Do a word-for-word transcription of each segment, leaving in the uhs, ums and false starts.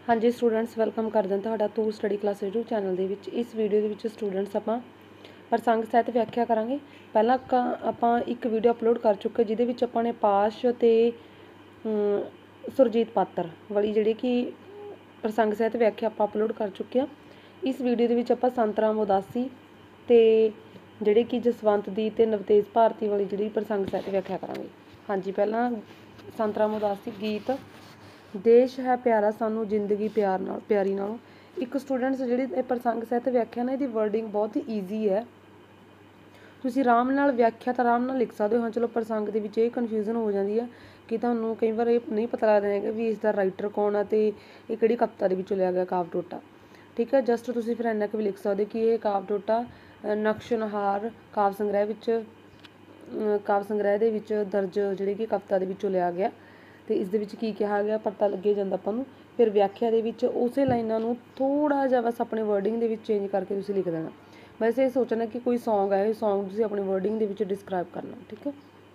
हाँ जी students welcome कर दें तुहाडा to study class YouTube channel दे विच। इस वीडियो दे विच स्टूडेंट्स आपां प्रसंग ਸਾਹਿਤ व्याख्या करांगे। पहला आपां एक वीडियो अपलोड कर चुके जिहदे विच आपां ने पाश ते सुरजीत पात्र वाली जिहड़ी कि प्रसंग ਸਾਹਿਤ व्याख्या आपां अपलोड कर चुके हैं। इस वीडियो दे विच आपां संत राम उदासी ते जिहड़े कि जसवंत दी ते नवतेज भारती वाली जिहड़ी प्रसंग ਸਾਹਿਤ व्याख्या करांगे। हाँ जी पहला संत राम उदासी गीत देश है प्यारा सानू जिंदगी प्यार नाल प्यारी नालों। एक स्टूडेंट्स जिहड़ी प्रसंग ਸਾਹਿਤ व्याख्या ना इहदी वर्डिंग बहुत ही ईजी है, तुसीं आराम नाल व्याख्या तो आराम नाल लिख सकते हो। हाँ चलो प्रसंग दे विच इह कन्फ्यूजन हो जाती है कि तुहानूं कई बार ये नहीं पता लगदा है भी इसका राइटर कौन है तो ये किहड़ी कविता दे विचों लिया गया काव टोटा। ठीक है, जस्ट तुसीं फिर इन्ना क भी लिख सकते हो कि यह काव टोटा नक्शनहार काव संग्रह विच काव संग्रह दे विच दर्ज जिहड़ी कि कविता दे विचों लिया गया तो इस दे विच की कहा गया पता लगे जांदा आपां नूं। फिर व्याख्या दे विच उसे लाइनां नूं थोड़ा जिहा बस अपने वर्डिंग दे विच चेंज करके तुसीं लिख देना। वैसे ये सोचना कि कोई सॉन्ग है, सॉन्ग तुसीं अपनी वर्डिंग दे विच डिस्क्राइब करना। ठीक है,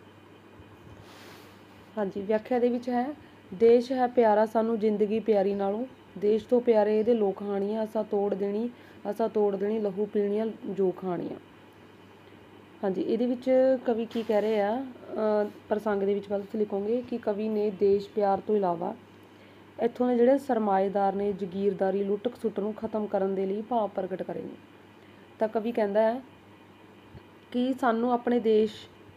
हाँ जी व्याख्या दे विच है देश है प्यारा सानू जिंदगी प्यारी नालों, देश तो प्यारे इहदे लोक खाणियां असां तोड़ देनी असां तोड़ देनी लहू पीणियां जो खाणियां। हाँ जी इहदे विच कवि की कह रहे आ प्रसंग दे विच पहले तुसीं लिखोगे कि कवि ने देश प्यार तो इलावा इत्थों दे जिहड़े सरमाएदार ने जगीरदारी लुੱਟ खसੁੱਟ ਨੂੰ खत्म करन दे लई भाव प्रगट करे ने। तां कवि कहंदा है कि सानू अपने देश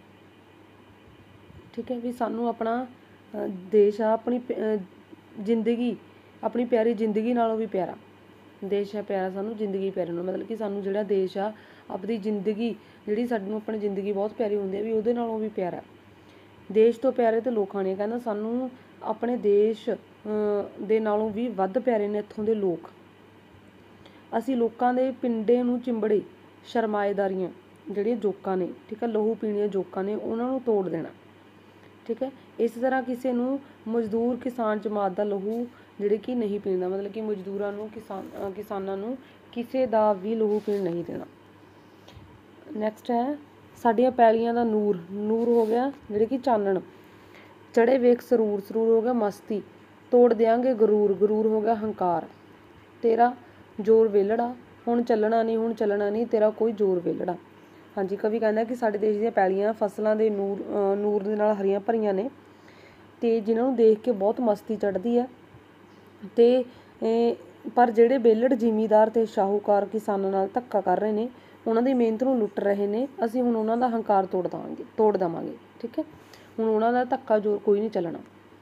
ठीक है भी सानू अपना देश आ अपनी जिंदगी अपनी प्यारी जिंदगी नालों भी प्यारा। देश है प्यारा सानू जिंदगी प्यारी नालों मतलब कि सानू जिहड़ा देश आ अपनी जिंदगी जिहड़ी सानू अपनी जिंदगी बहुत प्यारी हुंदी है भी उहदे नालों भी प्यारा। देश तो प्यारे ते लोक खाने कहना सानू अपने देश दे नालों भी वध प्यारे ने इत्थों दे लोक। असी लोकां दे पिंडे नूं चिंबड़े शरमाएदारियां जिहड़ियां जोकां ने ठीक है लहू पीणियां जोकां ने उन्हां नूं तोड़ देना। ठीक है, इस तरह किसी नूं मजदूर किसान जमात दा लहू जिहड़े कि नहीं पींदा मतलब कि मजदूरां नूं किसान किसानां नूं किसी दा भी लहू पीण नहीं देना। नैक्सट है साडियां पैलियां दा नूर, नूर हो गया जिहड़े कि चानण, चढ़े वेख सरूर, सरूर हो गया मस्ती, तोड़ देंगे गरूर, गरूर हो गया हंकार, तेरा जोर वेलड़ा हुण चलना नहीं हुण चलना नहीं तेरा कोई जोर वेलड़ा। हाँ जी कवि कहना कि साडे देश ਦੀਆਂ पैलियां फसलों के नूर नूर ਦੇ ਨਾਲ हरियां भरियां ने ते जिन्हां नूं देख के बहुत मस्ती चढ़दी है ते पर ਜਿਹੜੇ वेलड़ ਜ਼ਿਮੀਦਾਰ ਤੇ ਸ਼ਾਹੂਕਾਰ किसानां नाल धक्का कर रहे ने उन्हां दी मेहनत नूं लुੱਟ रहे ने ਅਸੀਂ ਹੁਣ उन्हां दा हंकार तोड़ दांगे तोड़ देवांगे। ठीक है, ਹੁਣ उन्हां दा धक्का जोर कोई नहीं चलना।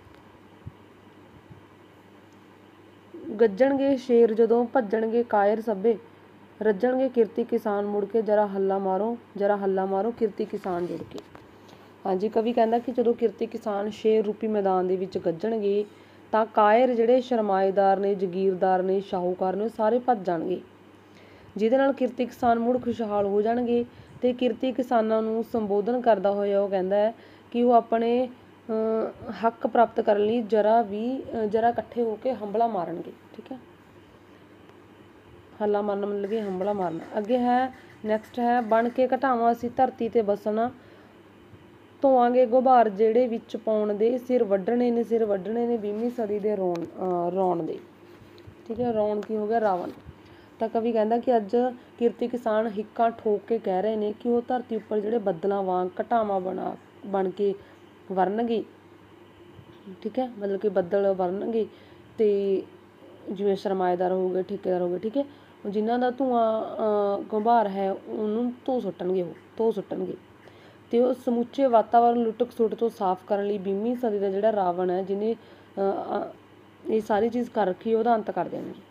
ਗੱਜਣਗੇ शेर जदों भज्जणगे कायर सभे, रज्जणगे किरती किसान मुड़ के जरा हल्ला मारो जरा हल्ला मारो किरती किसान जुड़ के। हाँ जी कवि कहंदा कि जदों किरती किसान शेर रूपी मैदान दे विच ਗੱਜਣਗੇ तां कायर जिहड़े शरमाएदार ने जगीरदार ने शाहूकार ने सारे भज जाणगे जिहदे नाल किरती किसान मुड़ खुशहाल हो जाणगे। ते किरती किसानां नूं संबोधन करदा होया वो कहंदा है कि वो अपने हक प्राप्त करने लई जरा भी जरा इकट्ठे होकर हंबला मारनगे। ठीक है, हल्ला मारना मतलब कि हंबला मारना। अगे है नैक्सट है बन के घटावां असी धरती ते बसना, धोआंगे गुबार जेड़े विच पाउण दे, सिर वड्ढने ने सिर वड्ढने ने बीहवीं सदी दे रौण रौण दे। ठीक है, रौण की हो गया रावण। तो कवि कहंदा कि अज किरती किसान हिक्कां ठोक के कह रहे ने कि वो धरती उपर जिहड़े बदलां वांग घटावां बना बन के वरनगे। ठीक है, मतलब कि बदल वरनगे ते जिवें सरमाएदार हो गए ठेकेदार हो गए। ठीक है, जिन्हां दा धुआं गुबार है उन्होंने धो सुट्टणगे वो धो सुट्टणगे ते वो समूचे वातावरण लुੱਟ खਸੁੱਟ तो साफ करने लई बीहवीं सदी का जिहड़ा रावण है जिन्हें ये सारी चीज़ कर रखी ਉਹਦਾ अंत कर देणगे।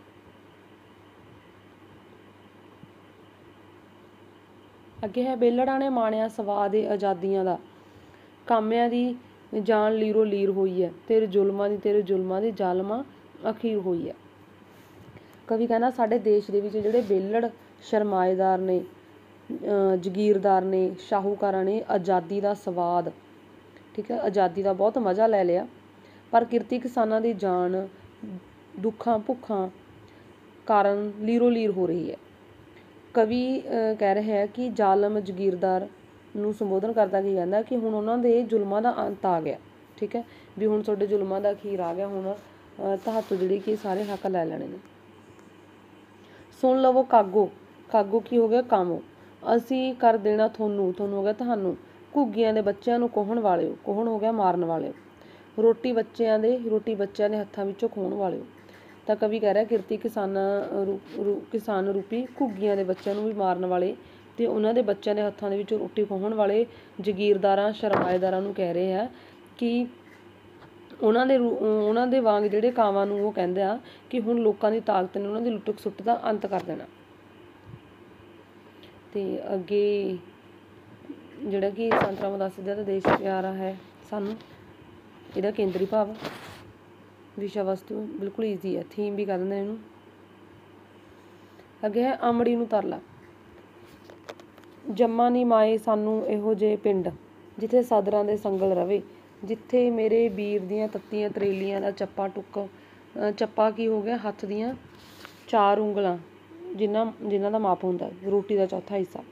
अगे है बेलड़ा ने माणिया स्वाद आज़ादियां दा, कामियां दी जान लीरो लीर होई है, तेरे जुल्मां दी तेरे जुल्मां दी जालमा अखीर होई है। कवि कहना साडे देश दे विच जिहड़े बेलड़ शरमाएदार ने जगीरदार ने शाहूकारां ने आज़ादी दा स्वाद ठीक है आज़ादी दा बहुत मज़ा लै लिया पर किरती किसानां दी जान दुखां भुखां कारण लीरो लीर हो रही है। कवि कह रहे हैं कि जालम जगीरदार नूं संबोधन करदा कि कहंदा कि हुण उन्हां दे जुल्मां दा अंत आ गया। ठीक है भी हुण तुहाडे जुल्मां दा अखीर आ गया, हुण ਤੁਹਾਤੋਂ ਜਿਹੜੇ ਕਿ ਸਾਰੇ ਹੱਕ ਲੈ ਲੈਣੇ ਨੇ। ਸੁਣ ਲਵੋ ਕਾਗੋ, ਕਾਗੋ ਕੀ ਹੋ ਗਿਆ ਕਾਮੋ, ਅਸੀਂ ਕਰ ਦੇਣਾ ਤੁਹਾਨੂੰ, ਤੁਹਾਨੂੰ ਹੋ ਗਿਆ ਤੁਹਾਨੂੰ। ਘੁੱਗੀਆਂ ਦੇ ਬੱਚਿਆਂ ਨੂੰ ਕੋਹਣ ਵਾਲਿਓ, ਕੋਹਣ ਹੋ ਗਿਆ ਮਾਰਨ ਵਾਲਿਓ। ਰੋਟੀ ਬੱਚਿਆਂ ਦੇ, ਰੋਟੀ ਬੱਚਿਆਂ ਦੇ ਹੱਥਾਂ ਵਿੱਚੋਂ ਖੋਹਣ ਵਾਲਿਓ। ਤਾਂ ਕਵੀ ਕਹਿ ਰਿਹਾ ਕਿਰਤੀ ਕਿਸਾਨਾਂ ਰੂ ਰੂ ਕਿਸਾਨ ਰੂਪੀ ਘੁੱਗੀਆਂ ਦੇ ਬੱਚਿਆਂ ਨੂੰ ਵੀ ਮਾਰਨ ਵਾਲੇ ਅਤੇ ਉਹਨਾਂ ਦੇ ਬੱਚਿਆਂ ਦੇ ਹੱਥਾਂ ਦੇ ਵਿੱਚੋਂ ਰੋਟੀ ਖੋਹਣ ਵਾਲੇ ਜਗੀਰਦਾਰਾਂ ਸਰਮਾਏਦਾਰਾਂ ਨੂੰ ਕਹਿ ਰਹੇ ਆ ਕਿ ਉਹਨਾਂ ਦੇ ਰੂ ਉਹਨਾਂ ਦੇ ਵਾਂਗ ਜਿਹੜੇ ਕਾਵਾਂ ਨੂੰ ਉਹ ਕਹਿੰਦੇ ਆ ਕਿ ਹੁਣ ਲੋਕਾਂ ਦੀ ਤਾਕਤ ਨੇ ਉਹਨਾਂ ਦੀ ਲੁੱਟ ਖਸੁੱਟ ਦਾ ਅੰਤ ਕਰ ਦੇਣਾ। ਅਤੇ ਅੱਗੇ ਜਿਹੜਾ ਕਿ ਸੰਤ ਰਾਮਦਾਸ ਜੀ ਦਾ ਦੇਸ਼ ਪਿਆਰਾ ਹੈ ਸਾਨੂੰ, ਇਹਦਾ ਕੇਂਦਰੀ ਭਾਵ ਵਿਸ਼ਾ ਵਸਤੂ ਬਿਲਕੁਲ ਈਜ਼ੀ ਹੈ, ਥੀਮ ਵੀ ਕਹਿ ਦਿੰਦੇ ਇਹਨੂੰ। ਅੱਗੇ ਹੈ ਅਮੜੀ ਨੂੰ ਤਰਲਾ, ਜੰਮਾ ਨੀ ਮਾਏ ਸਾਨੂੰ ਇਹੋ ਜਿਹੇ ਪਿੰਡ, ਜਿੱਥੇ ਸਦਰਾਂ ਦੇ ਸੰਗਲ ਰਵੇ, ਜਿੱਥੇ ਮੇਰੇ ਵੀਰ ਦੀਆਂ ਤੱਤੀਆਂ ਤਰੇਲੀਆਂ ਦਾ ਚੱਪਾ ਟੁੱਕ, ਚੱਪਾ ਕੀ ਹੋ ਗਿਆ ਹੱਥ ਦੀਆਂ ਚਾਰ ਉਂਗਲਾਂ ਜਿਨ੍ਹਾਂ ਜਿਨ੍ਹਾਂ ਦਾ ਮਾਪ ਹੁੰਦਾ ਰੋਟੀ ਦਾ ਚੌਥਾ ਹਿੱਸਾ।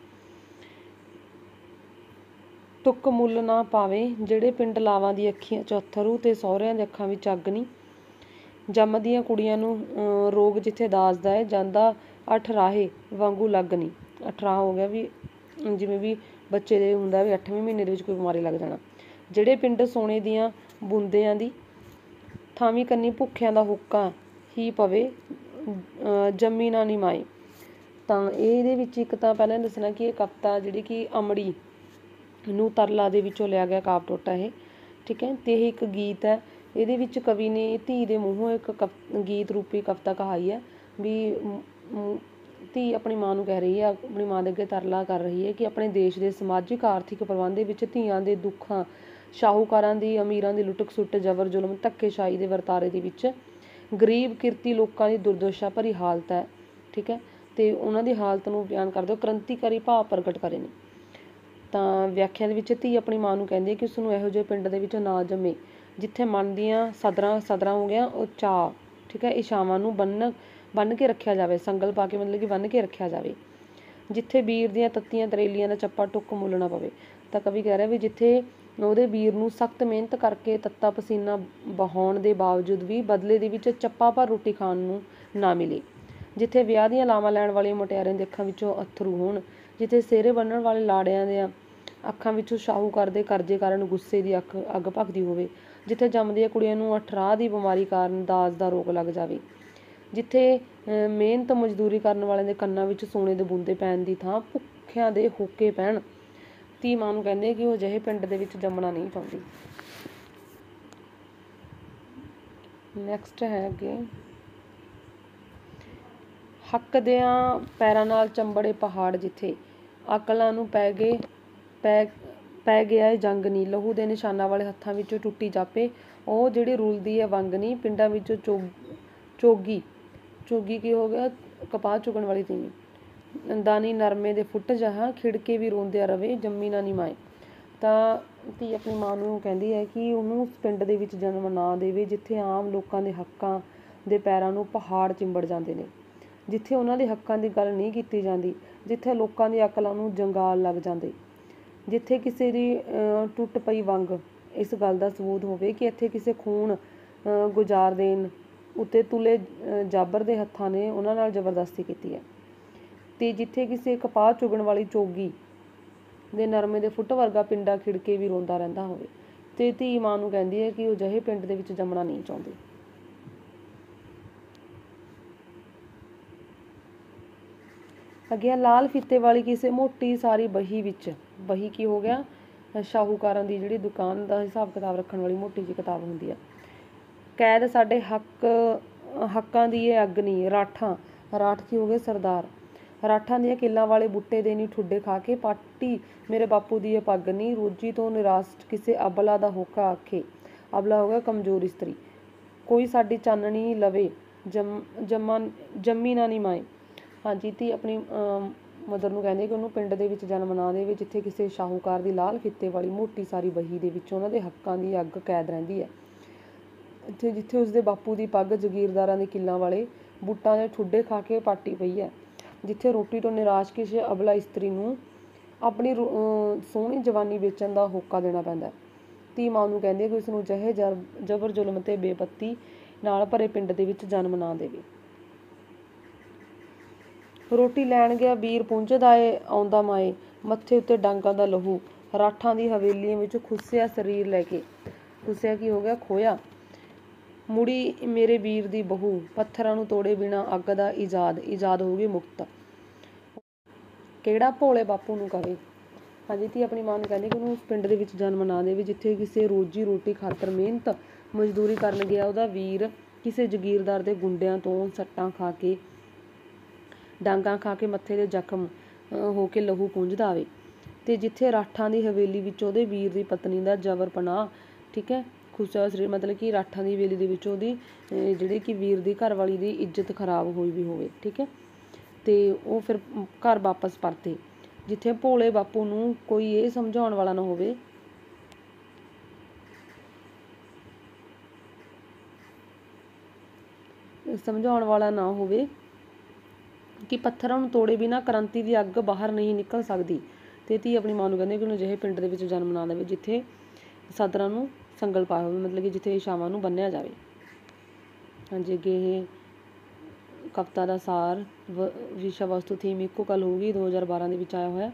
ਤੁੱਕ ਮੁੱਲ ਨਾ ਪਾਵੇ, ਜਿਹੜੇ ਪਿੰਡ ਲਾਵਾਂ ਦੀ ਅੱਖੀਆਂ ਚ ਅੱਥਰੂ ਅਤੇ ਸਹੁਰਿਆਂ ਦੇ ਅੱਖਾਂ ਵਿੱਚ ਅੱਗ ਨਹੀਂ। ਜੰਮਦੀਆਂ ਕੁੜੀਆਂ ਨੂੰ ਰੋਗ ਜਿੱਥੇ ਦਾਜਦਾ ਹੈ, ਜਾਂਦਾ ਅਠਰਾਹੇ ਵਾਂਗੂ ਲੱਗ ਨਹੀਂ। ਅਠਰਾਹ ਹੋ ਗਿਆ ਵੀ ਜਿਵੇਂ ਵੀ ਬੱਚੇ ਦੇ ਹੁੰਦਾ ਵੀ ਅੱਠਵੇਂ ਮਹੀਨੇ ਦੇ ਵਿੱਚ ਕੋਈ ਬਿਮਾਰੀ ਲੱਗ ਜਾਣਾ। ਜਿਹੜੇ ਪਿੰਡ ਸੋਨੇ ਦੀਆਂ ਬੂੰਦਿਆਂ ਦੀ ਥਾਵੀਂ ਕੰਨੀ ਭੁੱਖਿਆਂ ਦਾ ਹੁੱਕਾ ਹੀ ਪਵੇ, ਜੰਮੀ ਨਾ ਨੀ ਮਾਏ। ਤਾਂ ਇਹਦੇ ਵਿੱਚ ਇੱਕ ਤਾਂ ਪਹਿਲਾਂ ਦੱਸਣਾ ਕਿ ਇਹ ਕਵਿਤਾ ਜਿਹੜੀ ਕਿ ਅਮੜੀ ਨੂੰ ਤਰਲਾ ਦੇ ਵਿੱਚੋਂ ਲਿਆ ਗਿਆ ਕਾਵਿ ਟੋਟਾ ਇਹ, ਠੀਕ ਹੈ। ਅਤੇ ਇਹ ਇੱਕ ਗੀਤ ਹੈ, ਇਹਦੇ ਵਿੱਚ ਕਵੀ ਨੇ ਧੀ ਦੇ ਮੂੰਹੋਂ ਇੱਕ ਕਵ ਗੀਤ ਰੂਪੀ ਕਵਿਤਾ ਕਹਾਈ ਹੈ ਵੀ ਧੀ ਆਪਣੀ ਮਾਂ ਨੂੰ ਕਹਿ ਰਹੀ ਹੈ, ਆਪਣੀ ਮਾਂ ਦੇ ਅੱਗੇ ਤਰਲਾ ਕਰ ਰਹੀ ਹੈ ਕਿ ਆਪਣੇ ਦੇਸ਼ ਦੇ ਸਮਾਜਿਕ ਆਰਥਿਕ ਪ੍ਰਬੰਧ ਦੇ ਵਿੱਚ ਧੀਆਂ ਦੇ ਦੁੱਖਾਂ, ਸ਼ਾਹੂਕਾਰਾਂ ਦੀ, ਅਮੀਰਾਂ ਦੀ ਲੁੱਟ ਖਸੁੱਟ, ਜ਼ਬਰ ਜ਼ੁਲਮ, ਧੱਕੇਸ਼ਾਹੀ ਦੇ ਵਰਤਾਰੇ ਦੇ ਵਿੱਚ ਗਰੀਬ ਕਿਰਤੀ ਲੋਕਾਂ ਦੀ ਦੁਰਦਸ਼ਾ ਭਰੀ ਹਾਲਤ ਹੈ, ਠੀਕ ਹੈ। ਅਤੇ ਉਹਨਾਂ ਦੀ ਹਾਲਤ ਨੂੰ ਬਿਆਨ ਕਰਦੇ ਹੋ ਕ੍ਰਾਂਤੀਕਾਰੀ ਭਾਵ ਪ੍ਰਗਟ ਕਰੇ ਨੇ। ਤਾਂ ਵਿਆਖਿਆ ਦੇ ਵਿੱਚ ਧੀ ਆਪਣੀ ਮਾਂ ਨੂੰ ਕਹਿੰਦੀ ਹੈ ਕਿ ਉਸਨੂੰ ਇਹੋ ਜਿਹੇ ਪਿੰਡ ਦੇ ਵਿੱਚ ਨਾ ਜੰਮੇ, ਜਿੱਥੇ ਮਨ ਦੀਆਂ ਸਦਰਾਂ ਸਦਰਾਂ ਹੋ ਗਿਆ ਉਹ ਚਾਅ, ਠੀਕ ਹੈ, ਇਛਾਵਾਂ ਨੂੰ ਬੰਨ ਬੰਨ੍ਹ ਕੇ ਰੱਖਿਆ ਜਾਵੇ, ਸੰਗਲ ਪਾ ਕੇ ਮਤਲਬ ਕਿ ਬੰਨ੍ਹ ਕੇ ਰੱਖਿਆ ਜਾਵੇ। ਜਿੱਥੇ ਵੀਰ ਦੀਆਂ ਤੱਤੀਆਂ ਤਰੇਲੀਆਂ ਦਾ ਚੱਪਾ ਟੁੱਕ ਮੁੱਲ ਨਾ ਪਵੇ। ਤਾਂ ਕਵੀ ਕਹਿ ਰਿਹਾ ਵੀ ਜਿੱਥੇ ਉਹਦੇ ਵੀਰ ਨੂੰ ਸਖਤ ਮਿਹਨਤ ਕਰਕੇ ਤੱਤਾ ਪਸੀਨਾ ਬਹਾਉਣ ਦੇ ਬਾਵਜੂਦ ਵੀ ਬਦਲੇ ਦੇ ਵਿੱਚ ਚੱਪਾ ਭਰ ਰੋਟੀ ਖਾਣ ਨੂੰ ਨਾ ਮਿਲੇ। ਜਿੱਥੇ ਵਿਆਹ ਦੀਆਂ ਲਾਵਾਂ ਲੈਣ ਵਾਲੀਆਂ ਮੁਟਿਆਰਾਂ ਦੇ ਅੱਖਾਂ ਵਿੱਚੋਂ ਅੱਥਰੂ ਹੋਣ, ਜਿੱਥੇ ਸਿਹਰੇ ਬੰਨ੍ਹਣ ਵਾਲੇ ਲਾੜਿਆਂ ਦੇ ਅੱਖਾਂ ਵਿੱਚੋਂ ਸ਼ਾਹੂਕਾਰ ਦੇ ਕਰਜ਼ੇ ਕਾਰਨ ਗੁੱਸੇ ਦੀ ਅੱਖ ਅੱਗ ਭਖਦੀ ਹੋਵੇ, ਜਿੱਥੇ ਜੰਮਦੀਆਂ ਕੁੜੀਆਂ ਨੂੰ ਅਠਰਾਹ ਦੀ ਬਿਮਾਰੀ ਕਾਰਨ ਦਾਜ ਦਾ ਰੋਗ ਲੱਗ ਜਾਵੇ, ਜਿੱਥੇ ਮਿਹਨਤ ਮਜ਼ਦੂਰੀ ਕਰਨ ਵਾਲਿਆਂ ਦੇ ਕੰਨਾਂ ਵਿੱਚ ਸੋਨੇ ਦੇ ਬੂੰਦੇ ਪੈਣ ਦੀ ਥਾਂ ਭੁੱਖਿਆਂ ਦੇ ਹੋਕੇ ਪੈਣ। ਧੀ ਮਾਂ ਨੂੰ ਕਹਿੰਦੇ ਕਿ ਉਹ ਅਜਿਹੇ ਪਿੰਡ ਦੇ ਵਿੱਚ ਜੰਮਣਾ ਨਹੀਂ ਚਾਹੁੰਦੀ। ਨੈਕਸਟ ਹੈ ਅੱਗੇ, ਹੱਕ ਦਿਆਂ ਪੈਰਾਂ ਨਾਲ ਚੰਬੜੇ ਪਹਾੜ, ਜਿੱਥੇ ਅਕਲਾਂ ਨੂੰ ਪੈ ਗਏ ਪੈ ਪੈ ਗਿਆ ਜੰਗ ਨੀ, ਲਹੂ ਦੇ ਨਿਸ਼ਾਨਾਂ ਵਾਲੇ ਹੱਥਾਂ ਵਿੱਚੋਂ ਟੁੱਟੀ ਜਾਪੇ ਉਹ ਜਿਹੜੀ ਰੁਲਦੀ ਹੈ ਵੰਗ ਨੀ। ਪਿੰਡਾਂ ਵਿੱਚੋਂ ਚੋ ਚੋਗੀ, ਚੋਗੀ ਕੀ ਹੋ ਗਿਆ ਕਪਾਹ ਚੁਗਣ ਵਾਲੀ ਤੀਵੀਂ, ਦਾਨੀ ਨਰਮੇ ਦੇ ਫੁੱਟ ਜਹਾਂ ਖਿੜਕੇ ਵੀ ਰੋਂਦਿਆ ਰਵੇ, ਜੰਮੀ ਨਾ ਨੀ ਮਾਏ। ਤਾਂ ਧੀ ਆਪਣੀ ਮਾਂ ਨੂੰ ਕਹਿੰਦੀ ਹੈ ਕਿ ਉਹਨੂੰ ਉਸ ਪਿੰਡ ਦੇ ਵਿੱਚ ਜਨਮ ਨਾ ਦੇਵੇ ਜਿੱਥੇ ਆਮ ਲੋਕਾਂ ਦੇ ਹੱਕਾਂ ਦੇ ਪੈਰਾਂ ਨੂੰ ਪਹਾੜ ਚਿੰਬੜ ਜਾਂਦੇ ਨੇ, ਜਿੱਥੇ ਉਹਨਾਂ ਦੇ ਹੱਕਾਂ ਦੀ ਗੱਲ ਨਹੀਂ ਕੀਤੀ ਜਾਂਦੀ, ਜਿੱਥੇ ਲੋਕਾਂ ਦੀ ਅਕਲਾਂ ਨੂੰ ਜੰਗਾਲ ਲੱਗ ਜਾਂਦੇ, ਜਿੱਥੇ ਕਿਸੇ ਦੀ ਟੁੱਟ ਪਈ ਵੰਗ ਇਸ ਗੱਲ ਦਾ ਸਬੂਤ ਹੋਵੇ ਕਿ ਇੱਥੇ ਕਿਸੇ ਖੂਨ ਗੁਜ਼ਾਰ ਦੇਣ ਉੱਤੇ ਤੁਲੇ ਜਾਬਰ ਦੇ ਹੱਥਾਂ ਨੇ ਉਹਨਾਂ ਨਾਲ ਜ਼ਬਰਦਸਤੀ ਕੀਤੀ ਹੈ, ਅਤੇ ਜਿੱਥੇ ਕਿਸੇ ਕਪਾਹ ਚੁਗਣ ਵਾਲੀ ਚੋਗੀ ਦੇ ਨਰਮੇ ਦੇ ਫੁੱਟ ਵਰਗਾ ਪਿੰਡਾ ਖਿੜਕੇ ਵੀ ਰੋਂਦਾ ਰਹਿੰਦਾ ਹੋਵੇ। ਅਤੇ ਧੀ ਮਾਂ ਨੂੰ ਕਹਿੰਦੀ ਹੈ ਕਿ ਉਹ ਅਜਿਹੇ ਪਿੰਡ ਦੇ ਵਿੱਚ ਜੰਮਣਾ ਨਹੀਂ ਚਾਹੁੰਦੀ। ਅੱਗੇ ਲਾਲ ਫੀਤੇ ਵਾਲੀ ਕਿਸੇ ਮੋਟੀ ਸਾਰੀ ਬਹੀ ਵਿੱਚ, ਬਹੀ ਕੀ ਹੋ ਗਿਆ ਸ਼ਾਹੂਕਾਰਾਂ ਦੀ ਜਿਹੜੀ ਦੁਕਾਨ ਦਾ ਹਿਸਾਬ ਕਿਤਾਬ ਰੱਖਣ ਵਾਲੀ ਮੋਟੀ ਜਿਹੀ ਕਿਤਾਬ ਹੁੰਦੀ ਆ। ਕੈਦ ਸਾਡੇ ਹੱਕ ਹੱਕਾਂ ਦੀ ਇਹ ਅੱਗ ਨਹੀਂ, ਰਾਠਾਂ, ਰਾਠ ਕੀ ਹੋ ਗਏ ਸਰਦਾਰ, ਰਾਠਾਂ ਦੀਆਂ ਕਿੱਲਾਂ ਵਾਲੇ ਬੂਟੇ ਦੇ ਨਹੀਂ ਠੁੱਡੇ ਖਾ ਕੇ, ਪਾਟੀ ਮੇਰੇ ਬਾਪੂ ਦੀ ਇਹ ਪੱਗ ਨਹੀਂ, ਰੋਜੀ ਤੋਂ ਨਿਰਾਸ਼ ਕਿਸੇ ਅਬਲਾ ਦਾ ਹੋਕਾ ਆਖੇ, ਅਬਲਾ ਹੋ ਗਿਆ ਕਮਜ਼ੋਰ ਇਸਤਰੀ, ਕੋਈ ਸਾਡੀ ਚਾਨਣੀ ਲਵੇ, ਜਮ ਜੰਮਾ ਜੰਮੀ ਨਾ ਨੀ ਮਾਏ। ਹਾਂਜੀ, ਧੀ ਆਪਣੀ ਮਦਰ ਨੂੰ ਕਹਿੰਦੇ ਕਿ ਉਹਨੂੰ ਪਿੰਡ ਦੇ ਵਿੱਚ ਜਨਮ ਨਾ ਦੇਵੇ ਜਿੱਥੇ ਕਿਸੇ ਸ਼ਾਹੂਕਾਰ ਦੀ ਲਾਲ ਫੀਤੇ ਵਾਲੀ ਮੋਟੀ ਸਾਰੀ ਬਹੀ ਦੇ ਵਿੱਚ ਉਹਨਾਂ ਦੇ ਹੱਕਾਂ ਦੀ ਅੱਗ ਕੈਦ ਰਹਿੰਦੀ ਹੈ, ਇੱਥੇ ਜਿੱਥੇ ਉਸਦੇ ਬਾਪੂ ਦੀ ਪੱਗ ਜਗੀਰਦਾਰਾਂ ਦੇ ਕਿੱਲਾਂ ਵਾਲੇ ਬੂਟਾਂ ਦੇ ਠੁੱਡੇ ਖਾ ਕੇ ਪਾਟੀ ਪਈ ਹੈ, ਜਿੱਥੇ ਰੋਟੀ ਤੋਂ ਨਿਰਾਸ਼ ਕਿਸੇ ਅਬਲਾ ਇਸਤਰੀ ਨੂੰ ਆਪਣੀ ਸੋਹਣੀ ਜਵਾਨੀ ਵੇਚਣ ਦਾ ਹੋਕਾ ਦੇਣਾ ਪੈਂਦਾ। ਧੀ ਮਾਂ ਨੂੰ ਕਹਿੰਦੀ ਹੈ ਕਿ ਉਸਨੂੰ ਅਜਿਹੇ ਜਰ ਜ਼ਬਰ ਜ਼ੁਲਮ ਅਤੇ ਬੇਪੱਤੀ ਨਾਲ ਭਰੇ ਪਿੰਡ ਦੇ ਵਿੱਚ ਜਨਮ ਨਾ ਦੇਵੇ। ਰੋਟੀ ਲੈਣ ਗਿਆ ਵੀਰ ਪੁੰਝਦਾ ਏ ਆਉਂਦਾ ਮਾਏ, ਮੱਥੇ ਉੱਤੇ ਡਾਂਗਾਂ ਦਾ ਲਹੂ, ਰਾਠਾਂ ਦੀ ਹਵੇਲੀਆਂ ਵਿੱਚ ਖੁੱਸਿਆ ਸਰੀਰ ਲੈ ਕੇ। ਖੁੱਸਿਆ ਕੀ ਹੋ ਗਿਆ? ਖੋਇਆ। ਮੁੜੀ ਮੇਰੇ ਵੀਰ ਦੀ ਬਹੂ, ਪੱਥਰਾਂ ਨੂੰ ਤੋੜੇ ਬਿਨਾਂ ਅੱਗ ਦਾ ਇਜਾਦ, ਇਜਾਦ ਹੋ ਗਈ ਮੁਕਤ। ਕਿਹੜਾ ਭੋਲੇ ਬਾਪੂ ਨੂੰ ਕਵੇ। ਹਾਂਜੀ ਧੀ ਆਪਣੀ ਮਾਂ ਨੂੰ ਕਹਿੰਦੀ ਕਿ ਉਹਨੂੰ ਉਸ ਪਿੰਡ ਦੇ ਵਿੱਚ ਜਨਮ ਨਾ ਦੇਵੇ ਜਿੱਥੇ ਕਿਸੇ ਰੋਜੀ ਰੋਟੀ ਖਾਤਰ ਮਿਹਨਤ ਮਜ਼ਦੂਰੀ ਕਰਨ ਗਿਆ ਉਹਦਾ ਵੀਰ ਕਿਸੇ ਜਗੀਰਦਾਰ ਦੇ ਗੁੰਡਿਆਂ ਤੋਂ ਸੱਟਾਂ ਖਾ ਕੇ, ਡਾਂਗਾਂ ਖਾ ਕੇ ਮੱਥੇ ਦੇ ਜ਼ਖਮ ਹੋ ਕੇ ਲਹੂ ਪੁੰਝਦਾ ਆਵੇ, ਅਤੇ ਜਿੱਥੇ ਰਾਠਾਂ ਦੀ ਹਵੇਲੀ ਵਿੱਚ ਉਹਦੇ ਵੀਰ ਦੀ ਪਤਨੀ ਦਾ ਜ਼ਬਰ ਪਨਾਹ, ਠੀਕ ਹੈ, ਖੁੱਸਿਆ ਸਰੀਰ, ਮਤਲਬ ਕਿ ਰਾਠਾਂ ਦੀ ਹਵੇਲੀ ਦੇ ਵਿੱਚ ਉਹਦੀ ਜਿਹੜੀ ਕਿ ਵੀਰ ਦੀ ਘਰ ਵਾਲੀ ਦੀ ਇੱਜ਼ਤ ਖਰਾਬ ਹੋਈ ਵੀ ਹੋਵੇ, ਠੀਕ ਹੈ, ਅਤੇ ਉਹ ਫਿਰ ਘਰ ਵਾਪਸ ਪਰਤੇ। ਜਿੱਥੇ ਭੋਲੇ ਬਾਪੂ ਨੂੰ ਕੋਈ ਇਹ ਸਮਝਾਉਣ ਵਾਲਾ ਨਾ ਹੋਵੇ ਸਮਝਾਉਣ ਵਾਲਾ ਨਾ ਹੋਵੇ ਕਿ ਪੱਥਰਾਂ ਨੂੰ ਤੋੜੇ ਬਿਨਾਂ ਕ੍ਰਾਂਤੀ ਦੀ ਅੱਗ ਬਾਹਰ ਨਹੀਂ ਨਿਕਲ ਸਕਦੀ। ਅਤੇ ਧੀ ਆਪਣੀ ਮਾਂ ਨੂੰ ਕਹਿੰਦੇ ਕਿ ਉਹਨੂੰ ਅਜਿਹੇ ਪਿੰਡ ਦੇ ਵਿੱਚ ਜਨਮ ਨਾ ਦੇਵੇ ਜਿੱਥੇ ਸਾਧਰਾਂ ਨੂੰ ਸੰਗਲ ਪਾਇਆ ਹੋਵੇ, ਮਤਲਬ ਕਿ ਜਿੱਥੇ ਇਛਾਵਾਂ ਨੂੰ ਬੰਨ੍ਹਿਆ ਜਾਵੇ। ਹਾਂਜੀ ਅੱਗੇ ਇਹ ਕਵਿਤਾ ਦਾ ਸਾਰ ਵ ਵਿਸ਼ਾ ਵਸਤੂ ਥੀਮ ਇੱਕੋ ਗੱਲ ਹੋਊਗੀ, ਦੋ ਹਜ਼ਾਰ ਬਾਰਾਂ ਦੇ ਵਿੱਚ ਆਇਆ ਹੋਇਆ।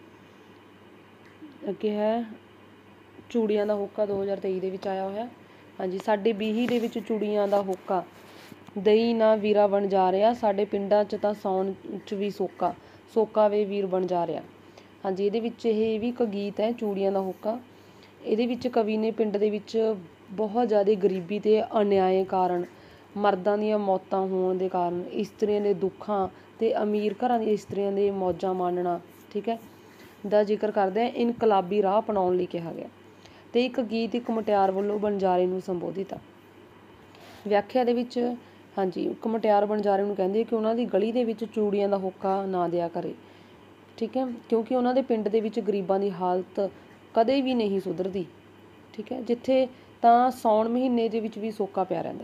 ਅੱਗੇ ਹੈ ਚੂੜੀਆਂ ਦਾ ਹੋਕਾ, ਦੋ ਹਜ਼ਾਰ ਤੇਈ ਦੇ ਵਿੱਚ ਆਇਆ ਹੋਇਆ। ਹਾਂਜੀ ਸਾਡੇ ਬੀਹੀ ਦੇ ਵਿੱਚ ਚੂੜੀਆਂ ਦਾ ਹੋਕਾ, ਦਈ ਨਾ ਵੀਰਾ ਬਣ ਜਾ ਰਿਹਾ, ਸਾਡੇ ਪਿੰਡਾਂ 'ਚ ਤਾਂ ਸਾਉਣ 'ਚ ਵੀ ਸੋਕਾ, ਸੋਕਾ ਵੇ ਵੀਰ ਬਣ ਜਾ ਰਿਹਾ। ਹਾਂਜੀ ਇਹਦੇ ਵਿੱਚ ਇਹ ਵੀ ਇੱਕ ਗੀਤ ਹੈ ਚੂੜੀਆਂ ਦਾ ਹੋਕਾ। ਇਹਦੇ ਵਿੱਚ ਕਵੀ ਨੇ ਪਿੰਡ ਦੇ ਵਿੱਚ ਬਹੁਤ ਜ਼ਿਆਦਾ ਗਰੀਬੀ ਅਤੇ ਅਨਿਆਏ ਕਾਰਨ, ਮਰਦਾਂ ਦੀਆਂ ਮੌਤਾਂ ਹੋਣ ਦੇ ਕਾਰਨ, ਇਸਤਰੀਆਂ ਦੇ ਦੁੱਖਾਂ ਅਤੇ ਅਮੀਰ ਘਰਾਂ ਦੀਆਂ ਇਸਤਰੀਆਂ ਦੇ ਮੌਜਾਂ ਮਾਣਨਾ, ਠੀਕ ਹੈ, ਦਾ ਜ਼ਿਕਰ ਕਰਦੇ ਇਨਕਲਾਬੀ ਰਾਹ ਅਪਣਾਉਣ ਲਈ ਕਿਹਾ ਗਿਆ। ਅਤੇ ਇੱਕ ਗੀਤ ਇੱਕ ਮੁਟਿਆਰ ਵੱਲੋਂ ਵਣਜਾਰੇ ਨੂੰ ਸੰਬੋਧਿਤ ਆ। ਵਿਆਖਿਆ ਦੇ ਵਿੱਚ ਹਾਂਜੀ ਇੱਕ ਮੁਟਿਆਰ ਵਣਜਾਰੇ ਨੂੰ ਕਹਿੰਦੀ ਹੈ ਕਿ ਉਹਨਾਂ ਦੀ ਗਲੀ ਦੇ ਵਿੱਚ ਚੂੜੀਆਂ ਦਾ ਹੋਕਾ ਨਾ ਦਿਆ ਕਰੇ, ਠੀਕ ਹੈ, ਕਿਉਂਕਿ ਉਹਨਾਂ ਦੇ ਪਿੰਡ ਦੇ ਵਿੱਚ ਗਰੀਬਾਂ ਦੀ ਹਾਲਤ ਕਦੇ ਵੀ ਨਹੀਂ ਸੁਧਰਦੀ, ਠੀਕ ਹੈ, ਜਿੱਥੇ ਤਾਂ ਸਾਉਣ ਮਹੀਨੇ ਦੇ ਵਿੱਚ ਵੀ ਸੋਕਾ ਪਿਆ ਰਹਿੰਦਾ।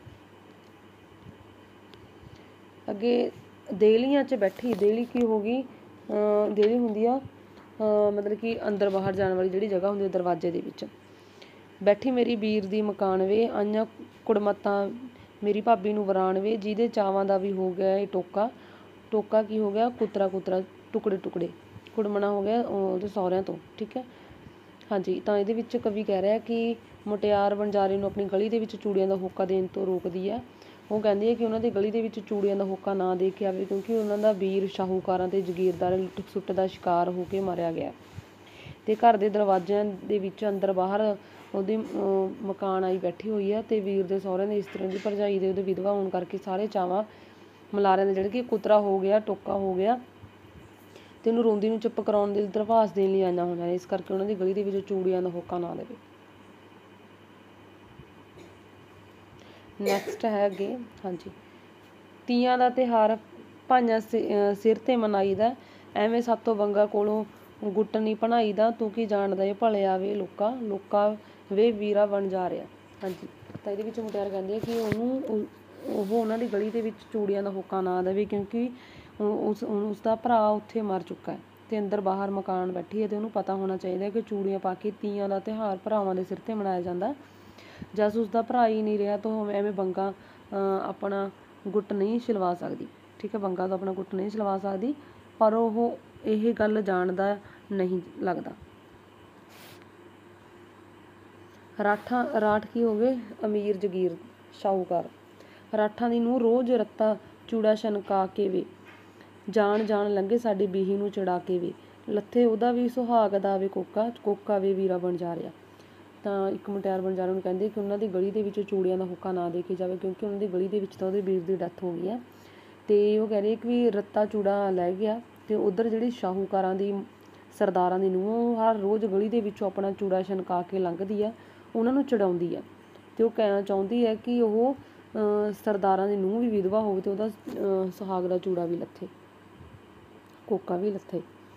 ਅੱਗੇ ਦੇਹਲੀਆਂ 'ਚ ਬੈਠੀ, ਦੇਹਲੀ ਕੀ ਹੋ ਗਈ, ਦੇਹਲੀ ਹੁੰਦੀ ਆ ਮਤਲਬ ਕਿ ਅੰਦਰ ਬਾਹਰ ਜਾਣ ਵਾਲੀ ਜਿਹੜੀ ਜਗ੍ਹਾ ਹੁੰਦੀ ਹੈ ਦਰਵਾਜ਼ੇ ਦੇ ਵਿੱਚ। ਬੈਠੀ ਮੇਰੀ ਵੀਰ ਦੀ ਮਕਾਨ ਵੇ, ਆਈਆਂ ਕੁੜਮੱਤਾਂ ਮੇਰੀ ਭਾਬੀ ਨੂੰ ਵਰਾਣ ਵੇ, ਜਿਹਦੇ ਚਾਵਾਂ ਦਾ ਵੀ ਹੋ ਗਿਆ ਇਹ ਟੋਕਾ, ਟੋਕਾ ਕੀ ਹੋ ਗਿਆ? ਕੁਤਰਾ ਕੁਤਰਾ, ਟੁਕੜੇ ਟੁਕੜੇ, ਕੁੜਮਣਾ ਹੋ ਗਿਆ ਉਹਦੇ ਸਹੁਰਿਆਂ ਤੋਂ, ਠੀਕ ਹੈ। ਹਾਂਜੀ ਤਾਂ ਇਹਦੇ ਵਿੱਚ ਕਵੀ ਕਹਿ ਰਿਹਾ ਕਿ ਮੁਟਿਆਰ ਵਣਜਾਰੇ ਨੂੰ ਆਪਣੀ ਗਲੀ ਦੇ ਵਿੱਚ ਚੂੜੀਆਂ ਦਾ ਹੋਕਾ ਦੇਣ ਤੋਂ ਰੋਕਦੀ ਹੈ। ਉਹ ਕਹਿੰਦੀ ਹੈ ਕਿ ਉਹਨਾਂ ਦੀ ਗਲੀ ਦੇ ਵਿੱਚ ਚੂੜੀਆਂ ਦਾ ਹੋਕਾ ਨਾ ਦੇ ਕੇ ਆਵੇ ਕਿਉਂਕਿ ਉਹਨਾਂ ਦਾ ਵੀਰ ਸ਼ਾਹੂਕਾਰਾਂ ਅਤੇ ਜਗੀਰਦਾਰਾਂ ਲੁੱਟ ਖਸੁੱਟ ਦਾ ਸ਼ਿਕਾਰ ਹੋ ਕੇ ਮਾਰਿਆ ਗਿਆ। ਅਤੇ ਘਰ ਦੇ ਦਰਵਾਜ਼ਿਆਂ ਦੇ ਵਿੱਚ ਅੰਦਰ ਬਾਹਰ ਉਹਦੀ ਮਕਾਨ ਆਈ ਬੈਠੀ ਹੋਈ ਹੈ, ਅਤੇ ਵੀਰ ਦੇ ਸਹੁਰਿਆਂ ਦੇ ਇਸਤਰੀਆਂ ਦੀ ਭਰਜਾਈ ਦੇ ਉਹਦੇ ਵਿਧਵਾ ਹੋਣ ਕਰਕੇ ਸਾਰੇ ਚਾਵਾਂ ਮਲਾਰਿਆਂ ਦੇ ਜਿਹੜੇ ਕਿ ਕੁਤਰਾ ਹੋ ਗਿਆ, ਟੋਕਾ ਹੋ ਗਿਆ, ਅਤੇ ਉਹਨੂੰ ਰੋਂਦੀ ਨੂੰ ਚੁੱਪ ਕਰਾਉਣ ਦੇ ਦਰਵਾਸ ਦੇਣ ਲਈ ਆਈਆਂ ਹੋਈਆਂ ਨੇ, ਇਸ ਕਰਕੇ ਉਹਨਾਂ ਦੀ ਗਲੀ ਦੇ ਵਿੱਚ ਚੂੜੀਆਂ ਦਾ ਹੋਕਾ ਨਾ ਦੇਵੇ। ਨੈਕਸਟ ਹੈ ਅੱਗੇ ਹਾਂਜੀ ਤੀਆਂ ਦਾ ਤਿਉਹਾਰ ਭਾਈਆਂ ਸਿਰ 'ਤੇ ਮਨਾਈਦਾ, ਐਵੇਂ ਸਾਤੋਂ ਬੰਗਾ ਕੋਲੋਂ ਗੁੱਟ ਨਹੀਂ ਭਣਾਈਦਾ, ਤੂੰ ਕੀ ਜਾਣਦਾ ਇਹ ਭਲਿਆ ਵੇ ਲੋਕਾ, ਲੋਕਾ ਵੇ ਵੀਰਾ ਬਣ ਜਾ ਰਿਹਾ। ਹਾਂਜੀ ਤਾਂ ਇਹਦੇ ਵਿੱਚ ਮੁਟਿਆਰ ਕਹਿੰਦੀ ਹੈ ਕਿ ਉਹਨੂੰ ਉਹ ਉਹਨਾਂ ਦੀ ਗਲੀ ਦੇ ਵਿੱਚ ਚੂੜੀਆਂ ਦਾ ਹੋਕਾ ਨਾ ਦੇਵੇ ਕਿਉਂਕਿ ਉਸ ਉਸਦਾ ਭਰਾ ਉੱਥੇ ਮਰ ਚੁੱਕਾ ਹੈ ਅਤੇ ਅੰਦਰ ਬਾਹਰ ਮਕਾਨ ਬੈਠੀ ਹੈ, ਅਤੇ ਉਹਨੂੰ ਪਤਾ ਹੋਣਾ ਚਾਹੀਦਾ ਕਿ ਚੂੜੀਆਂ ਪਾ ਕੇ ਤੀਆਂ ਦਾ ਤਿਉਹਾਰ ਭਰਾਵਾਂ ਦੇ ਸਿਰ 'ਤੇ ਮਨਾਇਆ ਜਾਂਦਾ। ਜਦ ਉਸਦਾ ਭਰਾ ਹੀ ਨਹੀਂ ਰਿਹਾ ਤਾਂ ਉਹ ਐਵੇਂ ਬੰਗਾ ਆਪਣਾ ਗੁੱਟ ਨਹੀਂ ਛਿਲਵਾ ਸਕਦੀ, ਠੀਕ ਹੈ, ਬੰਗਾ ਤੋਂ ਆਪਣਾ ਗੁੱਟ ਨਹੀਂ ਛਿਲਵਾ ਸਕਦੀ, ਪਰ ਉਹ ਇਹ ਗੱਲ ਜਾਣਦਾ ਨਹੀਂ ਲੱਗਦਾ। ਰਾਠਾਂ, ਰਾਠ ਕੀ ਹੋ ਗਏ? ਅਮੀਰ ਜਗੀਰ ਸ਼ਾਹੂਕਾਰ। ਰਾਠਾਂ ਦੀ ਨੂੰਹ ਰੋਜ਼ ਰੱਤਾ ਚੂੜਾ ਛਣਕਾ ਕੇ ਵੇ, ਜਾਣ ਜਾਣ ਲੰਘੇ ਸਾਡੀ ਬੀਹੀ ਨੂੰ ਚੜਾ ਕੇ ਵੇ, ਲੱਥੇ ਉਹਦਾ ਵੀ ਸੁਹਾਗ ਦਾ ਵੇ ਕੋਕਾ, ਕੋਕਾ ਵੇ ਵੀਰਾ ਬਣ ਜਾ ਰਿਹਾ। ਤਾਂ ਇੱਕ ਮੁਟਿਆਰ ਵਣਜਾਰੇ ਨੂੰ ਕਹਿੰਦੇ ਕਿ ਉਹਨਾਂ ਦੀ ਗਲੀ ਦੇ ਵਿੱਚ ਚੂੜੀਆਂ ਦਾ ਹੋਕਾ ਨਾ ਦੇ ਕੇ ਜਾਵੇ ਕਿਉਂਕਿ ਉਹਨਾਂ ਦੀ ਗਲੀ ਦੇ ਵਿੱਚ ਤਾਂ ਉਹਦੇ ਵੀਰ ਦੀ ਡੈਥ ਹੋ ਗਈ ਹੈ, ਅਤੇ ਉਹ ਕਹਿ ਰਹੇ ਕਿ ਵੀ ਰੱਤਾ ਚੂੜਾ ਲੈ ਗਿਆ, ਅਤੇ ਉੱਧਰ ਜਿਹੜੀ ਸ਼ਾਹੂਕਾਰਾਂ ਦੀ ਸਰਦਾਰਾਂ ਦੀ ਨੂੰਹ ਉਹ ਹਰ ਰੋਜ਼ ਗਲੀ ਦੇ ਵਿੱਚੋਂ ਆਪਣਾ ਚੂੜਾ ਛਣਕਾ ਕੇ ਲੰਘਦੀ ਹੈ, ਉਹਨਾਂ ਨੂੰ ਚੜਾਉਂਦੀ ਹੈ, ਅਤੇ ਉਹ ਕਹਿਣਾ ਚਾਹੁੰਦੀ ਹੈ ਕਿ ਉਹ ਸਰਦਾਰਾਂ ਦੀ ਨੂੰਹ ਵੀ ਵਿਧਵਾ ਹੋਵੇ ਅਤੇ ਉਹਦਾ ਸੁਹਾਗ ਦਾ ਚੂੜਾ ਵੀ ਲੱਥੇ, ਕੋਕਾ ਵੀ ਲੱਥੇ।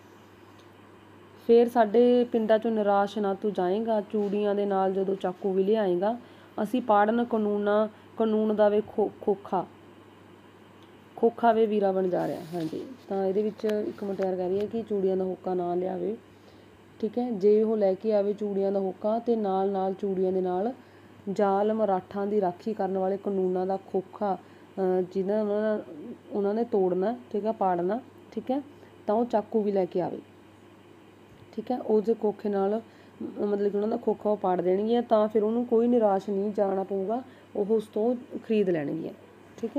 ਫਿਰ ਸਾਡੇ ਪਿੰਡਾਂ 'ਚੋਂ ਨਿਰਾਸ਼ ਨਾ ਤੂੰ ਜਾਏਗਾ, ਚੂੜੀਆਂ ਦੇ ਨਾਲ ਜਦੋਂ ਚਾਕੂ ਵੀ ਲਿਆਏਗਾ, ਅਸੀਂ ਪਾੜਨ ਕਾਨੂੰਨਾਂ ਕਾਨੂੰਨ ਦਾ ਵੇ ਖੋ ਖੋਖਾ, ਖੋਖਾ ਵੇ ਵੀਰਾ ਬਣ ਜਾ ਰਿਹਾ। ਹਾਂਜੀ ਤਾਂ ਇਹਦੇ ਵਿੱਚ ਇੱਕ ਮੁਟਿਆਰ ਕਹਿ ਰਹੀ ਹੈ ਕਿ ਚੂੜੀਆਂ ਦਾ ਹੋਕਾ ਨਾ ਲਿਆਵੇ, ਠੀਕ ਹੈ, ਜੇ ਉਹ ਲੈ ਕੇ ਆਵੇ ਚੂੜੀਆਂ ਦਾ ਹੋਕਾ ਅਤੇ ਨਾਲ ਨਾਲ ਚੂੜੀਆਂ ਦੇ ਨਾਲ ਜਾਲ ਮਰਾਠਾਂ ਦੀ ਰਾਖੀ ਕਰਨ ਵਾਲੇ ਕਾਨੂੰਨਾਂ ਦਾ ਖੋਖਾ ਜਿਹਨਾਂ ਉਹਨਾਂ ਉਹਨਾਂ ਨੇ ਤੋੜਨਾ, ਠੀਕ ਹੈ, ਪਾੜਨਾ, ਠੀਕ ਹੈ, ਤਾਂ ਉਹ ਚਾਕੂ ਵੀ ਲੈ ਕੇ ਆਵੇ, ਠੀਕ ਹੈ। ਉਹਦੇ ਖੋਖੇ ਨਾਲ ਮਤਲਬ ਕਿ ਉਹਨਾਂ ਦਾ ਖੋਖਾ ਉਹ ਪਾੜ ਦੇਣਗੀਆਂ, ਤਾਂ ਫਿਰ ਉਹਨੂੰ ਕੋਈ ਨਿਰਾਸ਼ ਨਹੀਂ ਜਾਣਾ ਪਊਗਾ, ਉਹ ਉਸ ਤੋਂ ਖਰੀਦ ਲੈਣਗੀਆਂ, ਠੀਕ ਹੈ।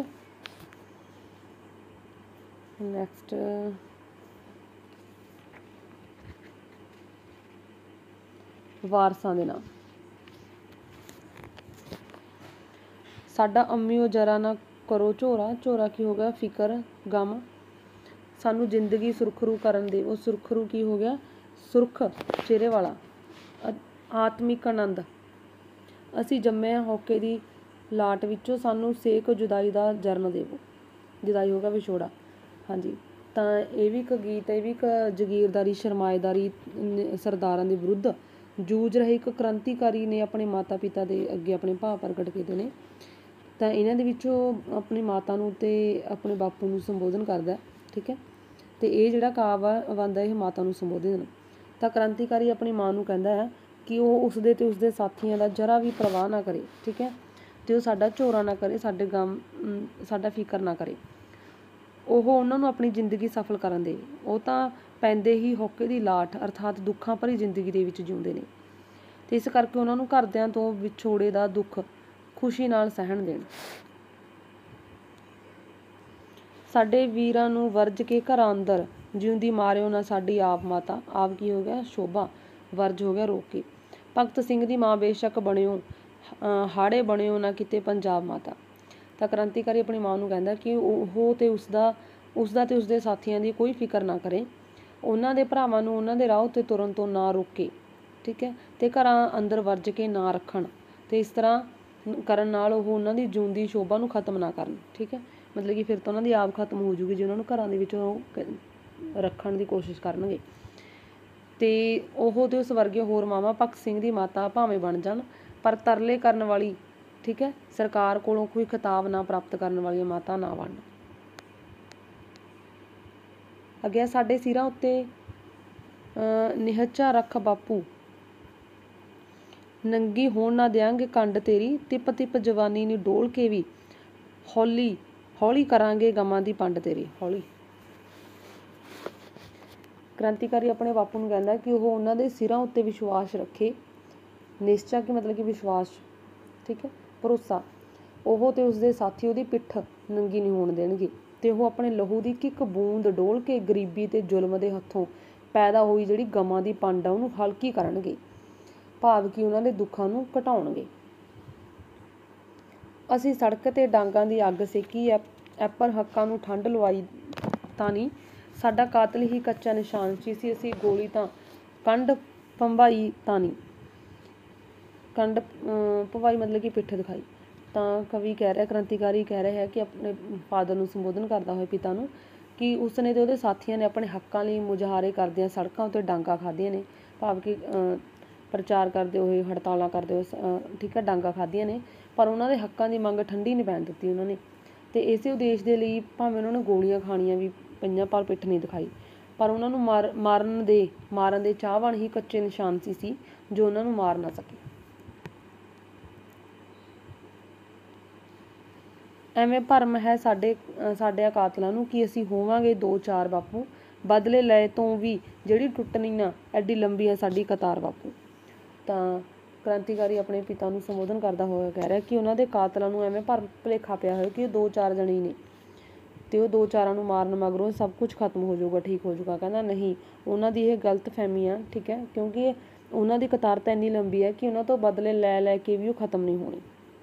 ਨੈਕਸਟ ਵਾਰਸਾਂ ਦੇ ਨਾਮ। ਸਾਡਾ ਅੰਮੀਓ ਜਰਾ ਨਾ ਕਰੋ ਝੋਰਾ, ਝੋਰਾ ਕੀ ਹੋ ਗਿਆ, ਫਿਕਰ, ਗਮ। ਸਾਨੂੰ ਜ਼ਿੰਦਗੀ ਸੁਰਖਰੂ ਕਰਨ ਦੇ, ਉਹ ਸੁਰਖਰੂ ਕੀ ਹੋ ਗਿਆ, ਸੁਰਖ ਚਿਹਰੇ ਵਾਲਾ। ਆਤਮਿਕ ਆਨੰਦ, ਅਸੀਂ ਜੰਮੇ ਹੋਕੇ ਦੀ ਲਾਟ ਵਿੱਚੋਂ, ਸਾਨੂੰ ਸੇਕ ਜੁਦਾਈ ਦਾ ਜਰਨ ਦੇਵੋ। ਜੁਦਾਈ ਹੋ ਗਿਆ ਵਿਛੋੜਾ, ਹਾਂਜੀ। ਤਾਂ ਇਹ ਵੀ ਇੱਕ ਗੀਤ, ਇਹ ਵੀ ਇੱਕ ਜਗੀਰਦਾਰੀ ਸਰਮਾਏਦਾਰੀ ਸਰਦਾਰਾਂ ਦੇ ਵਿਰੁੱਧ ਜੂਝ ਰਹੇ ਇੱਕ ਕ੍ਰਾਂਤੀਕਾਰੀ ਨੇ ਆਪਣੇ ਮਾਤਾ ਪਿਤਾ ਦੇ ਅੱਗੇ ਆਪਣੇ ਭਾਵ ਪ੍ਰਗਟ ਕੀਤੇ ਨੇ। ਤਾਂ ਇਹਨਾਂ ਦੇ ਵਿੱਚੋਂ ਆਪਣੀ ਮਾਤਾ ਨੂੰ ਅਤੇ ਆਪਣੇ ਬਾਪੂ ਨੂੰ ਸੰਬੋਧਨ ਕਰਦਾ, ਠੀਕ ਹੈ। ਅਤੇ ਇਹ ਜਿਹੜਾ ਕਾਵ ਆ ਬਣਦਾ ਇਹ ਮਾਤਾ ਨੂੰ ਸੰਬੋਧਨ। ਤਾਂ ਕ੍ਰਾਂਤੀਕਾਰੀ ਆਪਣੀ ਮਾਂ ਨੂੰ ਕਹਿੰਦਾ ਹੈ ਕਿ ਉਹ ਉਸਦੇ ਅਤੇ ਉਸਦੇ ਸਾਥੀਆਂ ਦਾ ਜਰਾ ਵੀ ਪਰਵਾਹ ਨਾ ਕਰੇ, ਠੀਕ ਹੈ, ਅਤੇ ਉਹ ਸਾਡਾ ਝੋਰਾ ਨਾ ਕਰੇ, ਸਾਡੇ ਗਮ ਸਾਡਾ ਫਿਕਰ ਨਾ ਕਰੇ। ਉਹ ਉਹਨਾਂ ਨੂੰ ਆਪਣੀ ਜ਼ਿੰਦਗੀ ਸਫਲ ਕਰਨ ਦੇਵੇ। ਉਹ ਤਾਂ ਪੈਂਦੇ ਹੀ ਹੋਕੇ ਦੀ ਲਾਟ ਅਰਥਾਤ ਦੁੱਖਾਂ ਭਰੀ ਜ਼ਿੰਦਗੀ ਦੇ ਵਿੱਚ ਜਿਉਂਦੇ ਨੇ, ਅਤੇ ਇਸ ਕਰਕੇ ਉਹਨਾਂ ਨੂੰ ਘਰਦਿਆਂ ਤੋਂ ਵਿਛੋੜੇ ਦਾ ਦੁੱਖ ਖੁਸ਼ੀ ਨਾਲ ਸਹਿਣ ਦੇਣ। ਸਾਡੇ ਵੀਰਾਂ ਨੂੰ ਵਰਜ ਕੇ ਘਰਾਂ ਅੰਦਰ ਜਿਉਂਦੀ ਮਾਰਿਓ ਨਾ ਸਾਡੀ ਆਪ ਮਾਤਾ। ਆਪ ਕੀ ਹੋ ਗਿਆ, ਸ਼ੋਭਾ, ਵਰਜ ਹੋ ਗਿਆ ਰੋਕ ਕੇ। ਭਗਤ ਸਿੰਘ ਦੀ ਮਾਂ ਬੇਸ਼ੱਕ ਬਣਿਓ ਹਾੜੇ ਬਣਿਓ ਨਾ ਕਿਤੇ ਪੰਜਾਬ ਮਾਤਾ। ਤਾਂ ਕ੍ਰਾਂਤੀਕਾਰੀ ਆਪਣੀ ਮਾਂ ਨੂੰ ਕਹਿੰਦਾ ਕਿ ਉਹ ਅਤੇ ਉਸਦਾ ਉਸਦਾ ਅਤੇ ਉਸਦੇ ਸਾਥੀਆਂ ਦੀ ਕੋਈ ਫਿਕਰ ਨਾ ਕਰੇ, ਉਹਨਾਂ ਦੇ ਭਰਾਵਾਂ ਨੂੰ ਉਹਨਾਂ ਦੇ ਰਾਹ ਉੱਤੇ ਤੁਰਨ ਤੋਂ ਨਾ ਰੋਕੇ, ਠੀਕ ਹੈ, ਅਤੇ ਘਰਾਂ ਅੰਦਰ ਵਰਜ ਕੇ ਨਾ ਰੱਖਣ, ਅਤੇ ਇਸ ਤਰ੍ਹਾਂ ਕਰਨ ਨਾਲ ਉਹ ਉਹਨਾਂ ਦੀ ਜਿਉਂਦੀ ਸ਼ੋਭਾ ਨੂੰ ਖਤਮ ਨਾ ਕਰਨ, ਠੀਕ ਹੈ। ਮਤਲਬ ਕਿ ਫਿਰ ਤਾਂ ਉਹਨਾਂ ਦੀ ਆਪ ਖਤਮ ਹੋ ਜੂਗੀ ਜੇ ਉਹਨਾਂ ਨੂੰ ਘਰਾਂ ਦੇ ਵਿੱਚ ਉਹ ਰੱਖਣ ਦੀ ਕੋਸ਼ਿਸ਼ ਕਰਨਗੇ। ਅਤੇ ਉਹ ਅਤੇ ਉਸ ਵਰਗੇ ਹੋਰ ਮਾਵਾਂ ਭਗਤ ਸਿੰਘ ਦੀ ਮਾਤਾ ਭਾਵੇਂ ਬਣ ਜਾਣ, ਪਰ ਤਰਲੇ ਕਰਨ ਵਾਲੀ, ਠੀਕ ਹੈ, ਸਰਕਾਰ ਕੋਲੋਂ ਕੋਈ ਖਿਤਾਬ ਨਾ ਪ੍ਰਾਪਤ ਕਰਨ ਵਾਲੀਆਂ ਮਾਤਾ ਨਾ ਬਣਨ। ਅੱਗੇ ਸਾਡੇ ਸਿਰਾਂ ਉੱਤੇ ਨਿਹਚਾ ਰੱਖ ਬਾਪੂ, ਨੰਗੀ ਹੋਣ ਨਾ ਦਿਆਂਗੇ ਕੰਡ ਤੇਰੀ, ਤਿਪ ਤਿਪ ਜਵਾਨੀ ਨੂੰ ਡੋਲ ਕੇ ਵੀ ਹੌਲੀ ਹੌਲੀ ਕਰਾਂਗੇ ਗਮਾਂ ਦੀ ਪੰਡ ਤੇਰੀ। ਹੌਲੀ ਕ੍ਰਾਂਤੀਕਾਰੀ ਆਪਣੇ ਬਾਪੂ ਨੂੰ ਕਹਿੰਦਾ ਕਿ ਉਹ ਉਹਨਾਂ ਦੇ ਸਿਰਾਂ ਉੱਤੇ ਵਿਸ਼ਵਾਸ ਰੱਖੇ। ਨਿਸ਼ਚਾ ਕਿ ਮਤਲਬ ਕਿ ਵਿਸ਼ਵਾਸ, ਠੀਕ ਹੈ, ਭਰੋਸਾ। ਉਹ ਅਤੇ ਉਸਦੇ ਸਾਥੀ ਉਹਦੀ ਪਿੱਠ ਨੰਗੀ ਨਹੀਂ ਹੋਣ ਦੇਣਗੇ, ਅਤੇ ਉਹ ਆਪਣੇ ਲਹੂ ਦੀ ਇੱਕ ਇੱਕ ਬੂੰਦ ਡੋਲ ਕੇ ਗਰੀਬੀ ਅਤੇ ਜ਼ੁਲਮ ਦੇ ਹੱਥੋਂ ਪੈਦਾ ਹੋਈ ਜਿਹੜੀ ਗਮਾਂ ਦੀ ਪੰਡ ਆ ਉਹਨੂੰ ਹਲਕੀ ਕਰਨਗੇ, ਭਾਵ ਕਿ ਉਹਨਾਂ ਦੇ ਦੁੱਖਾਂ ਨੂੰ ਘਟਾਉਣਗੇ। ਅਸੀਂ ਸੜਕ 'ਤੇ ਡਾਂਗਾਂ ਦੀ ਅੱਗ ਸੇਕੀ ਐ, ਐਪਰ ਹੱਕਾਂ ਨੂੰ ਠੰਡ ਲਵਾਈ ਤਾਂ ਨਹੀਂ, ਸਾਡਾ ਕਾਤਲ ਹੀ ਕੱਚਾ ਨਿਸ਼ਾਨ ਸੀ, ਅਸੀਂ ਗੋਲੀ ਤਾਂ ਕੰਡ ਭੰਵਾਈ ਤਾਂ ਨਹੀਂ। ਕੰਡ ਭੰਵਾਈ ਮਤਲਬ ਕਿ ਪਿੱਠ ਦਿਖਾਈ। ਤਾਂ ਕਵੀ ਕਹਿ ਰਿਹਾ, ਕ੍ਰਾਂਤੀਕਾਰੀ ਕਹਿ ਰਿਹਾ ਹੈ ਕਿ ਆਪਣੇ ਫਾਦਰ ਨੂੰ ਸੰਬੋਧਨ ਕਰਦਾ ਹੋਇਆ ਪਿਤਾ ਨੂੰ, ਕਿ ਉਸਨੇ ਅਤੇ ਉਹਦੇ ਸਾਥੀਆਂ ਨੇ ਆਪਣੇ ਹੱਕਾਂ ਲਈ ਮੁਜ਼ਾਹਰੇ ਕਰਦਿਆਂ ਸੜਕਾਂ ਉੱਤੇ ਡਾਂਗਾਂ ਖਾਧੀਆਂ ਨੇ, ਭਾਵ ਕਿ ਪ੍ਰਚਾਰ ਕਰਦੇ ਹੋਏ, ਹੜਤਾਲਾਂ ਕਰਦੇ ਹੋਏ, ਠੀਕ ਹੈ, ਡਾਂਗਾਂ ਖਾਧੀਆਂ ਨੇ, ਪਰ ਉਹਨਾਂ ਦੇ ਹੱਕਾਂ ਦੀ ਮੰਗ ਠੰਡੀ ਨਹੀਂ ਪੈਣ ਦਿੱਤੀ ਉਹਨਾਂ ਨੇ। ਅਤੇ ਇਸੇ ਉਦੇਸ਼ ਦੇ ਲਈ ਭਾਵੇਂ ਉਹਨਾਂ ਨੇ ਗੋਲੀਆਂ ਖਾਣੀਆਂ ਵੀ ਪਈਆਂ ਪਰ ਪਿੱਠ ਨਹੀਂ ਦਿਖਾਈ, ਪਰ ਉਹਨਾਂ ਨੂੰ ਮਾਰ ਮਾਰਨ ਦੇ ਮਾਰਨ ਦੇ ਚਾਹਵਾਨ ਹੀ ਕੱਚੇ ਨਿਸ਼ਾਨ ਸੀ ਸੀ ਜੋ ਉਹਨਾਂ ਨੂੰ ਮਾਰ ਨਾ ਸਕੇ। ਐਵੇਂ ਭਰਮ ਹੈ ਸਾਡੇ ਸਾਡਿਆਂ ਕਾਤਲਾਂ ਨੂੰ ਕਿ ਅਸੀਂ ਹੋਵਾਂਗੇ ਦੋ ਚਾਰ ਬਾਪੂ, ਬਦਲੇ ਲਏ ਤੋਂ ਵੀ ਜਿਹੜੀ ਟੁੱਟਣੀ ਨਾ ਐਡੀ ਲੰਬੀ ਹੈ ਸਾਡੀ ਕਤਾਰ ਬਾਪੂ। ਤਾਂ ਕ੍ਰਾਂਤੀਕਾਰੀ ਆਪਣੇ ਪਿਤਾ ਨੂੰ ਸੰਬੋਧਨ ਕਰਦਾ ਹੋਇਆ ਕਹਿ ਰਿਹਾ ਕਿ ਉਹਨਾਂ ਦੇ ਕਾਤਲਾਂ ਨੂੰ ਐਵੇਂ ਭਰਮ ਭੁਲੇਖਾ ਪਿਆ ਹੋਇਆ ਕਿ ਉਹ ਦੋ ਚਾਰ ਜਣੇ ਹੀ ਨੇ, ਅਤੇ ਉਹ ਦੋ ਚਾਰਾਂ ਨੂੰ ਮਾਰਨ ਮਗਰੋਂ ਸਭ ਕੁਝ ਖਤਮ ਹੋ ਜਾਊਗਾ, ਠੀਕ ਹੋ ਜਾਊਗਾ। ਕਹਿੰਦਾ ਨਹੀਂ, ਉਹਨਾਂ ਦੀ ਇਹ ਗਲਤ ਫਹਿਮੀ ਆ, ਠੀਕ ਹੈ, ਕਿਉਂਕਿ ਉਹਨਾਂ ਦੀ ਕਤਾਰ ਤਾਂ ਇੰਨੀ ਲੰਬੀ ਹੈ ਕਿ ਉਹਨਾਂ ਤੋਂ ਬਦਲੇ ਲੈ ਲੈ ਕੇ ਵੀ ਉਹ ਖਤਮ ਨਹੀਂ ਹੋਣੀ।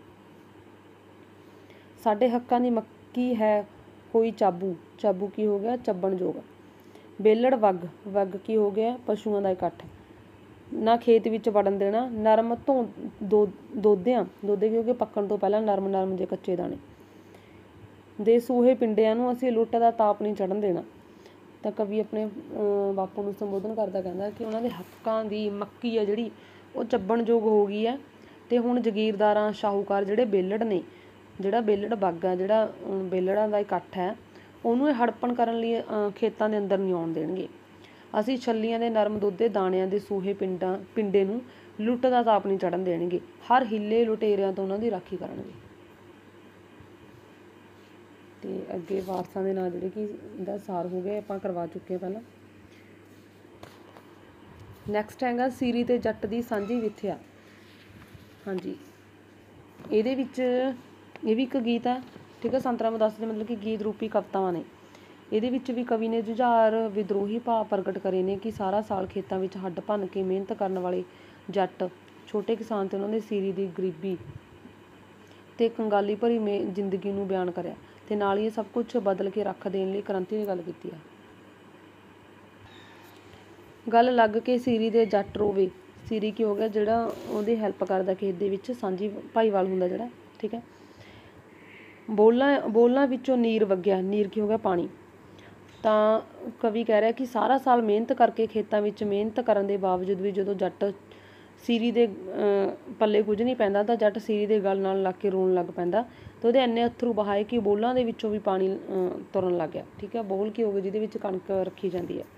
ਸਾਡੇ ਹੱਕਾਂ ਦੀ ਮੱਕੀ ਹੈ ਹੋਈ ਚਾਬੂ, ਚਾਬੂ ਕੀ ਹੋ ਗਿਆ, ਚੱਬਣ ਯੋਗ। ਬੇਲੜ ਵੱਗ, ਵੱਗ ਕੀ ਹੋ ਗਿਆ, ਪਸ਼ੂਆਂ ਦਾ ਇਕੱਠ। ਨਾ ਖੇਤ ਵਿੱਚ ਵੜਨ ਦੇਣਾ, ਨਰਮ ਧੋ ਦੋ ਦੋਧਿਆਂ, ਦੋਧੇ ਕੀ ਹੋ ਗਏ, ਪੱਕਣ ਤੋਂ ਪਹਿਲਾਂ ਨਰਮ ਨਰਮ ਜੇ ਕੱਚੇ ਦਾਣੇ ਦੇ ਸੂਹੇ ਪਿੰਡਿਆਂ ਨੂੰ ਅਸੀਂ ਲੁੱਟ ਦਾ ਤਾਪ ਨਹੀਂ ਚੜ੍ਹਨ ਦੇਣਾ। ਤਾਂ ਕਵੀ ਆਪਣੇ ਬਾਪੂ ਨੂੰ ਸੰਬੋਧਨ ਕਰਦਾ ਕਹਿੰਦਾ ਕਿ ਉਹਨਾਂ ਦੇ ਹੱਕਾਂ ਦੀ ਮੱਕੀ ਹੈ ਜਿਹੜੀ ਉਹ ਚੱਬਣ ਯੋਗ ਹੋ ਗਈ ਹੈ, ਅਤੇ ਹੁਣ ਜਗੀਰਦਾਰਾਂ ਸ਼ਾਹੂਕਾਰ ਜਿਹੜੇ ਬੇਲੜ ਨੇ, ਜਿਹੜਾ ਬੇਲੜ ਵੱਗ ਆ, ਜਿਹੜਾ ਬੇਲੜਾਂ ਦਾ ਇਕੱਠ ਹੈ, ਉਹਨੂੰ ਇਹ ਹੜਪਣ ਕਰਨ ਲਈ ਖੇਤਾਂ ਦੇ ਅੰਦਰ ਨਹੀਂ ਆਉਣ ਦੇਣਗੇ। ਅਸੀਂ ਛੱਲੀਆਂ ਦੇ ਨਰਮ ਦੁੱਧ ਦੇ ਦਾਣਿਆਂ ਦੇ ਸੂਹੇ ਪਿੰਡਾਂ ਪਿੰਡੇ ਨੂੰ ਲੁੱਟ ਦਾ ਤਾਪ ਨਹੀਂ ਚੜ੍ਹਨ ਦੇਣਗੇ, ਹਰ ਹਿੱਲੇ ਲੁਟੇਰਿਆਂ ਤੋਂ ਉਹਨਾਂ ਦੀ ਰਾਖੀ ਕਰਨਗੇ। ਤੇ ਅੱਗੇ ਵਾਰਸਾਂ ਦੇ ਨਾਂ ਜਿਹੜੇ ਕਿ ਇਹਦਾ ਸਾਰ ਹੋ ਗਿਆ, ਆਪਾਂ ਕਰਵਾ ਚੁੱਕੇ ਹਾਂ ਪਹਿਲਾਂ। ਨੈਕਸਟ ਹੈਗਾ ਸੀਰੀ ਤੇ ਜੱਟ ਦੀ ਸਾਂਝੀ ਵਿਥਿਆ। ਹਾਂਜੀ, ਇਹਦੇ ਵਿੱਚ ਇਹ ਵੀ ਇੱਕ ਗੀਤ ਹੈ, ਠੀਕ ਹੈ। ਸੰਤ ਰਾਮਦਾਸ ਦੇ ਮਤਲਬ ਕਿ ਗੀਤ ਰੂਪੀ ਕਵਿਤਾਵਾਂ ਨੇ। ਇਹਦੇ ਵਿੱਚ ਵੀ ਕਵੀ ਨੇ ਜੁਝਾਰ ਵਿਦਰੋਹੀ ਭਾਵ ਪ੍ਰਗਟ ਕਰੇ ਨੇ ਕਿ ਸਾਰਾ ਸਾਲ ਖੇਤਾਂ ਵਿੱਚ ਹੱਡ ਭੰਨ ਕੇ ਮਿਹਨਤ ਕਰਨ ਵਾਲੇ ਜੱਟ, ਛੋਟੇ ਕਿਸਾਨ ਤੇ ਉਹਨਾਂ ਦੇ ਸੀਰੀ ਦੀ ਗਰੀਬੀ ਤੇ ਕੰਗਾਲੀ ਭਰੀ ਮੇ ਜ਼ਿੰਦਗੀ ਨੂੰ ਬਿਆਨ ਕਰਿਆ, ਤੇ ਨਾਲ ਹੀ ਇਹ ਸਭ ਕੁਝ ਬਦਲ ਕੇ ਰੱਖ ਦੇਣ ਲਈ ਕ੍ਰਾਂਤੀ ਦੀ ਗੱਲ ਕੀਤੀ ਆ। ਗੱਲ ਲੱਗ ਕੇ ਸੀਰੀ ਦੇ ਜੱਟ ਰੋਵੇ। ਸੀਰੀ ਕੀ ਹੋ ਗਿਆ, ਜਿਹੜਾ ਉਹਦੀ ਹੈਲਪ ਕਰਦਾ ਖੇਤ ਦੇ ਵਿੱਚ, ਸਾਂਝੀ ਭਾਈਵਾਲ ਹੁੰਦਾ ਜਿਹੜਾ, ਠੀਕ ਹੈ। ਬੋਲਾਂ ਬੋਲਾਂ ਵਿੱਚੋਂ ਨੀਰ ਵਗਿਆ। ਨੀਰ ਕੀ ਹੋ ਗਿਆ, ਪਾਣੀ। ਤਾਂ ਕਵੀ ਕਹਿ ਰਿਹਾ ਕਿ ਸਾਰਾ ਸਾਲ ਮਿਹਨਤ ਕਰਕੇ ਖੇਤਾਂ ਵਿੱਚ ਮਿਹਨਤ ਕਰਨ ਦੇ ਬਾਵਜੂਦ ਵੀ ਜਦੋਂ ਜੱਟ ਸੀਰੀ ਦੇ ਪੱਲੇ ਕੁਝ ਨਹੀਂ ਪੈਂਦਾ ਤਾਂ ਜੱਟ ਸੀਰੀ ਦੇ ਗਲ ਨਾਲ ਲੱਗ ਕੇ ਰੋਣ ਲੱਗ ਪੈਂਦਾ, ਤੇ ਉਹਦੇ ਇੰਨੇ ਅੱਥਰੂ ਬਹਾਏ ਕਿ ਬੋਲਾਂ ਦੇ ਵਿੱਚੋਂ ਵੀ ਪਾਣੀ ਤੁਰਨ ਲੱਗ ਗਿਆ, ਠੀਕ ਹੈ। ਬੋਲ ਕੀ ਹੋ ਗਏ, ਜਿਹਦੇ ਵਿੱਚ ਕਣਕ ਰੱਖੀ ਜਾਂਦੀ ਹੈ।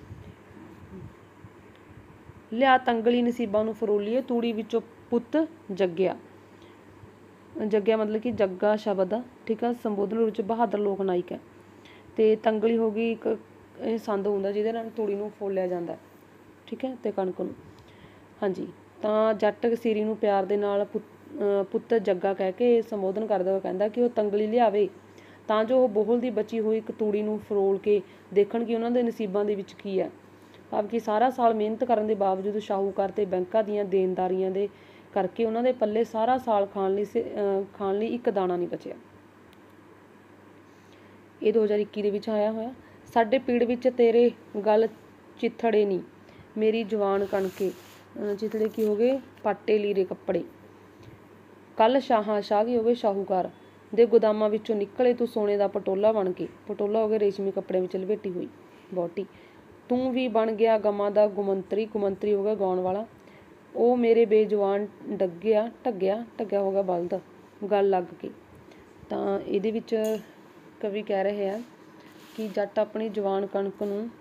ਲਿਆ ਤੰਗਲੀ ਨਸੀਬਾਂ ਨੂੰ ਫਰੋਲੀਏ, ਤੂੜੀ ਵਿੱਚੋਂ ਪੁੱਤ ਜੱਗਿਆ। ਜੱਗਿਆ ਮਤਲਬ ਕਿ ਜੱਗਾ ਸ਼ਬਦ ਆ, ਠੀਕ ਆ। ਸੰਬੋਧਨ ਵਿੱਚ ਬਹਾਦਰ ਲੋਕ ਨਾਇਕ ਹੈ। ਤੇ ਤੰਗਲੀ ਹੋ ਗਈ ਇੱਕ ਇਹ ਸੰਦ ਹੁੰਦਾ ਜਿਹਦੇ ਨਾਲ ਤੂੜੀ ਨੂੰ ਫੋਲਿਆ ਜਾਂਦਾ, ਠੀਕ ਹੈ, ਤੇ ਕਣਕ ਨੂੰ। ਹਾਂਜੀ, ਤਾਂ ਜੱਟ ਸੀਰੀ ਨੂੰ ਪਿਆਰ ਦੇ ਨਾਲ ਪੁੱਤ ਪੁੱਤ ਜੱਗਾ ਕਹਿ ਕੇ ਸੰਬੋਧਨ ਕਰਦਾ ਹੋਇਆ ਕਹਿੰਦਾ ਕਿ ਉਹ ਤੰਗਲੀ ਲਿਆਵੇ ਤਾਂ ਜੋ ਉਹ ਬੋਹਲ ਦੀ ਬਚੀ ਹੋਈ ਇੱਕ ਤੂੜੀ ਨੂੰ ਫਰੋਲ ਕੇ ਦੇਖਣ ਕਿ ਉਹਨਾਂ ਦੇ ਨਸੀਬਾਂ ਦੇ ਵਿੱਚ ਕੀ ਹੈ। ਭਾਵ ਕਿ ਸਾਰਾ ਸਾਲ ਮਿਹਨਤ ਕਰਨ ਦੇ ਬਾਵਜੂਦ ਸ਼ਾਹੂਕਾਰ ਤੇ ਬੈਂਕਾਂ ਦੀਆਂ ਦੇਣਦਾਰੀਆਂ ਦੇ ਕਰਕੇ ਉਹਨਾਂ ਦੇ ਪੱਲੇ ਸਾਰਾ ਸਾਲ ਖਾਣ ਲਈ ਖਾਣ ਲਈ ਇੱਕ ਦਾਣਾ ਨਹੀਂ ਬਚਿਆ। ਇਹ ਦੋ ਹਜ਼ਾਰ ਇੱਕੀ ਦੇ ਵਿੱਚ ਆਇਆ ਹੋਇਆ। ਸਾਡੇ ਪੀੜ ਵਿੱਚ ਤੇਰੇ ਗਲ ਚਿੱਥੜੇ ਨੀ, ਮੇਰੀ ਜਵਾਨ ਕਣਕੇ। ਚਿੱਥੜੇ ਕੀ ਹੋ ਗਏ, ਪਾਟੇ ਲੀਰੇ ਕੱਪੜੇ। ਕੱਲ ਸ਼ਾਹਾਂ, ਸ਼ਾਹ ਕੀ ਹੋ ਗਏ, ਸ਼ਾਹੂਕਾਰ ਦੇ ਗੋਦਾਮਾਂ ਵਿੱਚੋਂ ਨਿਕਲੇ ਤੂੰ ਸੋਨੇ ਦਾ ਪਟੋਲਾ ਬਣ ਕੇ। ਪਟੋਲਾ ਹੋ ਗਏ ਰੇਸ਼ਮੀ ਕੱਪੜਿਆਂ ਵਿੱਚ ਲਪੇਟੀ ਹੋਈ ਬੋਟੀ। ਤੂੰ ਵੀ ਬਣ ਗਿਆ ਗਮਾਂ ਦਾ ਗੁਮੰਤਰੀ। ਗੁਮੰਤਰੀ ਹੋ ਗਿਆ ਗਾਉਣ ਵਾਲਾ। ਉਹ ਮੇਰੇ ਬੇਜਵਾਨ ਡੱਗਿਆ ਢੱਗਿਆ ਢੱਗਿਆ ਹੋ ਗਿਆ ਬਲਦ ਗੱਲ ਲੱਗ ਕੇ। ਤਾਂ ਇਹਦੇ ਵਿੱਚ ਕਵੀ ਕਹਿ ਰਹੇ ਆ ਕਿ ਜੱਟ ਆਪਣੀ ਜਵਾਨ ਕਣਕ ਨੂੰ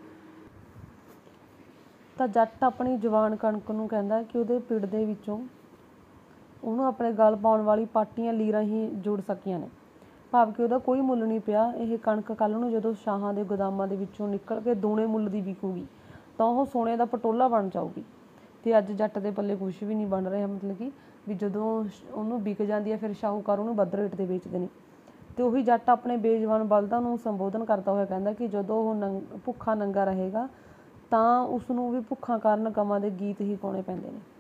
ਤਾਂ ਜੱਟ ਆਪਣੀ ਜਵਾਨ ਕਣਕ ਨੂੰ ਕਹਿੰਦਾ ਕਿ ਉਹਦੇ ਪਿੜ ਦੇ ਵਿੱਚੋਂ ਉਹਨੂੰ ਆਪਣੇ ਗਲ ਪਾਉਣ ਵਾਲੀ ਪਾਟੀਆਂ ਲੀਰਾਂ ਹੀ ਜੁੜ ਸਕੀਆਂ ਨੇ। ਭਾਵ ਕਿ ਉਹਦਾ ਕੋਈ ਮੁੱਲ ਨਹੀਂ ਪਿਆ। ਇਹ ਕਣਕ ਕੱਲ੍ਹ ਨੂੰ ਜਦੋਂ ਸ਼ਾਹਾਂ ਦੇ ਗੋਦਾਮਾਂ ਦੇ ਵਿੱਚੋਂ ਨਿਕਲ ਕੇ ਦੂਣੇ ਮੁੱਲ ਦੀ ਵਿਕੂਗੀ ਤਾਂ ਉਹ ਸੋਨੇ ਦਾ ਪਟੋਲਾ ਬਣ ਜਾਊਗੀ। ਤੇ ਅੱਜ ਜੱਟ ਦੇ ਪੱਲੇ ਕੁਛ ਵੀ ਨਹੀਂ ਬਣ ਰਿਹਾ। ਮਤਲਬ ਕਿ ਵੀ ਜਦੋਂ ਉਹਨੂੰ ਵਿਕ ਜਾਂਦੀ ਹੈ ਫਿਰ ਸ਼ਾਹੂਕਾਰ ਉਹਨੂੰ ਵੱਧ ਰੇਟ 'ਤੇ ਵੇਚਦੇ ਨੇ। ਤੇ ਉਹੀ ਜੱਟ ਆਪਣੇ ਬੇਜਵਾਨ ਬਲਦਾਂ ਨੂੰ ਸੰਬੋਧਨ ਕਰਦਾ ਹੋਇਆ ਕਹਿੰਦਾ ਕਿ ਜਦੋਂ ਉਹ ਨੰਗ ਭੁੱਖਾ ਨੰਗਾ ਰਹੇਗਾ ਤਾਂ ਉਸਨੂੰ ਵੀ ਭੁੱਖਾਂ ਕਾਰਨ ਗਮਾਂ ਦੇ ਗੀਤ ਹੀ ਗਾਉਣੇ ਪੈਂਦੇ ਨੇ।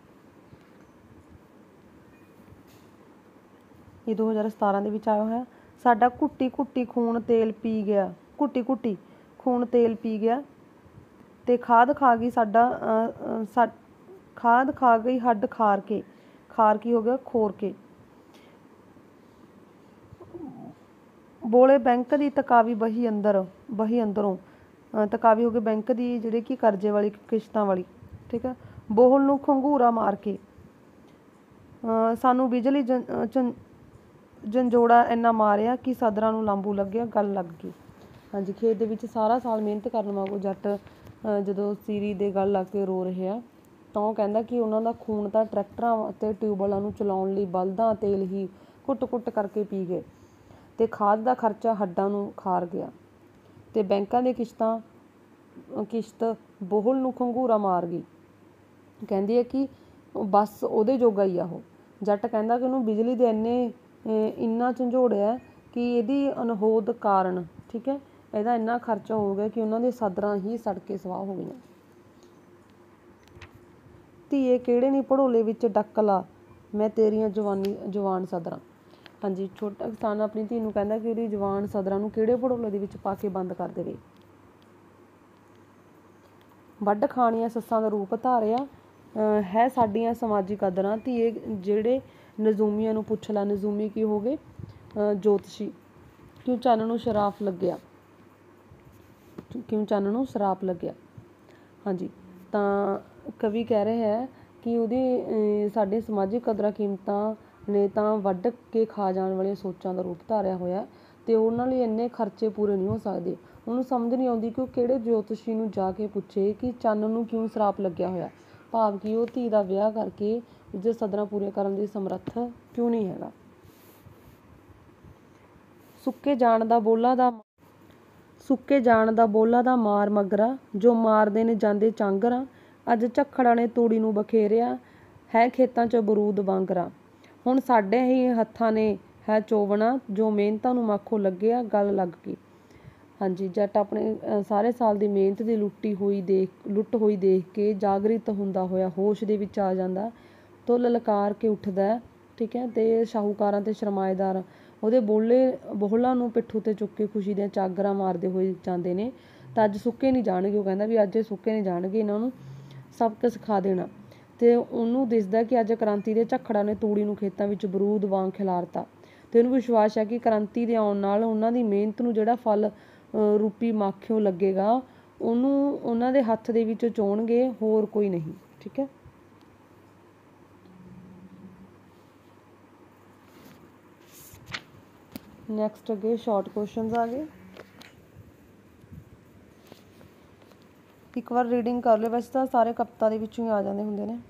ਇਹ ਦੋ ਹਜ਼ਾਰ ਸਤਾਰਾਂ ਦੇ ਵਿੱਚ ਆਇਆ ਹੋਇਆ। ਸਾਡਾ ਘੁੱਟੀ ਘੁੱਟੀ ਖੂਨ ਤੇਲ ਪੀ ਗਿਆ। ਘੁੱਟੀ ਘੁੱਟੀ ਖੂਨ ਤੇਲ ਪੀ ਗਿਆ ਤੇ ਖਾਦ ਖਾ ਗਈ ਸਾਡਾ ਸਾ ਖਾਦ ਖਾ ਗਈ ਹੱਡ ਖਾਰ ਕੇ। ਖਾਰ ਕੀ ਹੋ ਗਿਆ, ਖੋਰ ਕੇ। ਬੋਲੇ ਬੈਂਕ ਦੀ ਤਕਾਵੀ ਬਹੀ ਅੰਦਰ ਬਹੀ ਅੰਦਰੋਂ। ਤਕਾਵੀ ਹੋ ਗਈ ਬੈਂਕ ਦੀ ਜਿਹੜੀ ਕਿ ਕਰਜ਼ੇ ਵਾਲੀ ਕਿਸ਼ਤਾਂ ਵਾਲੀ, ਠੀਕ ਹੈ। ਬੋਹਲ ਨੂੰ ਖੰਗੂਰਾ ਮਾਰ ਕੇ। ਸਾਨੂੰ ਬਿਜਲੀ ਜੰ ਜੰਜੋੜਾ ਇੰਨਾ ਮਾਰਿਆ ਕਿ ਸਦਰਾਂ ਨੂੰ ਲਾਂਬੂ ਲੱਗਿਆ ਗੱਲ ਲੱਗ ਗਈ। ਹਾਂਜੀ, ਖੇਤ ਦੇ ਵਿੱਚ ਸਾਰਾ ਸਾਲ ਮਿਹਨਤ ਕਰਨ ਵਾਂਗੂ ਜੱਟ ਜਦੋਂ ਸੀਰੀ ਦੇ ਗਲ ਲੱਗ ਕੇ ਰੋ ਰਹੇ ਆ ਤਾਂ ਉਹ ਕਹਿੰਦਾ ਕਿ ਉਹਨਾਂ ਦਾ ਖੂਨ ਤਾਂ ਟਰੈਕਟਰਾਂ ਅਤੇ ਟਿਊਬਵੈੱਲਾਂ ਨੂੰ ਚਲਾਉਣ ਲਈ ਬਲਦਾਂ ਤੇਲ ਹੀ ਘੁੱਟ ਘੁੱਟ ਕਰਕੇ ਪੀ ਗਏ ਤੇ ਖਾਦ ਦਾ ਖਰਚਾ ਹੱਡਾਂ ਨੂੰ ਖਾਰ ਗਿਆ ਤੇ ਬੈਂਕਾਂ ਦੀਆਂ ਕਿਸ਼ਤਾਂ ਕਿਸ਼ਤ ਬੋਹਲ ਨੂੰ ਖੰਗੂਰਾ ਮਾਰ ਗਈ। ਕਹਿੰਦੀ ਹੈ ਕਿ ਬਸ ਉਹਦੇ ਜੋਗਾ ਹੀ ਆ ਉਹ। ਜੱਟ ਕਹਿੰਦਾ ਕਿ ਉਹਨੂੰ ਬਿਜਲੀ ਦੇ ਇੰਨੇ ਇੰਨਾ ਝੰਜੋੜਿਆ ਕਿ ਇਹਦੀ ਅਣਹੋਂਦ ਕਾਰਨ, ਠੀਕ ਹੈ, ਇਹਦਾ ਇੰਨਾ ਖਰਚਾ ਹੋ ਗਿਆ ਕਿ ਉਹਨਾਂ ਦੇ ਸਦਰਾਂ ਹੀ ਸੜ ਕੇ ਸਵਾਹ ਹੋ ਗਈਆਂ। ਧੀਏ ਕਿਹੜੇ ਨੀ ਭੜੋਲੇ ਵਿੱਚ ਡੱਕ ਲਾ, ਮੈਂ ਤੇਰੀਆਂ ਜਵਾਨੀ ਜਵਾਨ ਸਦਰਾਂ। ਹਾਂਜੀ, ਛੋਟਾ ਕਿਸਾਨ ਆਪਣੀ ਧੀ ਨੂੰ ਕਹਿੰਦਾ ਕਿ ਉਹਦੀ ਜਵਾਨ ਸਦਰਾਂ ਨੂੰ ਕਿਹੜੇ ਭੜੋਲੇ ਦੇ ਵਿੱਚ ਪਾ ਕੇ ਬੰਦ ਕਰ ਦੇਵੇ। ਵੱਢ ਖਾਣੀਆਂ ਸੱਸਾਂ ਦਾ ਰੂਪ ਧਾਰਿਆ ਹੈ ਸਾਡੀਆਂ ਸਮਾਜੀ ਕਦਰਾਂ। ਧੀਏ ਜਿਹੜੇ ਨਜ਼ੂਮੀਆਂ ਨੂੰ ਪੁੱਛ ਲਾ। ਨਜ਼ੂਮੀ ਕੀ ਹੋ ਗਏ, ਜੋਤਸ਼ੀ। ਕਿਉਂ ਚੰਨ ਨੂੰ ਸ਼ਰਾਪ ਲੱਗਿਆ, ਕਿਉਂ ਚੰਨ ਨੂੰ ਸ਼ਰਾਪ ਲੱਗਿਆ। ਹਾਂਜੀ, ਤਾਂ ਕਵੀ ਕਹਿ ਰਿਹਾ ਹੈ ਕਿ ਉਹਦੀ ਸਾਡੀਆਂ ਸਮਾਜਿਕ ਕਦਰਾਂ ਕੀਮਤਾਂ ਨੇ ਤਾਂ ਵੱਢ ਕੇ ਖਾ ਜਾਣ ਵਾਲੀਆਂ ਸੋਚਾਂ ਦਾ ਰੂਪ ਧਾਰਿਆ ਹੋਇਆ ਤੇ ਉਹਨਾਂ ਲਈ ਇੰਨੇ ਖਰਚੇ ਪੂਰੇ ਨਹੀਂ ਹੋ ਸਕਦੇ। ਉਹਨੂੰ ਸਮਝ ਨਹੀਂ ਆਉਂਦੀ ਕਿ ਉਹ ਕਿਹੜੇ ਜੋਤਸ਼ੀ ਨੂੰ ਜਾ ਕੇ ਪੁੱਛੇ ਕਿ ਚੰਨ ਨੂੰ ਕਿਉਂ ਸ਼ਰਾਪ ਲੱਗਿਆ ਹੋਇਆ। ਭਾਵ ਕਿ ਉਹ ਧੀ ਦਾ ਵਿਆਹ ਕਰਕੇ ਉਸਦੇ ਸਦਰਾਂ ਪੂਰੀਆਂ ਕਰਨ ਦੀ ਸਮਰੱਥ ਕਿਉਂ ਨਹੀਂ ਹੈਗਾ। ਸੁੱਕੇ ਜਾਣ ਦਾ ਬੋਲਾ ਦਾ ਸੁੱਕੇ ਜਾਣ ਦਾ ਬੋਲਾ ਦਾ ਮਾਰ ਮਗਰਾ, ਜੋ ਮਾਰਦੇ ਨੇ ਜਾਂਦੇ ਚਾਂਗਰਾਂ। ਅੱਜ ਝੱਖੜਾਂ ਨੇ ਤੂੜੀ ਨੂੰ ਬਖੇਰਿਆ, ਹੈ ਖੇਤਾਂ 'ਚ ਬਰੂਦ ਵਾਂਗਰਾ। ਹੁਣ ਸਾਡੇ ਹੀ ਹੱਥਾਂ ਨੇ ਹੈ ਚੋਵਣਾ, ਜੋ ਮਿਹਨਤਾਂ ਨੂੰ ਮਾਖੋ ਲੱਗਿਆ ਗੱਲ ਲੱਗ ਗਈ। ਹਾਂਜੀ, ਜੱਟ ਆਪਣੇ ਅ, ਸਾਰੇ ਸਾਲ ਦੀ ਮਿਹਨਤ ਦੀ ਲੁੱਟੀ ਹੋਈ ਦੇਖ ਲੁੱਟ ਹੋਈ ਦੇਖ ਕੇ ਜਾਗਰਿਤ ਹੁੰਦਾ ਹੋਇਆ ਹੋਸ਼ ਦੇ ਵਿੱਚ ਆ ਜਾਂਦਾ, ਤੋ ਲਲਕਾਰ ਕੇ ਉੱਠਦਾ। ਠੀਕ ਹੈ, ਅਤੇ ਸ਼ਾਹੂਕਾਰਾਂ ਅਤੇ ਸਰਮਾਏਦਾਰ ਉਹਦੇ ਬੋਲੇ ਬੋਹਲਾਂ ਨੂੰ ਪਿੱਠੂ 'ਤੇ ਚੁੱਕ ਕੇ ਖੁਸ਼ੀ ਦੀਆਂ ਚਾਗਰਾਂ ਮਾਰਦੇ ਹੋਏ ਜਾਂਦੇ ਨੇ। ਤਾਂ ਅੱਜ ਸੁੱਕੇ ਨਹੀਂ ਜਾਣਗੇ, ਉਹ ਕਹਿੰਦਾ ਵੀ ਅੱਜ ਇਹ ਸੁੱਕੇ ਨਹੀਂ ਜਾਣਗੇ, ਇਹਨਾਂ ਨੂੰ ਸਬਕ ਸਿਖਾ ਦੇਣਾ। ਅਤੇ ਉਹਨੂੰ ਦਿਸਦਾ ਕਿ ਅੱਜ ਕ੍ਰਾਂਤੀ ਦੇ ਝੱਖੜਾਂ ਨੇ ਤੂੜੀ ਨੂੰ ਖੇਤਾਂ ਵਿੱਚ ਬਰੂਦ ਵਾਂਗ ਖਿਲਾਰਤਾ, ਅਤੇ ਉਹਨੂੰ ਵਿਸ਼ਵਾਸ ਹੈ ਕਿ ਕ੍ਰਾਂਤੀ ਦੇ ਆਉਣ ਨਾਲ ਉਹਨਾਂ ਦੀ ਮਿਹਨਤ ਨੂੰ ਜਿਹੜਾ ਫਲ ਰੂਪੀ ਮਾਖਿਓ ਲੱਗੇਗਾ, ਉਹਨੂੰ ਉਹਨਾਂ ਦੇ ਹੱਥ ਦੇ ਵਿੱਚ ਚੋਣਗੇ, ਹੋਰ ਕੋਈ ਨਹੀਂ। ਠੀਕ ਹੈ, ਨੈਕਸਟ ਅੱਗੇ ਸ਼ਾਰਟ ਕੁਐਸਚਨਸ ਆ ਗਏ। ਇੱਕ ਵਾਰ ਰੀਡਿੰਗ ਕਰ ਲਿਓ, ਵੈਸੇ ਤਾਂ ਸਾਰੇ ਕਵਿਤਾ ਦੇ ਵਿੱਚੋਂ ਹੀ ਆ ਜਾਂਦੇ ਹੁੰਦੇ ਨੇ।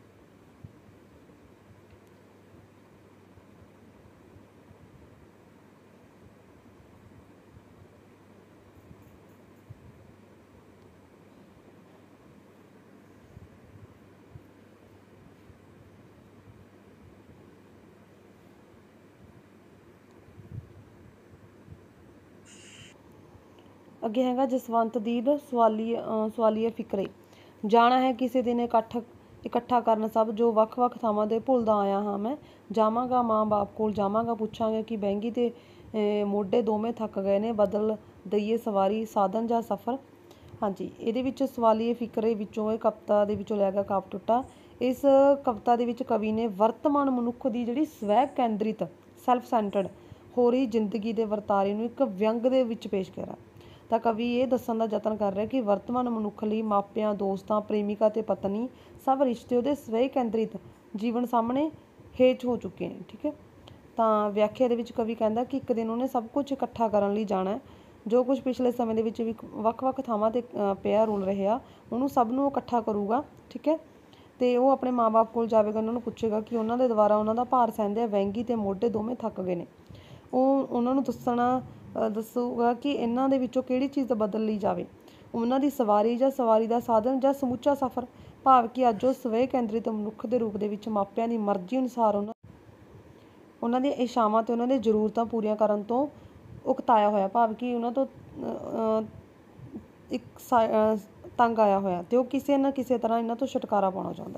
ਅੱਗੇ ਹੈਗਾ ਜਸਵੰਤ ਦੀਦ ਸਵਾਲੀ ਸਵਾਲੀਆ ਫਿਕਰੇ। ਜਾਣਾ ਹੈ ਕਿਸੇ ਦਿਨ ਇਕੱਠ ਇਕੱਠਾ ਕਰਨ ਸਭ, ਜੋ ਵੱਖ ਵੱਖ ਥਾਵਾਂ 'ਤੇ ਭੁੱਲਦਾ ਆਇਆ ਹਾਂ ਮੈਂ। ਜਾਵਾਂਗਾ ਮਾਂ ਬਾਪ ਕੋਲ, ਜਾਵਾਂਗਾ ਪੁੱਛਾਂਗੇ ਕਿ ਬਹਿੰਗੀ ਤੇ ਮੋਢੇ ਦੋਵੇਂ ਥੱਕ ਗਏ ਨੇ, ਬਦਲ ਦਈਏ ਸਵਾਰੀ ਸਾਧਨ ਜਾਂ ਸਫ਼ਰ। ਹਾਂਜੀ, ਇਹਦੇ ਵਿੱਚ ਸਵਾਲੀਏ ਫਿਕਰੇ ਵਿੱਚੋਂ ਇਹ ਕਵਿਤਾ ਦੇ ਵਿੱਚੋਂ ਲਿਆ ਗਿਆ ਕਾਵਿ ਟੁੱਟਾ। ਇਸ ਕਵਿਤਾ ਦੇ ਵਿੱਚ ਕਵੀ ਨੇ ਵਰਤਮਾਨ ਮਨੁੱਖ ਦੀ ਜਿਹੜੀ ਸਵੈ ਕੇਂਦਰਿਤ ਸੈਲਫ ਸੈਂਟਰਡ ਹੋ ਰਹੀ ਜ਼ਿੰਦਗੀ ਦੇ ਵਰਤਾਰੇ ਨੂੰ ਇੱਕ ਵਿਅੰਗ ਦੇ ਵਿੱਚ ਪੇਸ਼ ਕਰਿਆ। ਤਾਂ ਕਵੀ ਇਹ ਦੱਸਣ ਦਾ ਯਤਨ ਕਰ ਰਿਹਾ ਕਿ ਵਰਤਮਾਨ ਮਨੁੱਖ ਲਈ ਮਾਪਿਆਂ, ਦੋਸਤਾਂ, ਪ੍ਰੇਮਿਕਾ ਅਤੇ ਪਤਨੀ ਸਭ ਰਿਸ਼ਤੇ ਉਹਦੇ ਸਵੈ ਕੇਂਦਰਿਤ ਜੀਵਨ ਸਾਹਮਣੇ ਹੇਠ ਹੋ ਚੁੱਕੇ ਨੇ। ਠੀਕ ਹੈ, ਤਾਂ ਵਿਆਖਿਆ ਦੇ ਵਿੱਚ ਕਵੀ ਕਹਿੰਦਾ ਕਿ ਇੱਕ ਦਿਨ ਉਹਨੇ ਸਭ ਕੁਝ ਇਕੱਠਾ ਕਰਨ ਲਈ ਜਾਣਾ, ਜੋ ਕੁਝ ਪਿਛਲੇ ਸਮੇਂ ਦੇ ਵਿੱਚ ਵੀ ਵੱਖ ਵੱਖ ਥਾਵਾਂ 'ਤੇ ਪਿਆ ਰੁਲ ਰਿਹਾ, ਉਹਨੂੰ ਸਭ ਨੂੰ ਇਕੱਠਾ ਕਰੂਗਾ। ਠੀਕ ਹੈ, ਅਤੇ ਉਹ ਆਪਣੇ ਮਾਂ ਬਾਪ ਕੋਲ ਜਾਵੇਗਾ, ਉਹਨਾਂ ਨੂੰ ਪੁੱਛੇਗਾ ਕਿ ਉਹਨਾਂ ਦੇ ਦੁਆਰਾ ਉਹਨਾਂ ਦਾ ਭਾਰ ਸਹਿੰਦੇ ਵਹਿੰਗੀ ਅਤੇ ਮੋਢੇ ਦੋਵੇਂ ਥੱਕ ਗਏ ਨੇ। ਉਹ ਉਹਨਾਂ ਨੂੰ ਦੱਸਣਾ ਦੱਸੂਗਾ ਕਿ ਇਹਨਾਂ ਦੇ ਵਿੱਚੋਂ ਕਿਹੜੀ ਚੀਜ਼ ਬਦਲ ਲਈ ਜਾਵੇ, ਉਹਨਾਂ ਦੀ ਸਵਾਰੀ ਜਾਂ ਸਵਾਰੀ ਦਾ ਸਾਧਨ ਜਾਂ ਸਮੁੱਚਾ ਸਫ਼ਰ। ਭਾਵ ਕਿ ਅੱਜ ਉਹ ਸਵੈ ਕੇਂਦਰਿਤ ਮਨੁੱਖ ਦੇ ਰੂਪ ਦੇ ਵਿੱਚ ਮਾਪਿਆਂ ਦੀ ਮਰਜ਼ੀ ਅਨੁਸਾਰ ਉਹਨਾਂ ਉਹਨਾਂ ਦੀਆਂ ਇੱਛਾਵਾਂ ਅਤੇ ਉਹਨਾਂ ਦੀਆਂ ਜ਼ਰੂਰਤਾਂ ਪੂਰੀਆਂ ਕਰਨ ਤੋਂ ਉਕਤਾਇਆ ਹੋਇਆ, ਭਾਵ ਕਿ ਉਹਨਾਂ ਤੋਂ ਇੱਕ ਸਾ ਤੰਗ ਆਇਆ ਹੋਇਆ, ਅਤੇ ਉਹ ਕਿਸੇ ਨਾ ਕਿਸੇ ਤਰ੍ਹਾਂ ਇਹਨਾਂ ਤੋਂ ਛੁਟਕਾਰਾ ਪਾਉਣਾ ਚਾਹੁੰਦਾ।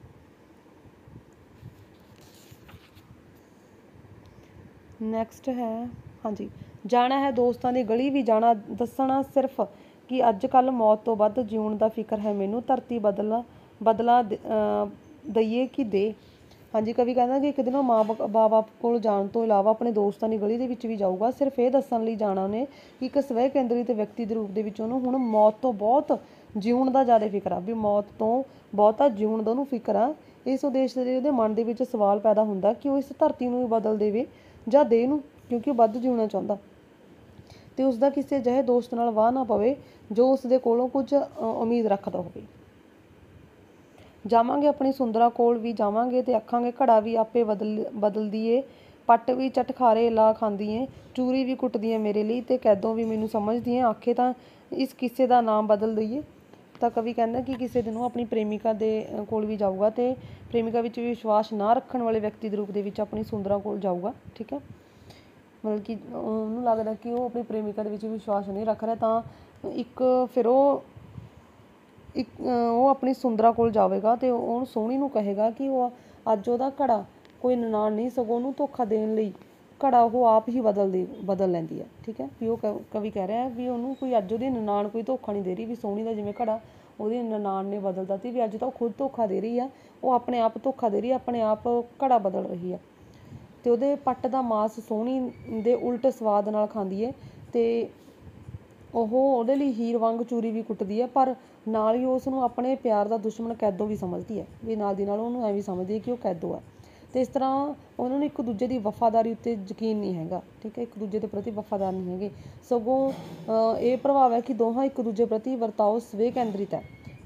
ਨੈਕਸਟ ਹੈ, ਹਾਂਜੀ, ਜਾਣਾ ਹੈ ਦੋਸਤਾਂ ਦੀ ਗਲੀ ਵੀ ਜਾਣਾ, ਦੱਸਣਾ ਸਿਰਫ ਕਿ ਅੱਜ ਕੱਲ੍ਹ ਮੌਤ ਤੋਂ ਵੱਧ ਜਿਉਣ ਦਾ ਫਿਕਰ ਹੈ ਮੈਨੂੰ, ਧਰਤੀ ਬਦਲਾ ਬਦਲਾ ਦਈਏ ਕਿ ਦੇ। ਹਾਂਜੀ, ਕਵੀ ਕਹਿੰਦਾ ਕਿ ਇੱਕ ਦਿਨ ਉਹ ਮਾਂ ਬਾਪ ਬਾਪ ਕੋਲ ਜਾਣ ਤੋਂ ਇਲਾਵਾ ਆਪਣੇ ਦੋਸਤਾਂ ਦੀ ਗਲੀ ਦੇ ਵਿੱਚ ਵੀ ਜਾਊਗਾ, ਸਿਰਫ ਇਹ ਦੱਸਣ ਲਈ ਜਾਣਾ ਉਹਨੇ ਕਿ ਇੱਕ ਸਵੈ ਕੇਂਦਰਿਤ ਵਿਅਕਤੀ ਦੇ ਰੂਪ ਦੇ ਵਿੱਚ ਉਹਨੂੰ ਹੁਣ ਮੌਤ ਤੋਂ ਬਹੁਤ ਜਿਉਣ ਦਾ ਜ਼ਿਆਦਾ ਫਿਕਰ ਆ, ਵੀ ਮੌਤ ਤੋਂ ਬਹੁਤਾ ਜਿਉਣ ਦਾ ਉਹਨੂੰ ਫਿਕਰ ਆ। ਇਸ ਉਦੇਸ਼ ਦੇ ਉਹਦੇ ਮਨ ਦੇ ਵਿੱਚ ਸਵਾਲ ਪੈਦਾ ਹੁੰਦਾ ਕਿ ਉਹ ਇਸ ਧਰਤੀ ਨੂੰ ਬਦਲ ਦੇਵੇ ਜਾਂ ਦੇ ਨੂੰ, ਕਿਉਂਕਿ ਉਹ ਵੱਧ ਜਿਉਣਾ ਚਾਹੁੰਦਾ, ਅਤੇ ਉਸਦਾ ਕਿਸੇ ਅਜਿਹੇ ਦੋਸਤ ਨਾਲ ਵਾਹ ਨਾ ਪਵੇ ਜੋ ਉਸਦੇ ਕੋਲੋਂ ਕੁਝ ਉਮੀਦ ਰੱਖਦਾ ਹੋਵੇ। ਜਾਵਾਂਗੇ ਆਪਣੀ ਸੁੰਦਰਾਂ ਕੋਲ ਵੀ ਜਾਵਾਂਗੇ, ਅਤੇ ਆਖਾਂਗੇ ਘੜਾ ਵੀ ਆਪੇ ਬਦਲ ਬਦਲਦੀ ਏ, ਪੱਟ ਵੀ ਚਟਖਾਰੇ ਲਾ ਖਾਂਦੀ ਏ, ਚੂਰੀ ਵੀ ਕੁੱਟਦੀ ਏ ਮੇਰੇ ਲਈ, ਅਤੇ ਕੈਦੋਂ ਵੀ ਮੈਨੂੰ ਸਮਝਦੀ ਏ, ਆਖੇ ਤਾਂ ਇਸ ਕਿੱਸੇ ਦਾ ਨਾਮ ਬਦਲ ਦਈਏ। ਤਾਂ ਕਵੀ ਕਹਿੰਦਾ ਕਿ ਕਿਸੇ ਦਿਨ ਉਹ ਆਪਣੀ ਪ੍ਰੇਮਿਕਾ ਦੇ ਕੋਲ ਵੀ ਜਾਊਗਾ, ਅਤੇ ਪ੍ਰੇਮਿਕਾ ਵਿੱਚ ਵੀ ਵਿਸ਼ਵਾਸ ਨਾ ਰੱਖਣ ਵਾਲੇ ਵਿਅਕਤੀ ਦੇ ਰੂਪ ਦੇ ਵਿੱਚ ਆਪਣੀ ਸੁੰਦਰਾਂ ਕੋਲ ਜਾਊਗਾ। ਠੀਕ ਹੈ, ਮਤਲਬ ਕਿ ਉਹਨੂੰ ਲੱਗਦਾ ਕਿ ਉਹ ਆਪਣੀ ਪ੍ਰੇਮਿਕਾ ਦੇ ਵਿੱਚ ਵਿਸ਼ਵਾਸ ਨਹੀਂ ਰੱਖ ਰਿਹਾ, ਤਾਂ ਇੱਕ ਫਿਰ ਉਹ ਇੱਕ ਉਹ ਆਪਣੀ ਸੁੰਦਰਾਂ ਕੋਲ ਜਾਵੇਗਾ, ਅਤੇ ਉਹਨੂੰ ਸੋਹਣੀ ਨੂੰ ਕਹੇਗਾ ਕਿ ਉਹ ਅੱਜ ਉਹਦਾ ਘੜਾ ਕੋਈ ਨਨਾਣ ਨਹੀਂ, ਸਗੋਂ ਉਹਨੂੰ ਧੋਖਾ ਦੇਣ ਲਈ ਘੜਾ ਉਹ ਆਪ ਹੀ ਬਦਲ ਦੇ ਬਦਲ ਲੈਂਦੀ ਹੈ। ਠੀਕ ਹੈ, ਵੀ ਉਹ ਕਵੀ ਕਹਿ ਰਿਹਾ ਵੀ ਉਹਨੂੰ ਕੋਈ ਅੱਜ ਉਹਦੀ ਨਨਾਣ ਕੋਈ ਧੋਖਾ ਨਹੀਂ ਦੇ ਰਹੀ, ਵੀ ਸੋਹਣੀ ਦਾ ਜਿਵੇਂ ਘੜਾ ਉਹਦੀ ਨਨਾਣ ਨੇ ਬਦਲਦਾ ਸੀ, ਵੀ ਅੱਜ ਤਾਂ ਉਹ ਖੁਦ ਧੋਖਾ ਦੇ ਰਹੀ ਆ, ਉਹ ਆਪਣੇ ਆਪ ਧੋਖਾ ਦੇ ਰਹੀ ਆ, ਆਪਣੇ ਆਪ ਘੜਾ ਬਦਲ ਰਹੀ ਆ। ਅਤੇ ਉਹਦੇ ਪੱਟ ਦਾ ਮਾਸ ਸੋਹਣੀ ਦੇ ਉਲਟ ਸਵਾਦ ਨਾਲ ਖਾਂਦੀ ਹੈ, ਅਤੇ ਉਹ ਉਹਦੇ ਲਈ ਹੀਰ ਵਾਂਗ ਚੂਰੀ ਵੀ ਕੁੱਟਦੀ ਹੈ, ਪਰ ਨਾਲ ਹੀ ਉਸ ਨੂੰ ਆਪਣੇ ਪਿਆਰ ਦਾ ਦੁਸ਼ਮਣ ਕੈਦੋਂ ਵੀ ਸਮਝਦੀ ਹੈ, ਵੀ ਨਾਲ ਦੀ ਨਾਲ ਉਹਨੂੰ ਐਵੇਂ ਸਮਝਦੀ ਹੈ ਕਿ ਉਹ ਕੈਦੋਂ ਹੈ। ਅਤੇ ਇਸ ਤਰ੍ਹਾਂ ਉਹਨਾਂ ਨੂੰ ਇੱਕ ਦੂਜੇ ਦੀ ਵਫਾਦਾਰੀ ਉੱਤੇ ਯਕੀਨ ਨਹੀਂ ਹੈਗਾ। ਠੀਕ ਹੈ, ਇੱਕ ਦੂਜੇ ਦੇ ਪ੍ਰਤੀ ਵਫਾਦਾਰ ਨਹੀਂ ਹੈਗੇ, ਸਗੋਂ ਇਹ ਪ੍ਰਭਾਵ ਹੈ ਕਿ ਦੋਹਾਂ ਇੱਕ ਦੂਜੇ ਪ੍ਰਤੀ ਵਰਤਾਓ ਸਵੈ ਕੇਂਦਰਿਤ ਹੈ,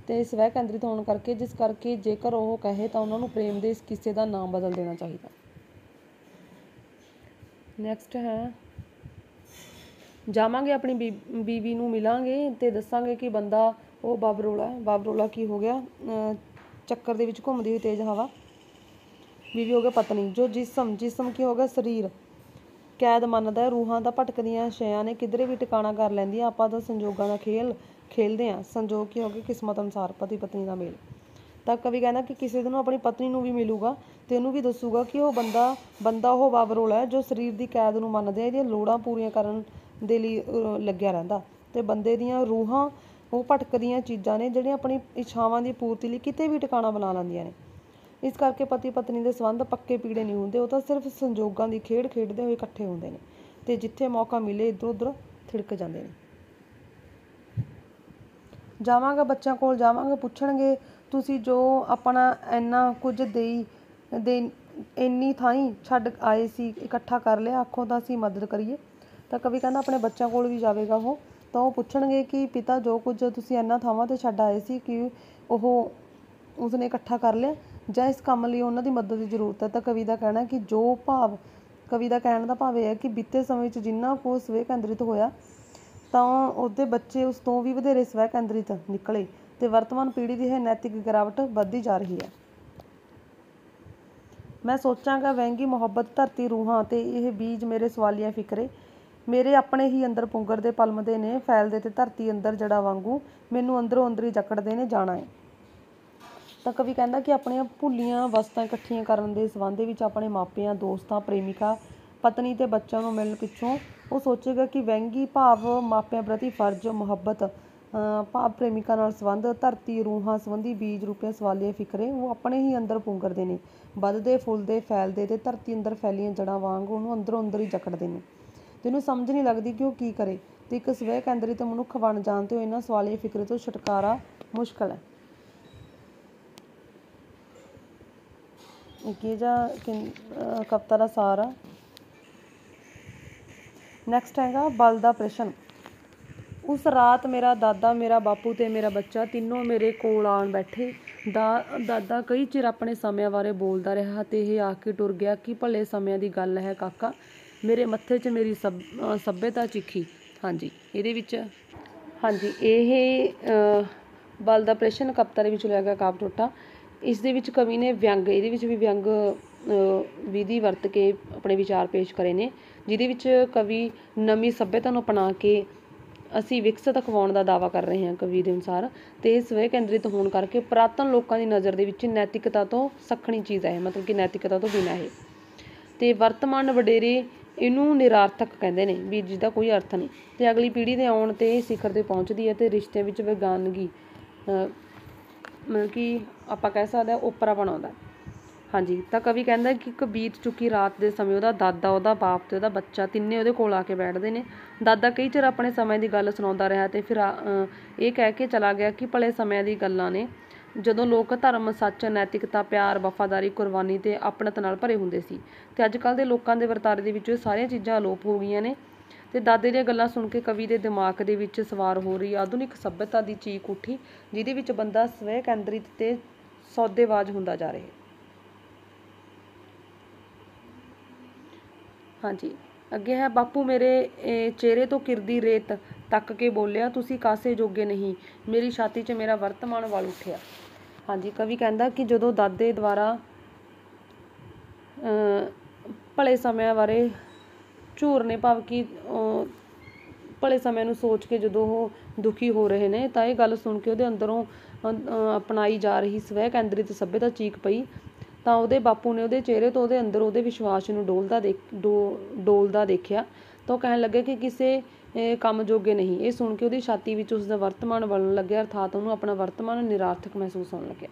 ਤੇ ਸਵੈ ਕੇਂਦਰਿਤ ਹੋਣ ਕਰਕੇ, ਜਿਸ ਕਰਕੇ ਜੇਕਰ ਉਹ ਕਹੇ ਤਾਂ ਉਹਨਾਂ ਨੂੰ ਪ੍ਰੇਮ ਦੇ ਇਸ ਕਿੱਸੇ ਦਾ ਨਾਮ ਬਦਲ ਦੇਣਾ ਚਾਹੀਦਾ। ਨੈਕਸਟ ਹੈ, ਜਾਵਾਂਗੇ ਆਪਣੀ ਬੀ ਬੀਵੀ ਨੂੰ ਮਿਲਾਂਗੇ ਤੇ ਦੱਸਾਂਗੇ ਕਿ ਬੰਦਾ ਉਹ ਬਾਬਰੋਲਾ ਹੈ। ਬਾਬਰੋਲਾ ਕੀ ਹੋ ਗਿਆ? ਚੱਕਰ ਦੇ ਵਿੱਚ ਘੁੰਮਦੀ ਹੋਈ ਤੇਜ਼ ਹਵਾ। ਬੀਵੀ ਹੋ ਗਿਆ ਪਤਨੀ। ਜੋ ਜਿਸਮ, ਜਿਸਮ ਕੀ ਹੋ ਗਿਆ? ਸਰੀਰ ਕੈਦ ਮੰਨਦਾ ਹੈ। ਰੂਹਾਂ ਦਾ ਭਟਕਦੀਆਂ ਸ਼ਿਆਂ ਨੇ ਕਿਧਰੇ ਵੀ ਟਿਕਾਣਾ ਕਰ ਲੈਂਦੀਆਂ। ਆਪਾਂ ਤਾਂ ਸੰਜੋਗਾਂ ਦਾ ਖੇਲ ਖੇਲਦੇ ਹਾਂ। ਸੰਜੋਗ ਕੀ ਹੋ ਗਏ? ਕਿਸਮਤ ਅਨੁਸਾਰ ਪਤੀ ਪਤਨੀ ਦਾ ਮੇਲ। ਤਾਂ ਕਵੀ ਕਹਿੰਦਾ ਕਿ ਕਿਸੇ ਦਿਨ ਆਪਣੀ ਪਤਨੀ ਨੂੰ ਵੀ ਮਿਲੂਗਾ ਤੇ ਉਹਨੂੰ ਵੀ ਦੱਸੂਗਾ ਕਿ ਉਹ ਬੰਦਾ ਬੰਦਾ ਉਹ ਬਾਬਰੋਲਾ ਹੈ ਜੋ ਸਰੀਰ ਦੀ ਕੈਦ ਨੂੰ ਮੰਨਦੇ ਆ, ਇਹਦੀਆਂ ਲੋੜਾਂ ਪੂਰੀਆਂ ਕਰਨ ਦੇ ਲਈ ਲੱਗਿਆ ਰਹਿੰਦਾ। ਤੇ ਬੰਦੇ ਦੀਆਂ ਰੂਹਾਂ ਉਹ ਭਟਕਦੀਆਂ ਚੀਜ਼ਾਂ ਨੇ ਜਿਹੜੀਆਂ ਆਪਣੀ ਇੱਛਾਵਾਂ ਦੀ ਪੂਰਤੀ ਲਈ ਕਿਤੇ ਵੀ ਟਿਕਾਣਾ ਬਣਾ ਲੈਂਦੀਆਂ ਨੇ। ਇਸ ਕਰਕੇ ਪਤੀ ਪਤਨੀ ਦੇ ਸੰਬੰਧ ਪੱਕੇ ਪੀੜੇ ਨਹੀਂ ਹੁੰਦੇ, ਉਹ ਤਾਂ ਸਿਰਫ ਸੰਜੋਗਾਂ ਦੀ ਖੇਡ ਖੇਡਦੇ ਹੋਏ ਇਕੱਠੇ ਹੁੰਦੇ ਨੇ ਤੇ ਜਿੱਥੇ ਮੌਕਾ ਮਿਲੇ ਇੱਧਰ ਉੱਧਰ ਥਿੜਕ ਜਾਂਦੇ ਨੇ। ਜਾਵਾਂਗਾ ਬੱਚਿਆਂ ਕੋਲ, ਜਾਵਾਂਗੇ ਪੁੱਛਣਗੇ ਤੁਸੀਂ ਜੋ ਆਪਣਾ ਇੰਨਾ ਕੁਝ ਦੇਈ ਦੇ ਇੰਨੀ ਥਾਈਂ ਛੱਡ ਆਏ ਸੀ, ਇਕੱਠਾ ਕਰ ਲਿਆ, ਆਖੋ ਤਾਂ ਅਸੀਂ ਮਦਦ ਕਰੀਏ। ਤਾਂ ਕਵੀ ਕਹਿੰਦਾ ਆਪਣੇ ਬੱਚਿਆਂ ਕੋਲ ਵੀ ਜਾਵੇਗਾ ਉਹ, ਤਾਂ ਉਹ ਪੁੱਛਣਗੇ ਕਿ ਪਿਤਾ ਜੋ ਕੁਝ ਤੁਸੀਂ ਇਹਨਾਂ ਥਾਵਾਂ 'ਤੇ ਛੱਡ ਆਏ ਸੀ ਕਿ ਉਹ ਉਸਨੇ ਇਕੱਠਾ ਕਰ ਲਿਆ ਜਾਂ ਇਸ ਕੰਮ ਲਈ ਉਹਨਾਂ ਦੀ ਮਦਦ ਦੀ ਜ਼ਰੂਰਤ ਹੈ। ਤਾਂ ਕਵੀ ਦਾ ਕਹਿਣਾ ਕਿ ਜੋ ਭਾਵ ਕਵੀ ਦਾ ਕਹਿਣ ਦਾ ਭਾਵ ਇਹ ਹੈ ਕਿ ਬੀਤੇ ਸਮੇਂ ਵਿੱਚ ਜਿੰਨਾ ਕੁ ਸਵੈ ਕੇਂਦਰਿਤ ਹੋਇਆ ਤਾਂ ਉਹਦੇ ਬੱਚੇ ਉਸ ਤੋਂ ਵੀ ਵਧੇਰੇ ਸਵੈ ਕੇਂਦਰਿਤ ਨਿਕਲੇ ਤੇ ਵਰਤਮਾਨ ਪੀੜ੍ਹੀ ਦੀ ਇਹ ਨੈਤਿਕ ਗਿਰਾਵਟ ਵੱਧਦੀ ਜਾ ਰਹੀ ਹੈ। ਮੈਂ ਸੋਚਾਂਗਾ ਵਹਿੰਗੀ ਮੁਹੱਬਤ ਧਰਤੀ ਰੂਹਾਂ ਤੇ ਇਹ ਬੀਜ ਮੇਰੇ ਸਵਾਲੀਆ ਫਿਕਰੇ ਮੇਰੇ ਆਪਣੇ ਹੀ ਅੰਦਰ ਪੁੰਗਰਦੇ ਪਲਮਦੇ ਨੇ, ਫੈਲਦੇ ਤੇ ਧਰਤੀ ਅੰਦਰ ਜੜ੍ਹਾਂ ਵਾਂਗੂ ਮੈਨੂੰ ਅੰਦਰੋਂ ਅੰਦਰੀ ਜਕੜਦੇ ਨੇ, ਜਾਣਾ ਹੈ। ਤਾਂ ਕਵੀ ਕਹਿੰਦਾ ਕਿ ਆਪਣੀਆਂ ਭੁੱਲੀਆਂ ਵਸਤਾਂ ਇਕੱਠੀਆਂ ਕਰਨ ਦੇ ਸੰਬੰਧ ਵਿੱਚ ਆਪਣੇ ਮਾਪਿਆਂ, ਦੋਸਤਾਂ, ਪ੍ਰੇਮਿਕਾ, ਪਤਨੀ ਤੇ ਬੱਚਿਆਂ ਨੂੰ ਮਿਲਣ ਪਿੱਛੋਂ ਉਹ ਸੋਚੇਗਾ ਕਿ ਵਹਿੰਗੀ ਭਾਵ ਮਾਪਿਆਂ ਪ੍ਰਤੀ ਫਰਜ਼, ਮੁਹੱਬਤ ਭਾਵ ਪ੍ਰੇਮਿਕਾ ਨਾਲ ਸੰਬੰਧ, ਧਰਤੀ ਰੂਹਾਂ ਸੰਬੰਧੀ ਬੀਜ ਰੂਪੇ ਸਵਾਲੀਆ ਫਿਕਰੇ ਉਹ ਆਪਣੇ ਹੀ ਅੰਦਰ ਪੁੰਗਰਦੇ ਨੇ, ਵੱਧਦੇ ਫੁੱਲਦੇ ਫੈਲਦੇ ਤੇ ਧਰਤੀ ਅੰਦਰ ਫੈਲੀਆਂ ਜੜ੍ਹਾਂ ਵਾਂਗ ਉਹਨੂੰ ਅੰਦਰੋਂ ਅੰਦਰ ਹੀ ਜਕੜਦੇ ਨੇ ਤੇ ਉਹਨੂੰ ਸਮਝ ਨਹੀਂ ਲੱਗਦੀ ਕਿ ਉਹ ਕੀ ਕਰੇ ਤੇ ਇੱਕ ਸਵੈ ਕੇਂਦਰਿਤ ਮਨੁੱਖ ਬਣ ਜਾਣ ਤੇ ਉਹ ਇਹਨਾਂ ਸਵਾਲੀਆ ਫਿਕਰੇ ਤੋਂ ਛੁਟਕਾਰਾ ਮੁਸ਼ਕਲ ਹੈ। ਇੱਕ ਇਹ ਜਿਹਾ ਕਵਿਤਾ ਦਾ ਸਾਰ ਆ। ਨੈਕਸਟ ਹੈਗਾ ਬਲ ਦਾ ਪ੍ਰਸ਼ਨ। ਉਸ ਰਾਤ ਮੇਰਾ ਦਾਦਾ, ਮੇਰਾ ਬਾਪੂ ਤੇ ਮੇਰਾ ਬੱਚਾ ਤਿੰਨੋਂ ਮੇਰੇ ਕੋਲ ਆਣ ਬੈਠੇ। ਦਾ ਦਾਦਾ ਕਈ ਚਿਰ ਆਪਣੇ ਸਮਿਆਂ ਬਾਰੇ ਬੋਲਦਾ ਰਿਹਾ ਤੇ ਇਹ ਆਖ ਕੇ ਟੁਰ ਗਿਆ ਕਿ ਭਲੇ ਸਮਿਆਂ ਦੀ ਗੱਲ ਹੈ ਕਾਕਾ, ਮੇਰੇ ਮੱਥੇ 'ਚ ਮੇਰੀ ਸਭ ਸੱਭਿਅਤਾ ਚਿੱਖੀ। ਹਾਂਜੀ ਇਹਦੇ ਵਿੱਚ ਹਾਂਜੀ ਇਹ ਬਲ ਦਾ ਪ੍ਰਸ਼ਨ ਕਵਿਤਾ ਦੇ ਵਿੱਚ ਲਿਆ ਗਿਆ ਕਾਵਿ ਟੋਟਾ। ਇਸ ਦੇ ਵਿੱਚ ਕਵੀ ਨੇ ਵਿਅੰਗ, ਇਹਦੇ ਵਿੱਚ ਵੀ ਵਿਅੰਗ ਵਿਧੀ ਵਰਤ ਕੇ ਆਪਣੇ ਵਿਚਾਰ ਪੇਸ਼ ਕਰੇ ਨੇ, ਜਿਹਦੇ ਵਿੱਚ ਕਵੀ ਨਵੀਂ ਸੱਭਿਅਤਾ ਨੂੰ ਅਪਣਾ ਕੇ ਅਸੀਂ ਵਿਕਸਿਤ ਅਖਵਾਉਣ ਦਾ ਦਾਅਵਾ ਕਰ ਰਹੇ ਹਾਂ ਕਵੀ ਦੇ ਅਨੁਸਾਰ। ਅਤੇ ਇਹ ਸਵੈ ਕੇਂਦਰਿਤ ਹੋਣ ਕਰਕੇ ਪੁਰਾਤਨ ਲੋਕਾਂ ਦੀ ਨਜ਼ਰ ਦੇ ਵਿੱਚ ਨੈਤਿਕਤਾ ਤੋਂ ਸੱਖਣੀ ਚੀਜ਼ ਹੈ, ਮਤਲਬ ਕਿ ਨੈਤਿਕਤਾ ਤੋਂ ਬਿਨਾਂ ਇਹ। ਅਤੇ ਵਰਤਮਾਨ ਵਡੇਰੇ ਇਹਨੂੰ ਨਿਰਾਰਥਕ ਕਹਿੰਦੇ ਨੇ ਵੀ ਜਿਸਦਾ ਕੋਈ ਅਰਥ ਨਹੀਂ, ਅਤੇ ਅਗਲੀ ਪੀੜ੍ਹੀ ਦੇ ਆਉਣ 'ਤੇ ਸਿਖਰ 'ਤੇ ਪਹੁੰਚਦੀ ਹੈ ਅਤੇ ਰਿਸ਼ਤਿਆਂ ਵਿੱਚ ਵਿਗਾਨਗੀ ਮਤਲਬ ਕਿ ਆਪਾਂ ਕਹਿ ਸਕਦੇ ਹਾਂ ਓਪਰਾ ਬਣਾਉਂਦਾ। ਹਾਂਜੀ ਤਾਂ ਕਵੀ ਕਹਿੰਦਾ ਕਿ ਇੱਕ ਬੀਤ ਚੁੱਕੀ ਰਾਤ ਦੇ ਸਮੇਂ ਉਹਦਾ ਦਾਦਾ, ਉਹਦਾ ਬਾਪ ਅਤੇ ਉਹਦਾ ਬੱਚਾ ਤਿੰਨੇ ਉਹਦੇ ਕੋਲ ਆ ਕੇ ਬੈਠਦੇ ਨੇ। ਦਾਦਾ ਕਈ ਚਿਰ ਆਪਣੇ ਸਮੇਂ ਦੀ ਗੱਲ ਸੁਣਾਉਂਦਾ ਰਿਹਾ ਅਤੇ ਫਿਰ ਇਹ ਕਹਿ ਕੇ ਚਲਾ ਗਿਆ ਕਿ ਭਲੇ ਸਮਿਆਂ ਦੀ ਗੱਲਾਂ ਨੇ ਜਦੋਂ ਲੋਕ ਧਰਮ, ਸੱਚ, ਨੈਤਿਕਤਾ, ਪਿਆਰ, ਵਫਾਦਾਰੀ, ਕੁਰਬਾਨੀ ਅਤੇ ਆਪਣਤ ਨਾਲ ਭਰੇ ਹੁੰਦੇ ਸੀ। ਅਤੇ ਅੱਜ ਕੱਲ੍ਹ ਦੇ ਲੋਕਾਂ ਦੇ ਵਰਤਾਰੇ ਦੇ ਵਿੱਚੋਂ ਇਹ ਸਾਰੀਆਂ ਚੀਜ਼ਾਂ ਅਲੋਪ ਹੋ ਗਈਆਂ ਨੇ। ਅਤੇ ਦਾਦੇ ਦੀਆਂ ਗੱਲਾਂ ਸੁਣ ਕੇ ਕਵੀ ਦੇ ਦਿਮਾਗ ਦੇ ਵਿੱਚ ਸਵਾਰ ਹੋ ਰਹੀ ਆਧੁਨਿਕ ਸੱਭਿਅਤਾ ਦੀ ਚੀਕ ਉੱਠੀ, ਜਿਹਦੇ ਵਿੱਚ ਬੰਦਾ ਸਵੈ ਕੇਂਦਰਿਤ ਅਤੇ ਸੌਦੇਬਾਜ਼ ਹੁੰਦਾ ਜਾ ਰਿਹਾ। ਹਾਂਜੀ ਅੱਗੇ ਹੈ ਬਾਪੂ ਮੇਰੇ ਚਿਹਰੇ ਤੋਂ ਕਿਰਦੀ ਰੇਤ ਤੱਕ ਕੇ ਬੋਲਿਆ, ਤੁਸੀਂ ਕਾਸੇ ਜੋਗੇ ਨਹੀਂ, ਮੇਰੀ ਛਾਤੀ 'ਚ ਮੇਰਾ ਵਰਤਮਾਨ ਵਲ ਉੱਠਿਆ। ਹਾਂਜੀ ਕਵੀ ਕਹਿੰਦਾ ਕਿ ਜਦੋਂ ਦਾਦੇ ਦੁਆਰਾ ਭਲੇ ਸਮਿਆਂ ਬਾਰੇ ਝੂਰਨੇ ਭਾਵ ਕਿ ਭਲੇ ਸਮਿਆਂ ਨੂੰ ਸੋਚ ਕੇ ਜਦੋਂ ਉਹ ਦੁਖੀ ਹੋ ਰਹੇ ਨੇ ਤਾਂ ਇਹ ਗੱਲ ਸੁਣ ਕੇ ਉਹਦੇ ਅੰਦਰੋਂ ਅਪਣਾਈ ਜਾ ਰਹੀ ਸਵੈ ਕੇਂਦਰਿਤ ਸੱਭਿਅਤਾ ਚੀਕ ਪਈ। ਤਾਂ ਉਹਦੇ ਬਾਪੂ ਨੇ ਉਹਦੇ ਚਿਹਰੇ ਤੋਂ ਉਹਦੇ ਅੰਦਰ ਉਹਦੇ ਵਿਸ਼ਵਾਸ ਨੂੰ ਡੋਲਦਾ ਦੇਖ ਡੋ ਡੋਲਦਾ ਦੇਖਿਆ ਤਾਂ ਉਹ ਕਹਿਣ ਲੱਗੇ ਕਿ ਕਿਸੇ ਕੰਮ ਜੋਗੇ ਨਹੀਂ। ਇਹ ਸੁਣ ਕੇ ਉਹਦੀ ਛਾਤੀ ਵਿੱਚ ਉਸਦਾ ਵਰਤਮਾਨ ਵਲਣ ਲੱਗਿਆ, ਅਰਥਾਤ ਉਹਨੂੰ ਆਪਣਾ ਵਰਤਮਾਨ ਨਿਰਾਰਥਕ ਮਹਿਸੂਸ ਹੋਣ ਲੱਗਿਆ।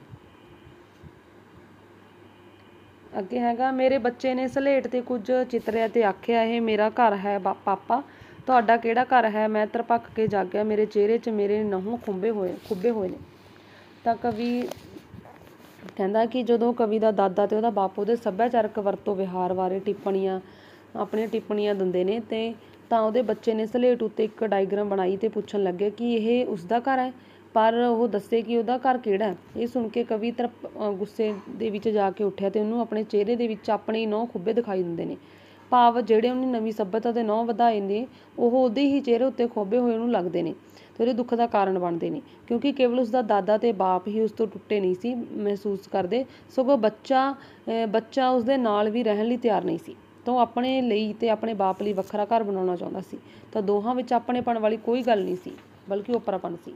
ਅੱਗੇ ਹੈਗਾ ਮੇਰੇ ਬੱਚੇ ਨੇ ਸਲੇਟ 'ਤੇ ਕੁਝ ਚਿਤਰਿਆ ਤੇ ਆਖਿਆ, ਇਹ ਮੇਰਾ ਘਰ ਹੈ ਪਾਪਾ, ਤੁਹਾਡਾ ਕਿਹੜਾ ਘਰ ਹੈ? ਮੈਂ ਤਰਪੱਕ ਕੇ ਜਾਗਿਆ, ਮੇਰੇ ਚਿਹਰੇ 'ਚ ਮੇਰੇ ਨਹੁੰ ਖੁੰਬੇ ਹੋਏ ਖੁੱਬੇ ਹੋਏ ਨੇ। ਤਾਂ ਕਵੀ ਕਹਿੰਦਾ ਕਿ ਜਦੋਂ ਕਵੀ ਦਾ ਦਾਦਾ ਅਤੇ ਉਹਦਾ ਬਾਪੂ ਦੇ ਸੱਭਿਆਚਾਰਕ ਵਰਤੋਂ ਵਿਹਾਰ ਬਾਰੇ ਟਿੱਪਣੀਆਂ ਆਪਣੀਆਂ ਟਿੱਪਣੀਆਂ ਦਿੰਦੇ ਨੇ ਅਤੇ ਤਾਂ ਉਹਦੇ ਬੱਚੇ ਨੇ ਸਲੇਟ ਉੱਤੇ ਇੱਕ ਡਾਇਗਰਾਮ ਬਣਾਈ ਅਤੇ ਪੁੱਛਣ ਲੱਗੇ ਕਿ ਇਹ ਉਸਦਾ ਘਰ ਹੈ? ਪਰ ਉਹ ਦੱਸੇ ਕਿ ਉਹਦਾ ਘਰ ਕਿਹੜਾ। ਇਹ ਸੁਣ ਕੇ ਕਵੀ ਤਰਪ ਗੁੱਸੇ ਦੇ ਵਿੱਚ ਜਾ ਕੇ ਉੱਠਿਆ ਅਤੇ ਉਹਨੂੰ ਆਪਣੇ ਚਿਹਰੇ ਦੇ ਵਿੱਚ ਆਪਣੇ ਨਹੁੰ ਖੁੱਬੇ ਦਿਖਾਈ ਦਿੰਦੇ ਨੇ। ਭਾਵ ਜਿਹੜੇ ਉਹਨੇ ਨਵੀਂ ਸੱਭਿਅਤਾ ਦੇ ਨਹੁੰ ਵਧਾਏ ਨੇ ਉਹ ਉਹਦੇ ਹੀ ਚਿਹਰੇ ਉੱਤੇ ਖੋਬੇ ਹੋਏ ਉਹਨੂੰ ਲੱਗਦੇ ਨੇ ਅਤੇ ਉਹਦੇ ਦੁੱਖ ਦਾ ਕਾਰਨ ਬਣਦੇ ਨੇ, ਕਿਉਂਕਿ ਕੇਵਲ ਉਸਦਾ ਦਾਦਾ ਅਤੇ ਬਾਪ ਹੀ ਉਸ ਤੋਂ ਟੁੱਟੇ ਨਹੀਂ ਸੀ ਮਹਿਸੂਸ ਕਰਦੇ, ਸਗੋਂ ਬੱਚਾ ਬੱਚਾ ਉਸਦੇ ਨਾਲ ਵੀ ਰਹਿਣ ਲਈ ਤਿਆਰ ਨਹੀਂ ਸੀ। ਤਾਂ ਉਹ ਆਪਣੇ ਲਈ ਅਤੇ ਆਪਣੇ ਬਾਪ ਲਈ ਵੱਖਰਾ ਘਰ ਬਣਾਉਣਾ ਚਾਹੁੰਦਾ ਸੀ। ਤਾਂ ਦੋਹਾਂ ਵਿੱਚ ਆਪਣੇਪਣ ਵਾਲੀ ਕੋਈ ਗੱਲ ਨਹੀਂ ਸੀ, ਬਲਕਿ ਓਪਰਾਪਣ ਸੀ।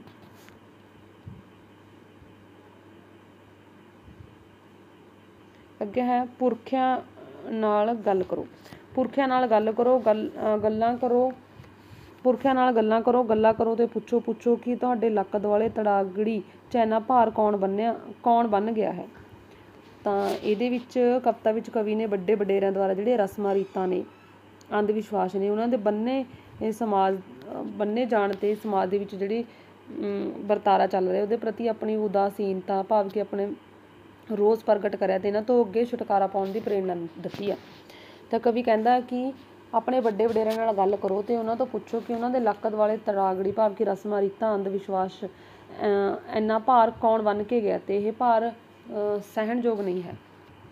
ਅੱਗੇ ਹੈ ਪੁਰਖਿਆਂ ਨਾਲ ਗੱਲ ਕਰੋ। ਪੁਰਖਿਆਂ ਨਾਲ ਗੱਲ ਕਰੋ ਗੱਲ ਗੱਲਾਂ ਕਰੋ ਪੁਰਖਿਆਂ ਨਾਲ ਗੱਲਾਂ ਕਰੋ ਗੱਲਾਂ ਕਰੋ ਅਤੇ ਪੁੱਛੋ ਪੁੱਛੋ ਕਿ ਤੁਹਾਡੇ ਲੱਕ ਦੁਆਲੇ ਤੜਾਗੜੀ ਚੈਨਾ ਭਾਰ ਕੌਣ ਬੰਨਿਆ ਕੌਣ ਬੰਨ੍ਹ ਗਿਆ ਹੈ। ਤਾਂ ਇਹਦੇ ਵਿੱਚ ਕਵਿਤਾ ਵਿੱਚ ਕਵੀ ਨੇ ਵੱਡੇ ਵਡੇਰਿਆਂ ਦੁਆਰਾ ਜਿਹੜੇ ਰਸਮਾਂ ਰੀਤਾਂ ਨੇ, ਅੰਧ ਵਿਸ਼ਵਾਸ ਨੇ, ਉਹਨਾਂ ਦੇ ਬੰਨੇ ਸਮਾਜ ਬੰਨੇ ਜਾਣ 'ਤੇ ਸਮਾਜ ਦੇ ਵਿੱਚ ਜਿਹੜੀ ਵਰਤਾਰਾ ਚੱਲ ਰਿਹਾ ਉਹਦੇ ਪ੍ਰਤੀ ਆਪਣੀ ਉਦਾਸੀਨਤਾ ਭਾਵ ਕਿ ਆਪਣੇ ਰੋਸ ਪ੍ਰਗਟ ਕਰਿਆ ਅਤੇ ਇਹਨਾਂ ਤੋਂ ਅੱਗੇ ਛੁਟਕਾਰਾ ਪਾਉਣ ਦੀ ਪ੍ਰੇਰਨਾ ਦਿੱਤੀ ਆ। ਤਾਂ ਕਵੀ ਕਹਿੰਦਾ ਕਿ ਆਪਣੇ ਵੱਡੇ ਵਡੇਰਿਆਂ ਨਾਲ ਗੱਲ ਕਰੋ ਅਤੇ ਉਹਨਾਂ ਤੋਂ ਪੁੱਛੋ ਕਿ ਉਹਨਾਂ ਦੇ ਲੱਕ ਦੁਆਲੇ ਤੜਾਗੜੀ ਭਾਵ ਕਿ ਰਸਮਾਂ ਰੀਤਾਂ ਅੰਧ ਵਿਸ਼ਵਾਸ ਇੰਨਾ ਭਾਰ ਕੌਣ ਬੰਨ੍ਹ ਕੇ ਗਿਆ ਅਤੇ ਇਹ ਭਾਰ ਸਹਿਣਯੋਗ ਨਹੀਂ ਹੈ।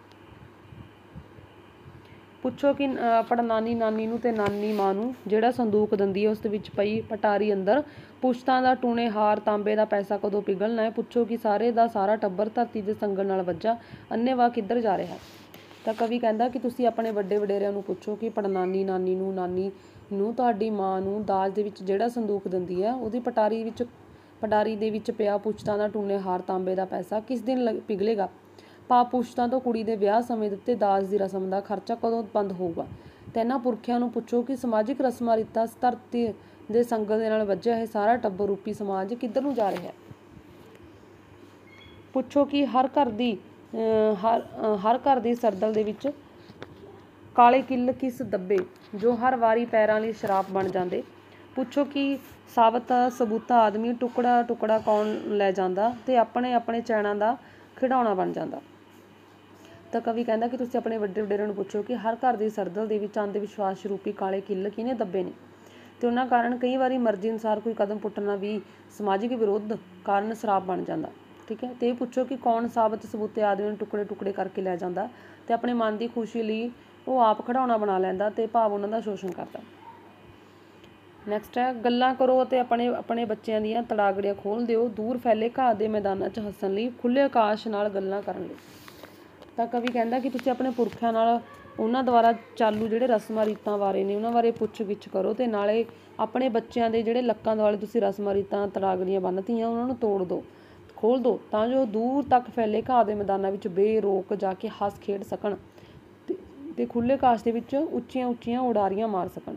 ਪੁੱਛੋ ਕਿ ਪੜਨਾਨੀ ਨਾਨੀ ਨੂੰ ਅਤੇ ਨਾਨੀ ਮਾਂ ਨੂੰ ਜਿਹੜਾ ਸੰਦੂਕ ਦਿੰਦੀ ਹੈ ਉਸ ਦੇ ਵਿੱਚ ਪਈ ਪਟਾਰੀ ਅੰਦਰ ਪੁਸ਼ਤਾਂ ਦਾ ਟੂਣੇ ਹਾਰ ਤਾਂਬੇ ਦਾ ਪੈਸਾ ਕਦੋਂ ਪਿਘਲਣਾ ਹੈ। ਪੁੱਛੋ ਕਿ ਸਾਰੇ ਦਾ ਸਾਰਾ ਟੱਬਰ ਧਰਤੀ ਦੇ ਸੰਗਲ ਨਾਲ ਵੱਜਾ ਅੰਨ੍ਹੇਵਾਹ ਕਿੱਧਰ ਜਾ ਰਿਹਾ। ਤਾਂ ਕਵੀ ਕਹਿੰਦਾ ਕਿ ਤੁਸੀਂ ਆਪਣੇ ਵੱਡੇ ਵਡੇਰਿਆਂ ਨੂੰ ਪੁੱਛੋ ਕਿ ਪੜਨਾਨੀ ਨਾਨੀ ਨੂੰ ਨਾਨੀ ਨੂੰ ਤੁਹਾਡੀ ਮਾਂ ਨੂੰ ਦਾਜ ਦੇ ਵਿੱਚ ਜਿਹੜਾ ਸੰਦੂਕ ਦਿੰਦੀ ਹੈ ਉਹਦੀ ਪਟਾਰੀ ਵਿੱਚ ਪਟਾਰੀ ਦੇ ਵਿੱਚ ਪਿਆ ਪੁਸ਼ਤਾਂ ਦਾ ਟੂਣੇ ਹਾਰ ਤਾਂਬੇ ਦਾ ਪੈਸਾ ਕਿਸ ਦਿਨ ਪਿਘਲੇਗਾ। ਭਾਵ ਪੁਸ਼ਤਾਂ ਤੋਂ ਕੁੜੀ ਦੇ ਵਿਆਹ ਸਮੇਂ ਦਿੱਤੇ ਦਾਜ ਦੀ ਰਸਮ ਦਾ ਖਰਚਾ ਕਦੋਂ ਬੰਦ ਹੋਊਗਾ। ਤੇ ਇਹਨਾਂ ਪੁਰਖਿਆਂ ਨੂੰ ਪੁੱਛੋ ਕਿ ਸਮਾਜਿਕ ਰਸਮਾਂ ਰੀਤਾਂ ਧਰਤੀ ਦੇ ਸੰਗਲ ਦੇ ਨਾਲ ਵੱਜਿਆ ਇਹ ਸਾਰਾ ਟੱਬਰ ਰੂਪੀ ਸਮਾਜ ਕਿੱਧਰ ਨੂੰ ਜਾ ਰਿਹਾ। ਪੁੱਛੋ ਕਿ ਹਰ ਘਰ ਦੀ ਹਰ ਹਰ ਘਰ ਦੀ ਸਰਦਲ ਦੇ ਵਿੱਚ ਕਾਲੇ ਕਿੱਲ ਕਿਸ ਦੱਬੇ ਜੋ ਹਰ ਵਾਰੀ ਪੈਰਾਂ ਲਈ ਸ਼ਰਾਪ ਬਣ ਜਾਂਦੇ। ਪੁੱਛੋ ਕਿ ਸਾਬਤ ਸਬੂਤਾ ਆਦਮੀ ਟੁਕੜਾ ਟੁਕੜਾ ਕੌਣ ਲੈ ਜਾਂਦਾ ਅਤੇ ਆਪਣੇ ਆਪਣੇ ਚੈਨਾਂ ਦਾ ਖਿਡੌਣਾ ਬਣ ਜਾਂਦਾ। ਤਾਂ ਕਵੀ ਕਹਿੰਦਾ ਕਿ ਤੁਸੀਂ ਆਪਣੇ ਵੱਡੇ ਵਡੇਰਿਆਂ ਨੂੰ ਪੁੱਛੋ ਕਿ ਹਰ ਘਰ ਦੀ ਸਰਦਲ ਦੇ ਵਿੱਚ ਅੰਧ ਵਿਸ਼ਵਾਸ ਰੂਪੀ ਕਾਲੇ ਕਿੱਲ ਕਿਹਨੇ ਦੱਬੇ ਨੇ ਅਤੇ ਉਹਨਾਂ ਕਾਰਨ ਕਈ ਵਾਰੀ ਮਰਜ਼ੀ ਅਨੁਸਾਰ ਕੋਈ ਕਦਮ ਪੁੱਟਣਾ ਵੀ ਸਮਾਜਿਕ ਵਿਰੋਧ ਕਾਰਨ ਸ਼ਰਾਪ ਬਣ ਜਾਂਦਾ। ਠੀਕ ਹੈ। ਅਤੇ ਇਹ ਪੁੱਛੋ ਕਿ ਕੌਣ ਸਾਬਤ ਸਬੂਤੇ ਆਦਮੀ ਨੂੰ ਟੁਕੜੇ ਟੁਕੜੇ ਕਰਕੇ ਲੈ ਜਾਂਦਾ ਅਤੇ ਆਪਣੇ ਮਨ ਦੀ ਖੁਸ਼ੀ ਲਈ ਉਹ ਆਪ ਖਿਡੌਣਾ ਬਣਾ ਲੈਂਦਾ ਅਤੇ ਭਾਵ ਉਹਨਾਂ ਦਾ ਸ਼ੋਸ਼ਣ ਕਰਦਾ। ਨੈਕਸਟ ਹੈ ਗੱਲਾਂ ਕਰੋ ਅਤੇ ਆਪਣੇ ਆਪਣੇ ਬੱਚਿਆਂ ਦੀਆਂ ਤੜਾਗੜੀਆਂ ਖੋਲ੍ਹ ਦਿਓ ਦੂਰ ਫੈਲੇ ਘਾਹ ਦੇ ਮੈਦਾਨਾਂ 'ਚ ਹੱਸਣ ਲਈ ਖੁੱਲ੍ਹੇ ਆਕਾਸ਼ ਨਾਲ ਗੱਲਾਂ ਕਰਨ ਲਈ। ਤਾਂ ਕਵੀ ਕਹਿੰਦਾ ਕਿ ਤੁਸੀਂ ਆਪਣੇ ਪੁਰਖਿਆਂ ਨਾਲ ਉਹਨਾਂ ਦੁਆਰਾ ਚਾਲੂ ਜਿਹੜੇ ਰਸਮਾਂ ਰੀਤਾਂ ਬਾਰੇ ਨੇ ਉਹਨਾਂ ਬਾਰੇ ਪੁੱਛ ਗਿੱਛ ਕਰੋ ਅਤੇ ਨਾਲੇ ਆਪਣੇ ਬੱਚਿਆਂ ਦੇ ਜਿਹੜੇ ਲੱਕਾਂ ਦੁਆਲੇ ਤੁਸੀਂ ਰਸਮਾਂ ਰੀਤਾਂ ਤੜਾਗੜੀਆਂ ਬੰਨ੍ਹਤੀਆਂ ਉਹਨਾਂ ਨੂੰ ਤੋੜ ਦਿਓ ਖੋਲ੍ਹ ਦਿਓ ਤਾਂ ਜੋ ਦੂਰ ਤੱਕ ਫੈਲੇ ਘਾਹ ਦੇ ਮੈਦਾਨਾਂ ਵਿੱਚ ਬੇਰੋਕ ਜਾ ਕੇ ਹੱਸ ਖੇਡ ਸਕਣ ਅਤੇ ਖੁੱਲ੍ਹੇ ਆਕਾਸ਼ ਦੇ ਵਿੱਚ ਉੱਚੀਆਂ ਉੱਚੀਆਂ ਉਡਾਰੀਆਂ ਮਾਰ ਸਕਣ।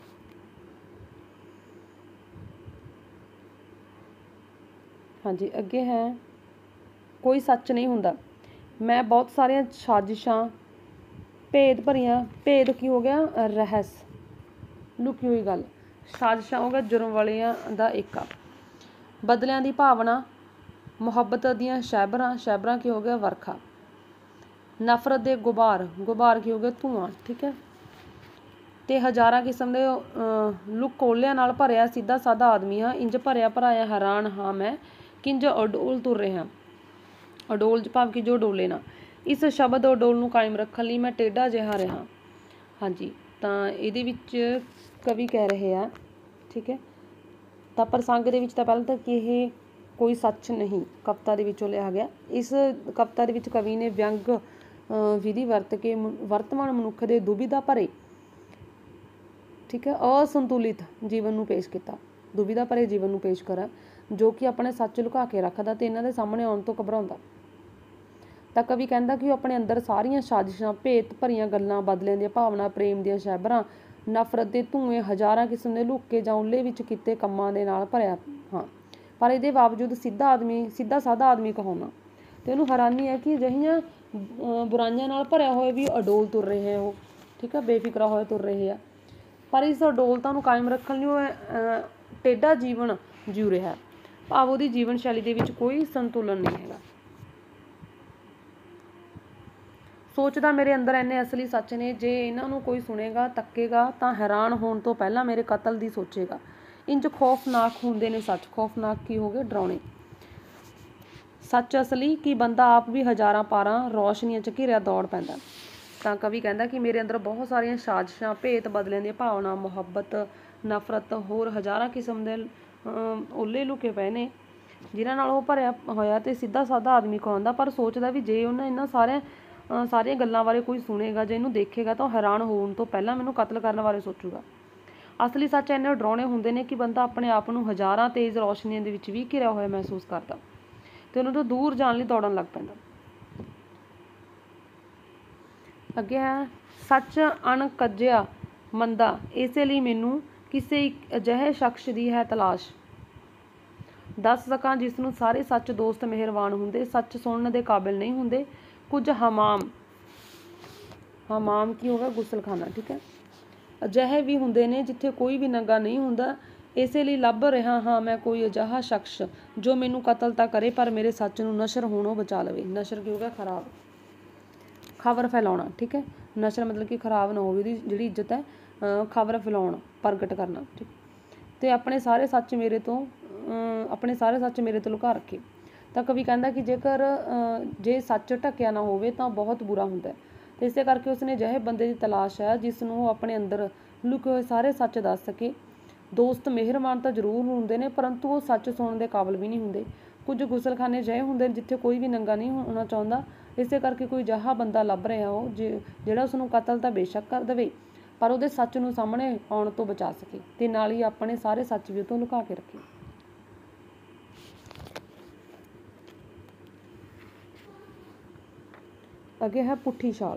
ਹਾਂਜੀ ਅੱਗੇ ਹੈ ਕੋਈ ਸੱਚ ਨਹੀਂ ਹੁੰਦਾ। ਮੈਂ ਬਹੁਤ ਸਾਰੀਆਂ ਸਾਜ਼ਿਸ਼ਾਂ ਭੇਦ ਭਰੀਆਂ ਭੇਦ ਕੀ ਹੋ ਗਿਆ ਰਹੱਸ ਲੁਕੀ ਹੋਈ ਗੱਲ ਸਾਜ਼ਿਸ਼ਾਂ ਹੋ ਗਿਆ ਜੁਰਮ ਵਾਲਿਆਂ ਦਾ ਏਕਾ ਬਦਲਿਆਂ ਦੀ ਭਾਵਨਾ ਮੁਹੱਬਤ ਦੀਆਂ ਸ਼ੈਬਰਾਂ ਸ਼ੈਬਰਾਂ ਕੀ ਹੋ ਗਿਆ ਵਰਖਾ ਨਫ਼ਰਤ ਦੇ ਗੁਬਾਰ ਗੁਬਾਰ ਕੀ ਹੋ ਗਿਆ ਧੂੰਆਂ। ਠੀਕ ਹੈ। ਅਤੇ ਹਜ਼ਾਰਾਂ ਕਿਸਮ ਦੇ ਲੁਕੋਲਿਆਂ ਨਾਲ ਭਰਿਆ ਸਿੱਧਾ ਸਾਦਾ ਆਦਮੀ ਹਾਂ ਇੰਜ ਭਰਿਆ ਭਰਾਇਆ ਹੈਰਾਨ ਹਾਂ ਮੈਂ ਕਿੰਜ ਅਡੋਲ ਤੁਰ ਰਿਹਾ। ਅਡੋਲ ਭਾਵ ਕਿ ਜੋ ਡੋਲੇ ਨਾ ਇਸ ਸ਼ਬਦ ਅਡੋਲ ਨੂੰ ਕਾਇਮ ਰੱਖਣ ਲਈ ਮੈਂ ਟੇਢਾ ਜਿਹਾ ਰਿਹਾ। ਹਾਂਜੀ ਤਾਂ ਇਹਦੇ ਵਿੱਚ ਕਵੀ ਕਹਿ ਰਹੇ ਆ। ਠੀਕ ਹੈ। ਤਾਂ ਪ੍ਰਸੰਗ ਦੇ ਵਿੱਚ ਤਾਂ ਪਹਿਲਾਂ ਤਾਂ ਕਿ ਇਹ ਕੋਈ ਸੱਚ ਨਹੀਂ ਕਵਿਤਾ ਦੇ ਵਿੱਚੋਂ ਲਿਆ ਗਿਆ। ਇਸ ਕਵਿਤਾ ਦੇ ਵਿੱਚ ਕਵੀ ਨੇ ਵਿਅੰਗ ਵਿਧੀ ਵਰਤ ਕੇ ਵਰਤਮਾਨ ਮਨੁੱਖ ਦੇ ਦੁਬਿਧਾ ਭਰੇ ਠੀਕ ਹੈ ਅਸੰਤੁਲਿਤ ਜੀਵਨ ਨੂੰ ਪੇਸ਼ ਕੀਤਾ ਦੁਬਿਧਾ ਭਰੇ ਜੀਵਨ ਨੂੰ ਪੇਸ਼ ਕਰਾ ਜੋ ਕਿ ਆਪਣੇ ਸੱਚ ਲੁਕਾ ਕੇ ਰੱਖਦਾ ਅਤੇ ਇਹਨਾਂ ਦੇ ਸਾਹਮਣੇ ਆਉਣ ਤੋਂ ਘਬਰਾਉਂਦਾ। ਤਾਂ ਕਵੀ ਕਹਿੰਦਾ ਕਿ ਉਹ ਆਪਣੇ ਅੰਦਰ ਸਾਰੀਆਂ ਸਾਜ਼ਿਸ਼ਾਂ ਭੇਤ ਭਰੀਆਂ ਗੱਲਾਂ ਬਦਲਿਆਂ ਦੀਆਂ ਭਾਵਨਾ ਪ੍ਰੇਮ ਦੀਆਂ ਸ਼ੈਬਰਾਂ ਨਫ਼ਰਤ ਦੇ ਧੂੰਏਂ ਹਜ਼ਾਰਾਂ ਕਿਸਮ ਦੇ ਲੁਕੇ ਜਾਂ ਉੱਲੇ ਵਿੱਚ ਕੀਤੇ ਕੰਮਾਂ ਦੇ ਨਾਲ ਭਰਿਆ ਹਾਂ ਪਰ ਇਹਦੇ ਬਾਵਜੂਦ ਸਿੱਧਾ ਆਦਮੀ ਸਿੱਧਾ ਸਾਦਾ ਆਦਮੀ ਕਹਾਉਣਾ ਅਤੇ ਉਹਨੂੰ ਹੈਰਾਨੀ ਹੈ ਕਿ ਅਜਿਹੀਆਂ ਬੁਰਾਈਆਂ ਨਾਲ ਭਰਿਆ ਹੋਏ ਵੀ ਅਡੋਲ ਤੁਰ ਰਹੇ ਹੈ ਉਹ ਠੀਕ ਹੈ ਬੇਫਿਕਰਾ ਹੋਏ ਤੁਰ ਰਹੇ ਆ ਪਰ ਇਸ ਅਡੋਲਤਾ ਨੂੰ ਕਾਇਮ ਰੱਖਣ ਲਈ ਉਹ ਟੇਢਾ ਜੀਵਨ ਜਿਉ ਰਿਹਾ ਭਾਵ ਉਹਦੀ ਜੀਵਨ ਸ਼ੈਲੀ ਦੇ ਵਿੱਚ ਕੋਈ ਸੰਤੁਲਨ ਨਹੀਂ ਹੈਗਾ। ਸੋਚਦਾ ਮੇਰੇ ਅੰਦਰ ਇੰਨੇ ਅਸਲੀ ਸੱਚ ਨੇ ਜੇ ਇਹਨਾਂ ਨੂੰ ਕੋਈ ਸੁਣੇਗਾ ਤੱਕੇਗਾ ਤਾਂ ਹੈਰਾਨ ਹੋਣ ਤੋਂ ਪਹਿਲਾਂ ਮੇਰੇ ਕਤਲ ਦੀ ਸੋਚੇਗਾ। ਇੰਜ ਖੌਫਨਾਕ ਹੁੰਦੇ ਨੇ ਸੱਚ। ਖੌਫਨਾਕ ਕੀ ਹੋ ਗਏ? ਡਰਾਉਣੇ। ਸੱਚ ਅਸਲੀ ਕਿ ਬੰਦਾ ਆਪ ਵੀ ਹਜ਼ਾਰਾਂ ਪਾਰਾਂ ਰੌਸ਼ਨੀਆਂ 'ਚ ਘਿਰਿਆ ਦੌੜ ਪੈਂਦਾ। ਤਾਂ ਕਵੀ ਕਹਿੰਦਾ ਕਿ ਮੇਰੇ ਅੰਦਰ ਬਹੁਤ ਸਾਰੀਆਂ ਸਾਜ਼ਿਸ਼ਾਂ, ਭੇਤ ਬਦਲਿਆਂ ਦੀਆਂ ਭਾਵਨਾ, ਮੁਹੱਬਤ, ਨਫ਼ਰਤ, ਹੋਰ ਹਜ਼ਾਰਾਂ ਕਿਸਮ ਦੇ ਓਲੇ ਲੁਕੇ ਪਏ ਨੇ ਜਿਨ੍ਹਾਂ ਨਾਲ ਉਹ ਭਰਿਆ ਹੋਇਆ ਤੇ ਸਿੱਧਾ ਸਾਦਾ ਆਦਮੀ ਕਹਾਉਂਦਾ, ਪਰ ਸੋਚਦਾ ਵੀ ਜੇ ਉਹਨਾਂ ਇਹਨਾਂ ਸਾਰਿਆਂ ਸਾਰੀਆਂ ਗੱਲਾਂ ਬਾਰੇ ਕੋਈ ਸੁਣੇਗਾ, ਜੇ ਇਹਨੂੰ ਦੇਖੇਗਾ ਤਾਂ ਉਹ ਹੈਰਾਨ ਹੋਣ ਤੋਂ ਪਹਿਲਾਂ ਮੈਨੂੰ ਕਤਲ ਕਰਨ ਬਾਰੇ ਸੋਚੂਗਾ। ਅਸਲੀ ਸੱਚ ਇੰਨੇ ਡਰਾਉਣੇ ਹੁੰਦੇ ਨੇ ਕਿ ਬੰਦਾ ਆਪਣੇ ਆਪ ਨੂੰ ਹਜ਼ਾਰਾਂ ਤੇਜ਼ ਰੌਸ਼ਨੀਆਂ ਦੇ ਵਿੱਚ ਵੀ ਘਿਰਿਆ ਹੋਇਆ ਮਹਿਸੂਸ ਕਰਦਾ ਤੇ ਉਹਨਾਂ ਤੋਂ ਦੂਰ ਜਾਣ ਲਈ ਦੌੜਨ ਲੱਗ ਪੈਂਦਾ। ਅੱਗੇ ਹੈ ਸੱਚ ਅਣਕੱਜਿਆ ਮੰਦਾ, ਇਸੇ ਲਈ ਮੈਨੂੰ ਕਿਸੇ ਇੱਕ ਅਜਿਹੇ ਸ਼ਖਸ ਦੀ ਹੈ ਤਲਾਸ਼। ਦੱਸ ਸਕਾਂ ਜਿਸ ਨੂੰ ਸਾਰੇ ਸੱਚ ਦੋਸਤ ਮਿਹਰਬਾਨ ਹੁੰਦੇ, ਸੱਚ ਸੁਣਨ ਦੇ ਕਾਬਿਲ ਨਹੀਂ ਹੁੰਦੇ। ਕੁਝ ਹਮਾਮ, ਹਮਾਮ ਕੀ ਹੋਗਾ? ਗੁਸਲਖਾਨਾ, ਠੀਕ ਹੈ। ਅਜਿਹੇ ਵੀ ਹੁੰਦੇ ਨੇ ਜਿੱਥੇ ਕੋਈ ਵੀ ਨੰਗਾ ਨਹੀਂ ਹੁੰਦਾ। ਇਸੇ ਲਈ ਲੱਭ ਰਿਹਾ ਹਾਂ ਮੈਂ ਕੋਈ ਅਜਿਹਾ ਸ਼ਖਸ ਜੋ ਮੈਨੂੰ ਕਤਲ ਤਾਂ ਕਰੇ ਪਰ ਮੇਰੇ ਸੱਚ ਨੂੰ ਨਸ਼ਰ ਹੋਣੋਂ ਬਚਾ ਲਵੇ। ਨਸ਼ਰ ਕੀ ਹੋਗਾ? ਖਰਾਬ, ਖਬਰ ਫੈਲਾਉਣਾ, ਠੀਕ ਹੈ। ਨਸ਼ਰ ਮਤਲਬ ਕਿ ਖਰਾਬ ਨਾ ਹੋਵੇ, ਉਹਦੀ ਜਿਹੜੀ ਇੱਜ਼ਤ ਹੈ, ਖਬਰ ਫੈਲਾਉਣਾ, ਪ੍ਰਗਟ ਕਰਨਾ, ਠੀਕ। ਤੇ ਆਪਣੇ ਸਾਰੇ ਸੱਚ ਮੇਰੇ ਤੋਂ ਆਪਣੇ ਸਾਰੇ ਸੱਚ ਮੇਰੇ ਤੋਂ ਲੁਕਾ ਰੱਖੇ। ਤਾਂ ਕਵੀ ਕਹਿੰਦਾ ਕਿ ਜੇਕਰ ਜੇ ਸੱਚ ਢੱਕਿਆ ਨਾ ਹੋਵੇ ਤਾਂ ਬਹੁਤ ਬੁਰਾ ਹੁੰਦਾ ਹੈ, ਤੇ ਇਸੇ ਕਰਕੇ ਉਸਨੇ ਅਜਿਹੇ ਬੰਦੇ ਦੀ ਤਲਾਸ਼ ਹੈ ਜਿਸ ਨੂੰ ਉਹ ਆਪਣੇ ਅੰਦਰ ਲੁਕੇ ਹੋਏ ਸਾਰੇ ਸੱਚ ਦੱਸ ਸਕੇ। ਦੋਸਤ ਮਿਹਰਬਾਨ ਤਾਂ ਜ਼ਰੂਰ ਹੁੰਦੇ ਨੇ, ਪਰੰਤੂ ਉਹ ਸੱਚ ਸੁਣਨ ਦੇ ਕਾਬਿਲ ਵੀ ਨਹੀਂ ਹੁੰਦੇ। ਕੁਝ ਗੁਸਲਖਾਨੇ ਅਜਿਹੇ ਹੁੰਦੇ ਨੇ ਜਿੱਥੇ ਕੋਈ ਵੀ ਨੰਗਾ ਨਹੀਂ ਹੋਣਾ ਚਾਹੁੰਦਾ। ਇਸੇ ਕਰਕੇ ਕੋਈ ਅਜਿਹਾ ਬੰਦਾ ਲੱਭ ਰਿਹਾ ਹੋ ਜੇ ਜਿਹੜਾ ਉਸਨੂੰ ਕਤਲ ਤਾਂ ਬੇਸ਼ੱਕ ਕਰ ਦੇਵੇ, ਪਰ ਉਹਦੇ ਸੱਚ ਨੂੰ ਸਾਹਮਣੇ ਆਉਣ ਤੋਂ ਬਚਾ ਸਕੇ ਤੇ ਨਾਲ ਹੀ ਆਪਣੇ ਸਾਰੇ ਸੱਚ ਵੀ ਉਹ ਤੋਂ ਲੁਕਾ ਕੇ ਰੱਖੇ। ਅੱਗੇ ਹੈ ਪੁੱਠੀ ਛਾਲ।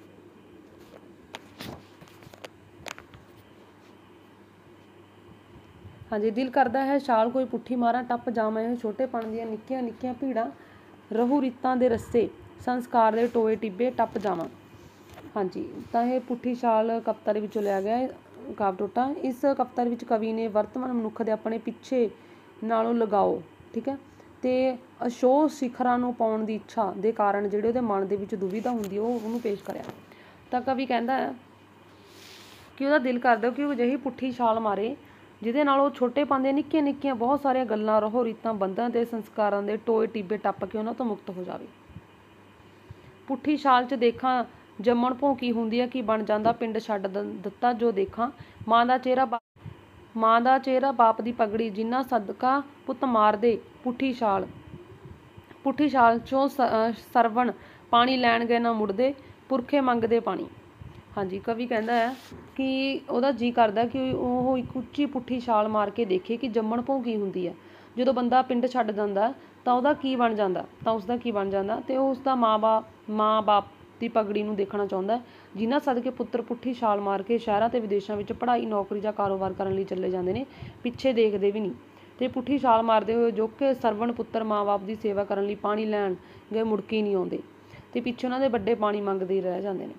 ਹਾਂਜੀ, ਦਿਲ ਕਰਦਾ ਹੈ ਛਾਲ ਕੋਈ ਪੁੱਠੀ ਮਾਰਾਂ, ਟੱਪ ਜਾਵਾਂ ਇਹ ਛੋਟੇਪਣ ਦੀਆਂ ਨਿੱਕੀਆਂ ਨਿੱਕੀਆਂ ਭੀੜਾਂ, ਰਹੂ ਰੀਤਾਂ ਦੇ ਰੱਸੇ, ਸੰਸਕਾਰ ਦੇ ਟੋਏ ਟਿੱਬੇ ਟੱਪ ਜਾਵਾਂ। ਹਾਂਜੀ, ਤਾਂ ਇਹ ਪੁੱਠੀ ਛਾਲ ਕਵਿਤਾ ਦੇ ਵਿੱਚੋਂ ਲਿਆ ਗਿਆ ਕਾਵਿ ਟੋਟਾ। ਇਸ ਕਵਿਤਾ ਦੇ ਵਿੱਚ ਕਵੀ ਨੇ ਵਰਤਮਾਨ ਮਨੁੱਖ ਦੇ ਆਪਣੇ ਪਿੱਛੇ ਨਾਲੋਂ ਲਗਾਓ, ਠੀਕ ਹੈ, ਤੇ ਅਸ਼ੋਹ ਸਿਖਰਾਂ ਨੂੰ ਪਾਉਣ ਦੀ ਇੱਛਾ ਦੇ ਕਾਰਨ ਜਿਹੜੇ ਉਹਦੇ ਮਨ ਦੇ ਵਿੱਚ ਦੁਵਿਧਾ ਹੁੰਦੀ ਉਹ ਉਹਨੂੰ ਪੇਸ਼ ਕਰਿਆ। ਤਾਂ ਕਵੀ ਕਹਿੰਦਾ ਹੈ ਕਿ ਉਹਦਾ ਦਿਲ ਕਰਦਾ ਕਿ ਉਹ ਅਜਿਹੀ ਪੁੱਠੀ ਛਾਲ ਮਾਰੇ ਜਿਹਦੇ ਨਾਲ ਉਹ ਛੋਟੇ ਪਾਉਂਦੇ ਨਿੱਕੀਆਂ ਨਿੱਕੀਆਂ ਬਹੁਤ ਸਾਰੀਆਂ ਗੱਲਾਂ, ਰਹੋ ਰੀਤਾਂ, ਬੰਧਾਂ ਤੇ ਸੰਸਕਾਰਾਂ ਦੇ ਟੋਏ ਟਿੱਬੇ ਟੱਪ ਕੇ ਉਹਨਾਂ ਤੋਂ ਮੁਕਤ ਹੋ ਜਾਵੇ। ਪੁੱਠੀ ਛਾਲ 'ਚ ਦੇਖਾਂ ਜੰਮਣ ਭੌਂਕੀ ਹੁੰਦੀ ਹੈ ਕਿ ਬਣ ਜਾਂਦਾ ਪਿੰਡ ਛੱਡ ਦਿੱਤਾ ਜੋ ਦੇਖਾਂ। ਮਾਂ ਦਾ ਚਿਹਰਾ ਮਾਂ ਦਾ ਚਿਹਰਾ ਬਾਪ ਦੀ ਪਗੜੀ, ਜਿੰਨਾ ਸਦਕਾ ਪੁੱਤ ਮਾਰਦੇ ਪੁੱਠੀ ਛਾਲ। ਪੁੱਠੀ ਛਾਲ 'ਚੋਂ ਸਰਵਣ ਪਾਣੀ ਲੈਣ ਗਏ ਨਾ ਮੁੜਦੇ, ਪੁਰਖੇ ਮੰਗਦੇ ਪਾਣੀ। ਹਾਂਜੀ, ਕਵੀ ਕਹਿੰਦਾ ਹੈ ਕਿ ਉਹਦਾ ਜੀਅ ਕਰਦਾ ਕਿ ਉਹ ਇੱਕ ਉੱਚੀ ਪੁੱਠੀ ਛਾਲ ਮਾਰ ਕੇ ਦੇਖੇ ਕਿ ਜੰਮਣ ਭੌਂ ਕੀ ਹੁੰਦੀ ਹੈ। ਜਦੋਂ ਬੰਦਾ ਪਿੰਡ ਛੱਡ ਦਿੰਦਾ ਤਾਂ ਉਹਦਾ ਕੀ ਬਣ ਜਾਂਦਾ ਤਾਂ ਉਸਦਾ ਕੀ ਬਣ ਜਾਂਦਾ ਅਤੇ ਉਹ ਉਸਦਾ ਮਾਂ ਬਾਪ ਮਾਂ ਬਾਪ ਦੀ ਪਗੜੀ ਨੂੰ ਦੇਖਣਾ ਚਾਹੁੰਦਾ, ਜਿਨ੍ਹਾਂ ਸਦਕੇ ਪੁੱਤਰ ਪੁੱਠੀ ਛਾਲ ਮਾਰ ਕੇ ਸ਼ਹਿਰਾਂ ਅਤੇ ਵਿਦੇਸ਼ਾਂ ਵਿੱਚ ਪੜ੍ਹਾਈ, ਨੌਕਰੀ ਜਾਂ ਕਾਰੋਬਾਰ ਕਰਨ ਲਈ ਚਲੇ ਜਾਂਦੇ ਨੇ, ਪਿੱਛੇ ਦੇਖਦੇ ਵੀ ਨਹੀਂ। ਅਤੇ ਪੁੱਠੀ ਛਾਲ ਮਾਰਦੇ ਹੋਏ ਜੋ ਕਿ ਸਰਵਣ ਪੁੱਤਰ ਮਾਂ ਬਾਪ ਦੀ ਸੇਵਾ ਕਰਨ ਲਈ ਪਾਣੀ ਲੈਣ ਗਏ ਮੁੜ ਕੇ ਨਹੀਂ ਆਉਂਦੇ ਅਤੇ ਪਿੱਛੇ ਉਹਨਾਂ ਦੇ ਵੱਡੇ ਪਾਣੀ ਮੰਗਦੇ ਹੀ ਰਹਿ ਜਾਂਦੇ ਨੇ।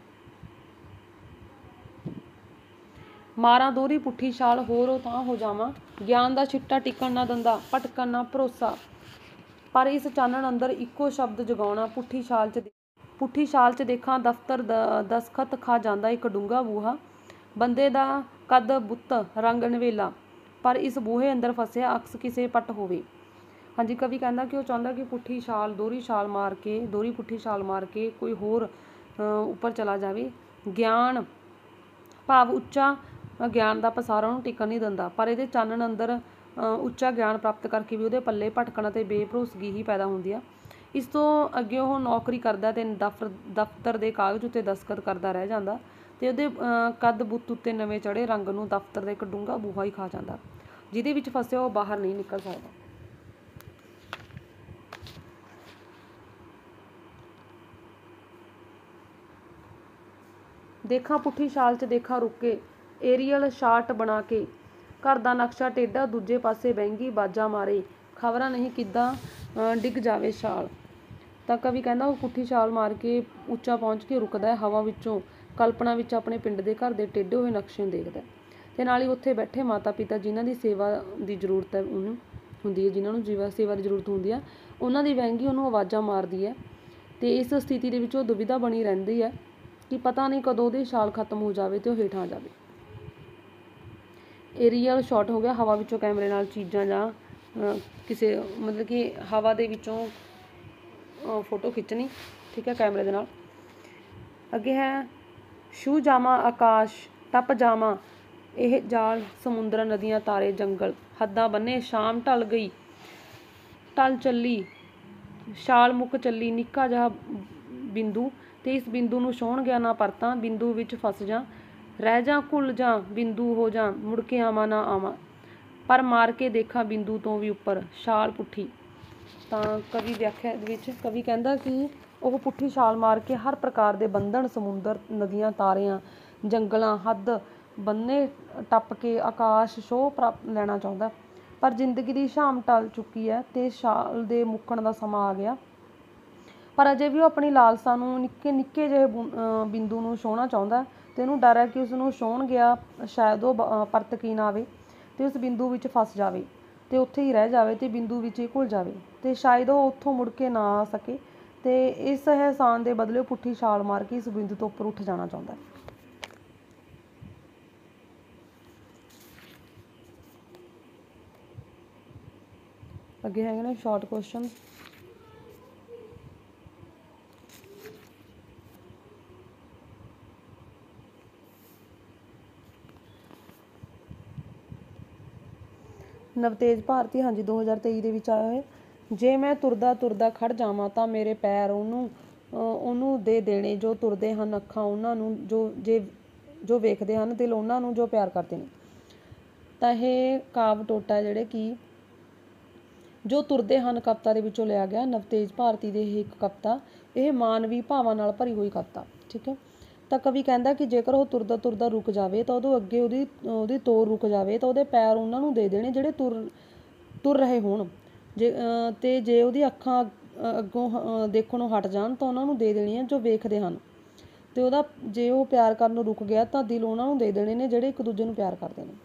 ਮਾਰਾਂ ਦੋਹਰੀ ਪੁੱਠੀ ਛਾਲ ਹੋਰ ਤਾਂ ਹੋ ਜਾਵਾਂ, ਗਿਆਨ ਦਾ ਛਿੱਟਾ ਟਿਕਣ ਨਾ ਦਿੰਦਾ, ਭਟਕਣ ਨਾ ਭਰੋਸਾ, ਪਰ ਇਸ ਚਾਨਣ ਅੰਦਰ ਇੱਕੋ ਸ਼ਬਦ ਜਗਾਉਣਾ, ਪੁੱਠੀ ਛਾਲ 'ਚ ਪੁੱਠੀ ਛਾਲ 'ਚ ਦੇਖਾਂ ਦਫ਼ਤਰ ਦ ਦਸਖਤ ਖਾ ਜਾਂਦਾ ਇੱਕ ਡੂੰਘਾ ਬੂਹਾ, ਬੰਦੇ ਦਾ ਕੱਦ ਬੁੱਤ ਰੰਗ ਨਵੇਲਾ, ਪਰ ਇਸ ਬੂਹੇ ਅੰਦਰ ਫਸਿਆ ਅਕਸ ਕਿਸੇ ਪੱਟ ਹੋਵੇ। ਹਾਂਜੀ, ਕਵੀ ਕਹਿੰਦਾ ਕਿ ਉਹ ਚਾਹੁੰਦਾ ਕਿ ਪੁੱਠੀ ਛਾਲ ਦੋਹਰੀ ਛਾਲ ਮਾਰ ਕੇ ਦੋਹਰੀ ਪੁੱਠੀ ਛਾਲ ਮਾਰ ਕੇ ਕੋਈ ਹੋਰ ਉੱਪਰ ਚਲਾ ਜਾਵੇ। ਗਿਆਨ ਭਾਵ ਉੱਚਾ ਗਿਆਨ ਦਾ ਪਸਾਰਾ ਉਹਨੂੰ ਟਿਕਣ ਨਹੀਂ ਦਿੰਦਾ, ਪਰ ਇਹਦੇ ਚਾਨਣ ਅੰਦਰ ਉੱਚਾ ਗਿਆਨ ਪ੍ਰਾਪਤ ਕਰਕੇ ਵੀ ਉਹਦੇ ਪੱਲੇ ਭਟਕਣ ਅਤੇ ਬੇਭਰੋਸਗੀ ਹੀ ਪੈਦਾ ਹੁੰਦੀ ਆ। ਇਸ ਤੋਂ ਅੱਗੇ ਉਹ ਨੌਕਰੀ ਕਰਦਾ ਅਤੇ ਦਫ਼ ਦਫ਼ਤਰ ਦੇ ਕਾਗਜ਼ ਉੱਤੇ ਦਸਤਖਤ ਕਰਦਾ ਰਹਿ ਜਾਂਦਾ ਅਤੇ ਉਹਦੇ ਕੱਦ ਬੁੱਤ ਉੱਤੇ ਨਵੇਂ ਚੜ੍ਹੇ ਰੰਗ ਨੂੰ ਦਫ਼ਤਰ ਦਾ ਇੱਕ ਡੂੰਘਾ ਬੂਹਾ ਹੀ ਖਾ ਜਾਂਦਾ, ਜਿਹਦੇ ਵਿੱਚ ਫਸਿਆ ਉਹ ਬਾਹਰ ਨਹੀਂ ਨਿਕਲ ਸਕਦਾ। ਦੇਖਾਂ ਪੁੱਠੀ ਛਾਲ 'ਚ ਦੇਖਾਂ ਰੁਕ ਕੇ, ਏਰੀਅਲ ਸ਼ਾਟ ਬਣਾ ਕੇ, ਘਰ ਦਾ ਨਕਸ਼ਾ ਟੇਢਾ ਦੂਜੇ ਪਾਸੇ ਬਹਿੰਗੀ ਬਾਜਾ ਮਾਰੇ, ਖਬਰਾਂ ਨਹੀਂ ਕਿੱਦਾਂ ਡਿੱਗ ਜਾਵੇ ਛਾਲ। ਤਾਂ ਕਵੀ ਕਹਿੰਦਾ ਉਹ ਪੁੱਠੀ ਛਾਲ ਮਾਰ ਕੇ ਉੱਚਾ ਪਹੁੰਚ ਕੇ ਰੁਕਦਾ, ਹਵਾ ਵਿੱਚੋਂ ਕਲਪਨਾ ਵਿੱਚ ਆਪਣੇ ਪਿੰਡ ਦੇ ਘਰ ਦੇ ਟੇਢੇ ਹੋਏ ਨਕਸ਼ੇ ਨੂੰ ਦੇਖਦਾ ਅਤੇ ਨਾਲ ਹੀ ਉੱਥੇ ਬੈਠੇ ਮਾਤਾ ਪਿਤਾ ਜਿਨ੍ਹਾਂ ਦੀ ਸੇਵਾ ਦੀ ਜ਼ਰੂਰਤ ਹੈ ਉਹਨੂੰ ਹੁੰਦੀ ਹੈ ਜਿਨ੍ਹਾਂ ਨੂੰ ਜੀਵਾ ਸੇਵਾ ਦੀ ਜ਼ਰੂਰਤ ਹੁੰਦੀ ਹੈ, ਉਹਨਾਂ ਦੀ ਵਹਿੰਗੀ ਉਹਨੂੰ ਆਵਾਜ਼ਾਂ ਮਾਰਦੀ ਹੈ ਅਤੇ ਇਸ ਸਥਿਤੀ ਦੇ ਵਿੱਚ ਉਹ ਦੁਵਿਧਾ ਬਣੀ ਰਹਿੰਦੀ ਹੈ ਕਿ ਪਤਾ ਨਹੀਂ ਕਦੋਂ ਉਹਦੀ ਛਾਲ ਖਤਮ ਹੋ ਜਾਵੇ ਅਤੇ ਉਹ ਹੇਠਾਂ ਆ ਜਾਵੇ। ਏਰੀਅਲ ਸ਼ਾਟ ਹੋ ਗਿਆ, ਹਵਾ ਵਿੱਚੋਂ ਕੈਮਰੇ ਨਾਲ ਚੀਜ਼ਾਂ ਜਾਂ ਕਿਸੇ ਮਤਲਬ ਕਿ ਹਵਾ ਦੇ ਵਿੱਚੋਂ ਫੋਟੋ ਖਿੱਚਣੀ, ਠੀਕ ਹੈ, ਕੈਮਰੇ ਦੇ ਨਾਲ। ਅੱਗੇ ਹੈ ਛੂ ਜਾਵਾਂ ਆਕਾਸ਼ ਟੱਪ ਜਾਵਾਂ, ਇਹ ਜਾਲ ਸਮੁੰਦਰ ਨਦੀਆਂ ਤਾਰੇ ਜੰਗਲ, ਹੱਦਾਂ ਬੰਨੇ ਸ਼ਾਮ ਢਲ ਗਈ ਢਲ ਚੱਲੀ, ਛਾਲ ਮੁੱਕ ਚੱਲੀ, ਨਿੱਕਾ ਜਿਹਾ ਬਿੰਦੂ ਤੇ ਇਸ ਬਿੰਦੂ ਨੂੰ ਛੋਹਣ ਗਿਆ ਨਾ ਪਰਤਾਂ, ਬਿੰਦੂ ਵਿੱਚ ਫਸ ਜਾ, ਰਹਿ ਜਾ ਘੁੱਲ ਜਾ, ਬਿੰਦੂ ਹੋ ਜਾ, ਮੁੜ ਕੇ ਆਵਾਂ ਨਾ ਆਵਾਂ, ਪਰ ਮਾਰ ਕੇ ਦੇਖਾਂ ਬਿੰਦੂ ਤੋਂ ਵੀ ਉੱਪਰ ਛਾਲ ਪੁੱਠੀ। ਤਾਂ ਕਵੀ ਵਿਆਖਿਆ ਦੇ ਵਿੱਚ ਕਵੀ ਕਹਿੰਦਾ ਕਿ ਉਹ ਪੁੱਠੀ ਛਾਲ ਮਾਰ ਕੇ ਹਰ ਪ੍ਰਕਾਰ ਦੇ ਬੰਧਨ, ਸਮੁੰਦਰ, ਨਦੀਆਂ, ਤਾਰਿਆਂ, ਜੰਗਲਾਂ, ਹੱਦ ਬੰਨੇ ਟੱਪ ਕੇ ਆਕਾਸ਼ ਛੋਹ ਪ੍ਰਾਪਤ ਲੈਣਾ ਚਾਹੁੰਦਾ, ਪਰ ਜ਼ਿੰਦਗੀ ਦੀ ਸ਼ਾਮ ਟਲ ਚੁੱਕੀ ਹੈ ਤੇ ਛਾਲ ਦੇ ਮੁੱਕਣ ਦਾ ਸਮਾਂ ਆ ਗਿਆ, ਪਰ ਅਜੇ ਵੀ ਉਹ ਆਪਣੀ ਲਾਲਸਾ ਨੂੰ ਨਿੱਕੇ ਨਿੱਕੇ ਜਿਹੇ ਬਿੰਦੂ ਨੂੰ ਛੋਹਣਾ ਚਾਹੁੰਦਾ ਤੇ ਉਹਨੂੰ ਡਰ ਹੈ ਕਿ ਉਸ ਨੂੰ ਛੋਹਣ ਗਿਆ ਸ਼ਾਇਦ ਉਹ ਪਰਤ ਕੀ ਨਾ ਆਵੇ ਤੇ ਉਸ ਬਿੰਦੂ ਵਿੱਚ ਫਸ ਜਾਵੇ ਤੇ ਉੱਥੇ ਹੀ ਰਹਿ ਜਾਵੇ ਤੇ ਬਿੰਦੂ ਵਿੱਚ ਹੀ ਘੁਲ ਜਾਵੇ ਤੇ ਸ਼ਾਇਦ ਉਹ ਉੱਥੋਂ ਮੁੜ ਕੇ ਨਾ ਆ ਸਕੇ ਤੇ ਇਸ ਅਹਿਸਾਨ ਦੇ ਬਦਲੇ ਪੁੱਠੀ ਛਾਲ ਮਾਰ ਕੇ ਇਸ ਬਿੰਦੂ ਤੋਂ ਉੱਪਰ ਉੱਠ ਜਾਣਾ ਚਾਹੁੰਦਾ। ਅੱਗੇ ਹੈਗੇ ਨੇ ਸ਼ਾਰਟ ਕੁਐਸਚਨ। ਨਵਤੇਜ ਭਾਰਤੀ, ਹਾਂਜੀ ਦੋ ਹਜ਼ਾਰ ਤੇਈ ਦੇ ਵਿੱਚ ਆਇਆ ਹੋਇਆ। ਜੇ ਮੈਂ ਤੁਰਦਾ ਤੁਰਦਾ ਖੜ ਜਾਵਾਂ ਤਾਂ ਮੇਰੇ ਪੈਰ ਉਹਨੂੰ ਉਹਨੂੰ ਦੇ ਦੇਣੇ ਜੋ ਤੁਰਦੇ ਹਨ, ਅੱਖਾਂ ਉਹਨਾਂ ਨੂੰ ਜੋ ਜੇ ਜੋ ਵੇਖਦੇ ਹਨ, ਦਿਲ ਉਹਨਾਂ ਨੂੰ ਜੋ ਪਿਆਰ ਕਰਦੇ ਨੇ। ਤਾਂ ਇਹ ਕਾਵ ਟੋਟਾ ਜਿਹੜੇ ਕਿ ਜੋ ਤੁਰਦੇ ਹਨ ਕਵਿਤਾ ਦੇ ਵਿੱਚੋਂ ਲਿਆ ਗਿਆ। ਨਵਤੇਜ ਭਾਰਤੀ ਦੇ ਇਹ ਇੱਕ ਕਵਿਤਾ, ਇਹ ਮਾਨਵੀ ਭਾਵਾਂ ਨਾਲ ਭਰੀ ਹੋਈ ਕਵਿਤਾ, ਠੀਕ ਹੈ। ਤਾਂ ਕਵੀ ਕਹਿੰਦਾ ਕਿ ਜੇਕਰ ਉਹ ਤੁਰਦਾ ਤੁਰਦਾ ਰੁਕ ਜਾਵੇ ਤਾਂ ਉਦੋਂ ਅੱਗੇ ਉਹਦੀ ਉਹਦੀ ਤੋਰ ਰੁਕ ਜਾਵੇ ਤਾਂ ਉਹਦੇ ਪੈਰ ਉਹਨਾਂ ਨੂੰ ਦੇ ਦੇਣੇ ਜਿਹੜੇ ਤੁਰ ਤੁਰ ਰਹੇ ਹੋਣ, ਜੇ ਅਤੇ ਜੇ ਉਹਦੀ ਅੱਖਾਂ ਅੱਗੋਂ ਦੇਖਣੋਂ ਹਟ ਜਾਣ ਤਾਂ ਉਹਨਾਂ ਨੂੰ ਦੇ ਦੇਣੀਆਂ ਜੋ ਵੇਖਦੇ ਹਨ, ਅਤੇ ਉਹਦਾ ਜੇ ਉਹ ਪਿਆਰ ਕਰਨ ਨੂੰ ਰੁਕ ਗਿਆ ਤਾਂ ਦਿਲ ਉਹਨਾਂ ਨੂੰ ਦੇ ਦੇਣੇ ਨੇ ਜਿਹੜੇ ਇੱਕ ਦੂਜੇ ਨੂੰ ਪਿਆਰ ਕਰਦੇ ਨੇ।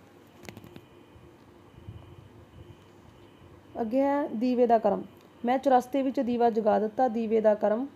ਅੱਗੇ ਹੈ ਦੀਵੇ ਦਾ ਕਰਮ। ਮੈਂ ਚੁਰਸਤੇ ਵਿੱਚ ਦੀਵਾ ਜਗਾ ਦਿੱਤਾ, ਦੀਵੇ ਦਾ ਕਰਮ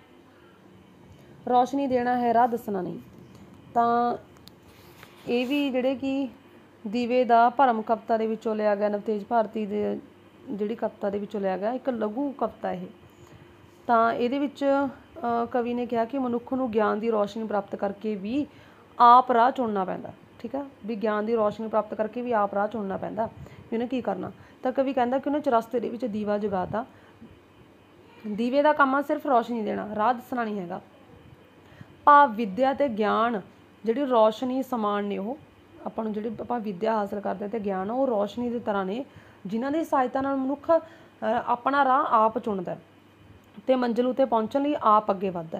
ਰੌਸ਼ਨੀ ਦੇਣਾ ਹੈ, ਰਾਹ ਦੱਸਣਾ ਨਹੀਂ। ਤਾਂ ਇਹ ਵੀ ਜਿਹੜੇ ਕਿ ਦੀਵੇ ਦਾ ਭਰਮ ਕਵਿਤਾ ਦੇ ਵਿੱਚੋਂ ਲਿਆ ਗਿਆ, ਨਵਤੇਜ ਭਾਰਤੀ ਦੇ ਜਿਹੜੀ ਕਵਿਤਾ ਦੇ ਵਿੱਚੋਂ ਲਿਆ ਗਿਆ, ਇੱਕ ਲਘੂ ਕਵਿਤਾ ਇਹ। ਤਾਂ ਇਹਦੇ ਵਿੱਚ ਕਵੀ ਨੇ ਕਿਹਾ ਕਿ ਮਨੁੱਖ ਨੂੰ ਗਿਆਨ ਦੀ ਰੌਸ਼ਨੀ ਪ੍ਰਾਪਤ ਕਰਕੇ ਵੀ ਆਪ ਰਾਹ ਚੁਣਨਾ ਪੈਂਦਾ, ਠੀਕ ਆ, ਵੀ ਗਿਆਨ ਦੀ ਰੌਸ਼ਨੀ ਪ੍ਰਾਪਤ ਕਰਕੇ ਵੀ ਆਪ ਰਾਹ ਚੁਣਨਾ ਪੈਂਦਾ ਵੀ ਉਹਨੇ ਕੀ ਕਰਨਾ। ਤਾਂ ਕਵੀ ਕਹਿੰਦਾ ਕਿ ਉਹਨੇ ਚੁਰਸਤੇ ਦੇ ਵਿੱਚ ਦੀਵਾ ਜਗਾਤਾ, ਦੀਵੇ ਦਾ ਕੰਮ ਆ ਸਿਰਫ ਰੌਸ਼ਨੀ ਦੇਣਾ, ਰਾਹ ਦੱਸਣਾ ਨਹੀਂ ਹੈਗਾ। ਭਾਵ ਵਿੱਦਿਆ ਅਤੇ ਗਿਆਨ ਜਿਹੜੀ ਰੌਸ਼ਨੀ ਸਮਾਨ ਨੇ, ਉਹ ਆਪਾਂ ਨੂੰ ਜਿਹੜੀ ਆਪਾਂ ਵਿੱਦਿਆ ਹਾਸਲ ਕਰਦੇ ਅਤੇ ਗਿਆਨ ਉਹ ਰੌਸ਼ਨੀ ਦੀ ਤਰ੍ਹਾਂ ਨੇ, ਜਿਨ੍ਹਾਂ ਦੀ ਸਹਾਇਤਾ ਨਾਲ ਮਨੁੱਖ ਆਪਣਾ ਰਾਹ ਆਪ ਚੁਣਦਾ ਅਤੇ ਮੰਜ਼ਿਲ ਉੱਤੇ ਪਹੁੰਚਣ ਲਈ ਆਪ ਅੱਗੇ ਵੱਧਦਾ।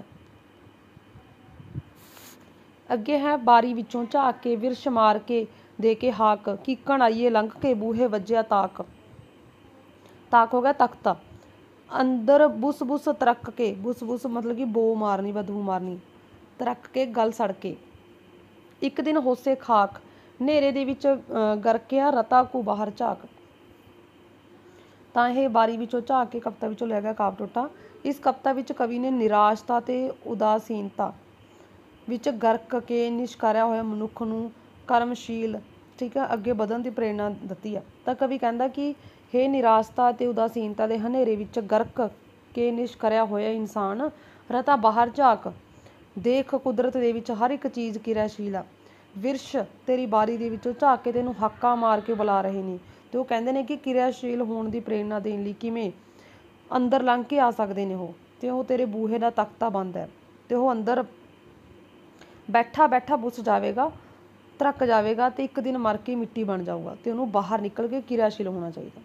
ਅੱਗੇ ਹੈ ਬਾਰੀ ਵਿੱਚੋਂ ਝਾਕ ਕੇ ਵਿਰਸ਼ ਮਾਰ ਕੇ ਦੇ ਕੇ ਹਾਕ, ਕੀਕਣ ਆਈਏ ਲੰਘ ਕੇ ਬੂਹੇ ਵੱਜਿਆ ਤਾਕ। ਤਾਕ ਹੋ ਗਿਆ ਤਖਤ। ਅੰਦਰ ਬੁਸ ਬੁਸ ਤਰਕ ਕੇ, ਬੁਸ ਬੁਸ ਮਤਲਬ ਕਿ ਬੋ ਮਾਰਨੀ, ਬਦਬੂ ਮਾਰਨੀ, ਤਰਕ ਕੇ ਗਲ ਸੜ ਕੇ। ਇੱਕ ਦਿਨ ਹੋਸੇ ਖਾਕ, ਹਨੇਰੇ ਦੇ ਵਿੱਚ ਗਰਕਿਆ ਰਤਾ ਕੂ ਬਾਹਰ ਝਾਕ। ਤਾਂ ਇਹ ਬਾਰੀ ਵਿੱਚੋਂ ਝਾਕ ਕੇ ਕਵਿਤਾ ਵਿੱਚੋਂ ਲਿਆ ਗਿਆ ਕਾਵ ਟੋਟਾ। ਇਸ ਕਵਿਤਾ ਵਿੱਚ ਕਵੀ ਨੇ ਨਿਰਾਸ਼ਤਾ ਅਤੇ ਉਦਾਸੀਨਤਾ ਵਿੱਚ ਗਰਕ ਕੇ ਨਿਸ਼ਕਾਰਿਆ ਹੋਇਆ ਮਨੁੱਖ ਨੂੰ ਕਰਮਸ਼ੀਲ, ਠੀਕ ਹੈ, ਅੱਗੇ ਵਧਣ ਦੀ ਪ੍ਰੇਰਨਾ ਦਿੱਤੀ ਆ। ਤਾਂ ਕਵੀ ਕਹਿੰਦਾ ਕਿ ਹੇ ਨਿਰਾਸ਼ਤਾ ਅਤੇ ਉਦਾਸੀਨਤਾ ਦੇ ਹਨੇਰੇ ਵਿੱਚ ਗਰਕ ਕੇ ਨਿਸ਼ਕਰਿਆ ਹੋਇਆ ਇਨਸਾਨ, ਰਤਾ ਬਾਹਰ ਝਾਕ, ਦੇਖ ਕੁਦਰਤ ਦੇ ਵਿੱਚ ਹਰ ਇੱਕ ਚੀਜ਼ ਕਿਰਿਆਸ਼ੀਲ ਆ। ਵਿਰਸ਼ ਤੇਰੀ ਬਾਰੀ ਦੇ ਵਿੱਚੋਂ ਝਾਕ ਕੇ ਤੈਨੂੰ ਹਾਕਾ ਮਾਰ ਕੇ ਬੁਲਾ ਰਹੇ ਨੇ, ਅਤੇ ਉਹ ਕਹਿੰਦੇ ਨੇ ਕਿ ਕਿਰਿਆਸ਼ੀਲ ਹੋਣ ਦੀ ਪ੍ਰੇਰਨਾ ਦੇਣ ਲਈ ਕਿਵੇਂ ਅੰਦਰ ਲੰਘ ਕੇ ਆ ਸਕਦੇ ਨੇ ਉਹ, ਅਤੇ ਉਹ ਤੇਰੇ ਬੂਹੇ ਦਾ ਤਖਤਾ ਬੰਦ ਹੈ, ਅਤੇ ਉਹ ਅੰਦਰ ਬੈਠਾ ਬੈਠਾ ਬੁੱਸ ਜਾਵੇਗਾ, ਤਰਕ ਜਾਵੇਗਾ ਅਤੇ ਇੱਕ ਦਿਨ ਮਰ ਕੇ ਮਿੱਟੀ ਬਣ ਜਾਊਗਾ, ਅਤੇ ਉਹਨੂੰ ਬਾਹਰ ਨਿਕਲ ਕੇ ਕਿਰਿਆਸ਼ੀਲ ਹੋਣਾ ਚਾਹੀਦਾ।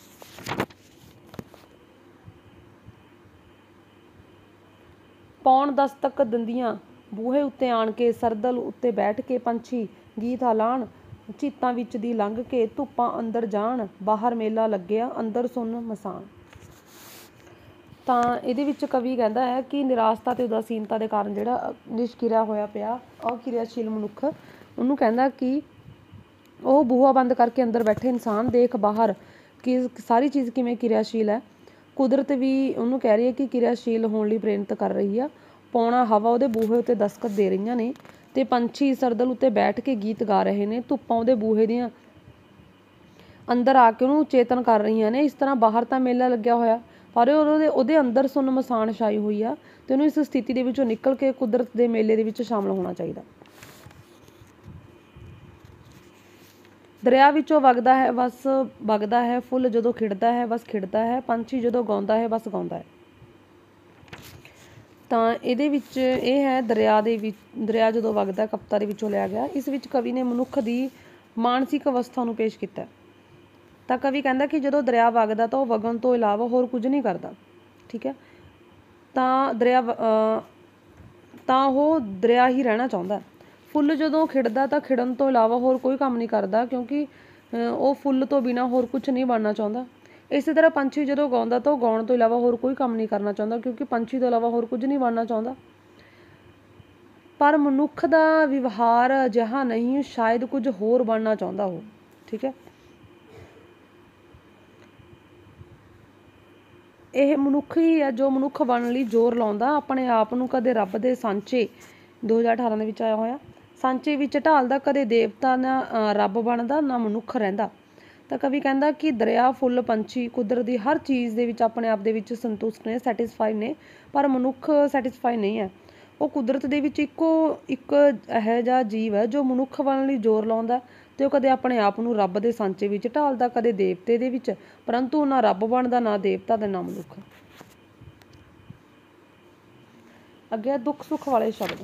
ਪੌਣ ਦਸਤਕ ਦੰਦੀਆਂ ਬੂਹੇ ਉੱਤੇ ਆਣ ਕੇ, ਸਰਦਲ ਉੱਤੇ ਬੈਠ ਕੇ ਪੰਛੀ ਗੀਤ ਆਲਾਣ, ਝੀਤਾਂ ਵਿੱਚ ਦੀ ਲੰਘ ਕੇ ਧੁੱਪਾਂ ਅੰਦਰ ਜਾਣ, ਬਾਹਰ ਮੇਲਾ ਲੱਗਿਆ ਅੰਦਰ ਸੁੰਨ ਮਸਾਣ। ਤਾਂ ਇਹਦੇ ਵਿੱਚ ਕਵੀ ਕਹਿੰਦਾ ਹੈ ਕਿ ਨਿਰਾਸ਼ਤਾ ਅਤੇ ਉਦਾਸੀਨਤਾ ਦੇ ਕਾਰਨ ਜਿਹੜਾ ਨਿਸ਼ਕਿਰਿਆ ਹੋਇਆ ਪਿਆ ਅਕਿਰਿਆਸ਼ੀਲ ਮਨੁੱਖ, ਉਹਨੂੰ ਕਹਿੰਦਾ ਕਿ ਉਹ ਬੂਹਾ ਬੰਦ ਕਰਕੇ ਅੰਦਰ ਬੈਠੇ ਇਨਸਾਨ ਦੇਖ ਬਾਹਰ ਕਿ ਸਾਰੀ ਚੀਜ਼ ਕਿਵੇਂ ਕਿਰਿਆਸ਼ੀਲ ਹੈ। ਕੁਦਰਤ ਵੀ ਉਹਨੂੰ ਕਹਿ ਰਹੀ ਹੈ ਕਿ ਕਿਰਿਆਸ਼ੀਲ ਹੋਣ ਲਈ ਪ੍ਰੇਰਿਤ ਕਰ ਰਹੀ ਆ। ਪੌਣਾ ਹਵਾ ਉਹਦੇ ਬੂਹੇ ਉੱਤੇ ਦਸਤਕ ਦੇ ਰਹੀਆਂ ਨੇ, ਤੇ ਪੰਛੀ ਸਰਦਲ ਉੱਤੇ ਬੈਠ ਕੇ ਗੀਤ ਗਾ ਰਹੇ ਨੇ। ਧੁੱਪਾਂ ਉਹਦੇ ਬੂਹੇ ਦੀਆਂ ਅੰਦਰ ਆ ਕੇ ਉਹਨੂੰ ਚੇਤਨ ਕਰ ਰਹੀਆਂ ਨੇ। ਇਸ ਤਰ੍ਹਾਂ ਬਾਹਰ ਤਾਂ ਮੇਲਾ ਲੱਗਿਆ ਹੋਇਆ, ਪਰ ਉਹਦੇ ਉਹਦੇ ਅੰਦਰ ਸੁੰਨਮਸਾਨ ਛਾਈ ਹੋਈ ਆ, ਤੇ ਉਹਨੂੰ ਇਸ ਸਥਿਤੀ ਦੇ ਵਿੱਚੋਂ ਨਿਕਲ ਕੇ ਕੁਦਰਤ ਦੇ ਮੇਲੇ ਦੇ ਵਿੱਚ ਸ਼ਾਮਲ ਹੋਣਾ ਚਾਹੀਦਾ। ਦਰਿਆ ਵਿੱਚੋਂ ਵਗਦਾ ਹੈ ਬਸ ਵਗਦਾ ਹੈ, ਫੁੱਲ ਜਦੋਂ ਖਿੜਦਾ ਹੈ ਬਸ ਖਿੜਦਾ ਹੈ, ਪੰਛੀ ਜਦੋਂ ਗਾਉਂਦਾ ਹੈ ਬਸ ਗਾਉਂਦਾ ਹੈ। ਤਾਂ ਇਹਦੇ ਵਿੱਚ ਇਹ ਹੈ ਦਰਿਆ ਦੇ ਵਿੱਚ, ਦਰਿਆ ਜਦੋਂ ਵਗਦਾ ਕਵਿਤਾ ਦੇ ਵਿੱਚੋਂ ਲਿਆ ਗਿਆ। ਇਸ ਵਿੱਚ ਕਵੀ ਨੇ ਮਨੁੱਖ ਦੀ ਮਾਨਸਿਕ ਅਵਸਥਾ ਨੂੰ ਪੇਸ਼ ਕੀਤਾ। ਤਾਂ ਕਵੀ ਕਹਿੰਦਾ ਕਿ ਜਦੋਂ ਦਰਿਆ ਵਗਦਾ ਤਾਂ ਉਹ ਵਗਣ ਤੋਂ ਇਲਾਵਾ ਹੋਰ ਕੁਝ ਨਹੀਂ ਕਰਦਾ। ਠੀਕ ਹੈ, ਤਾਂ ਦਰਿਆ ਤਾਂ ਉਹ ਦਰਿਆ ਹੀ ਰਹਿਣਾ ਚਾਹੁੰਦਾ। ਫੁੱਲ ਜਦੋਂ ਖਿੜਦਾ ਤਾਂ ਖਿੜਨ ਤੋਂ ਇਲਾਵਾ ਹੋਰ ਕੋਈ ਕੰਮ ਨਹੀਂ ਕਰਦਾ, ਕਿਉਂਕਿ ਉਹ ਫੁੱਲ ਤੋਂ ਬਿਨਾਂ ਹੋਰ ਕੁਝ ਨਹੀਂ ਬਣਨਾ ਚਾਹੁੰਦਾ। ਇਸੇ ਤਰ੍ਹਾਂ ਪੰਛੀ ਜਦੋਂ ਗਾਉਂਦਾ ਤਾਂ ਉਹ ਗਾਉਣ ਤੋਂ ਇਲਾਵਾ ਹੋਰ ਕੋਈ ਕੰਮ ਨਹੀਂ ਕਰਨਾ ਚਾਹੁੰਦਾ, ਕਿਉਂਕਿ ਪੰਛੀ ਤੋਂ ਇਲਾਵਾ ਹੋਰ ਕੁਝ ਨਹੀਂ ਬਣਨਾ ਚਾਹੁੰਦਾ। ਪਰ ਮਨੁੱਖ ਦਾ ਵਿਵਹਾਰ ਅਜਿਹਾ ਨਹੀਂ, ਸ਼ਾਇਦ ਕੁਝ ਹੋਰ ਬਣਨਾ ਚਾਹੁੰਦਾ ਉਹ। ਠੀਕ ਹੈ, ਇਹ ਮਨੁੱਖ ਹੀ ਹੈ ਜੋ ਮਨੁੱਖ ਬਣਨ ਲਈ ਜ਼ੋਰ ਲਾਉਂਦਾ, ਆਪਣੇ ਆਪ ਨੂੰ ਕਦੇ ਰੱਬ ਦੇ ਸਾਂਚੇ ਦੋ ਹਜ਼ਾਰ ਅਠਾਰਾਂ ਦੇ ਵਿੱਚ ਆਇਆ ਹੋਇਆ ਸਾਂਚੇ ਵਿੱਚ ਢਾਲਦਾ, ਕਦੇ ਦੇਵਤਾ ਨਾ ਰੱਬ ਬਣਦਾ ਨਾ ਮਨੁੱਖ ਰਹਿੰਦਾ। ਤਾਂ ਕਵੀ ਕਹਿੰਦਾ ਕਿ ਦਰਿਆ, ਫੁੱਲ, ਪੰਛੀ, ਕੁਦਰਤ ਦੀ ਹਰ ਚੀਜ਼ ਦੇ ਵਿੱਚ ਆਪਣੇ ਆਪ ਦੇ ਵਿੱਚ ਸੰਤੁਸ਼ਟ ਨੇ, ਸੈਟਿਸਫਾਈ ਨੇ, ਪਰ ਮਨੁੱਖ ਸੈਟਿਸਫਾਈ ਨਹੀਂ ਹੈ। ਉਹ ਕੁਦਰਤ ਦੇ ਵਿੱਚ ਇੱਕੋ ਇੱਕ ਇਹੋ ਜਿਹਾ ਜੀਵ ਹੈ ਜੋ ਮਨੁੱਖ ਬਣਨ ਲਈ ਜ਼ੋਰ ਲਾਉਂਦਾ, ਤੇ ਉਹ ਕਦੇ ਆਪਣੇ ਆਪ ਨੂੰ ਰੱਬ ਦੇ ਸਾਂਚੇ ਵਿੱਚ ਢਾਲਦਾ, ਕਦੇ ਦੇਵਤੇ ਦੇ ਵਿੱਚ, ਪਰੰਤੂ ਨਾ ਰੱਬ ਬਣਦਾ, ਨਾ ਦੇਵਤਾ ਤੇ ਨਾ ਮਨੁੱਖ। ਅੱਗੇ ਦੁੱਖ ਸੁੱਖ ਵਾਲੇ ਸ਼ਬਦ।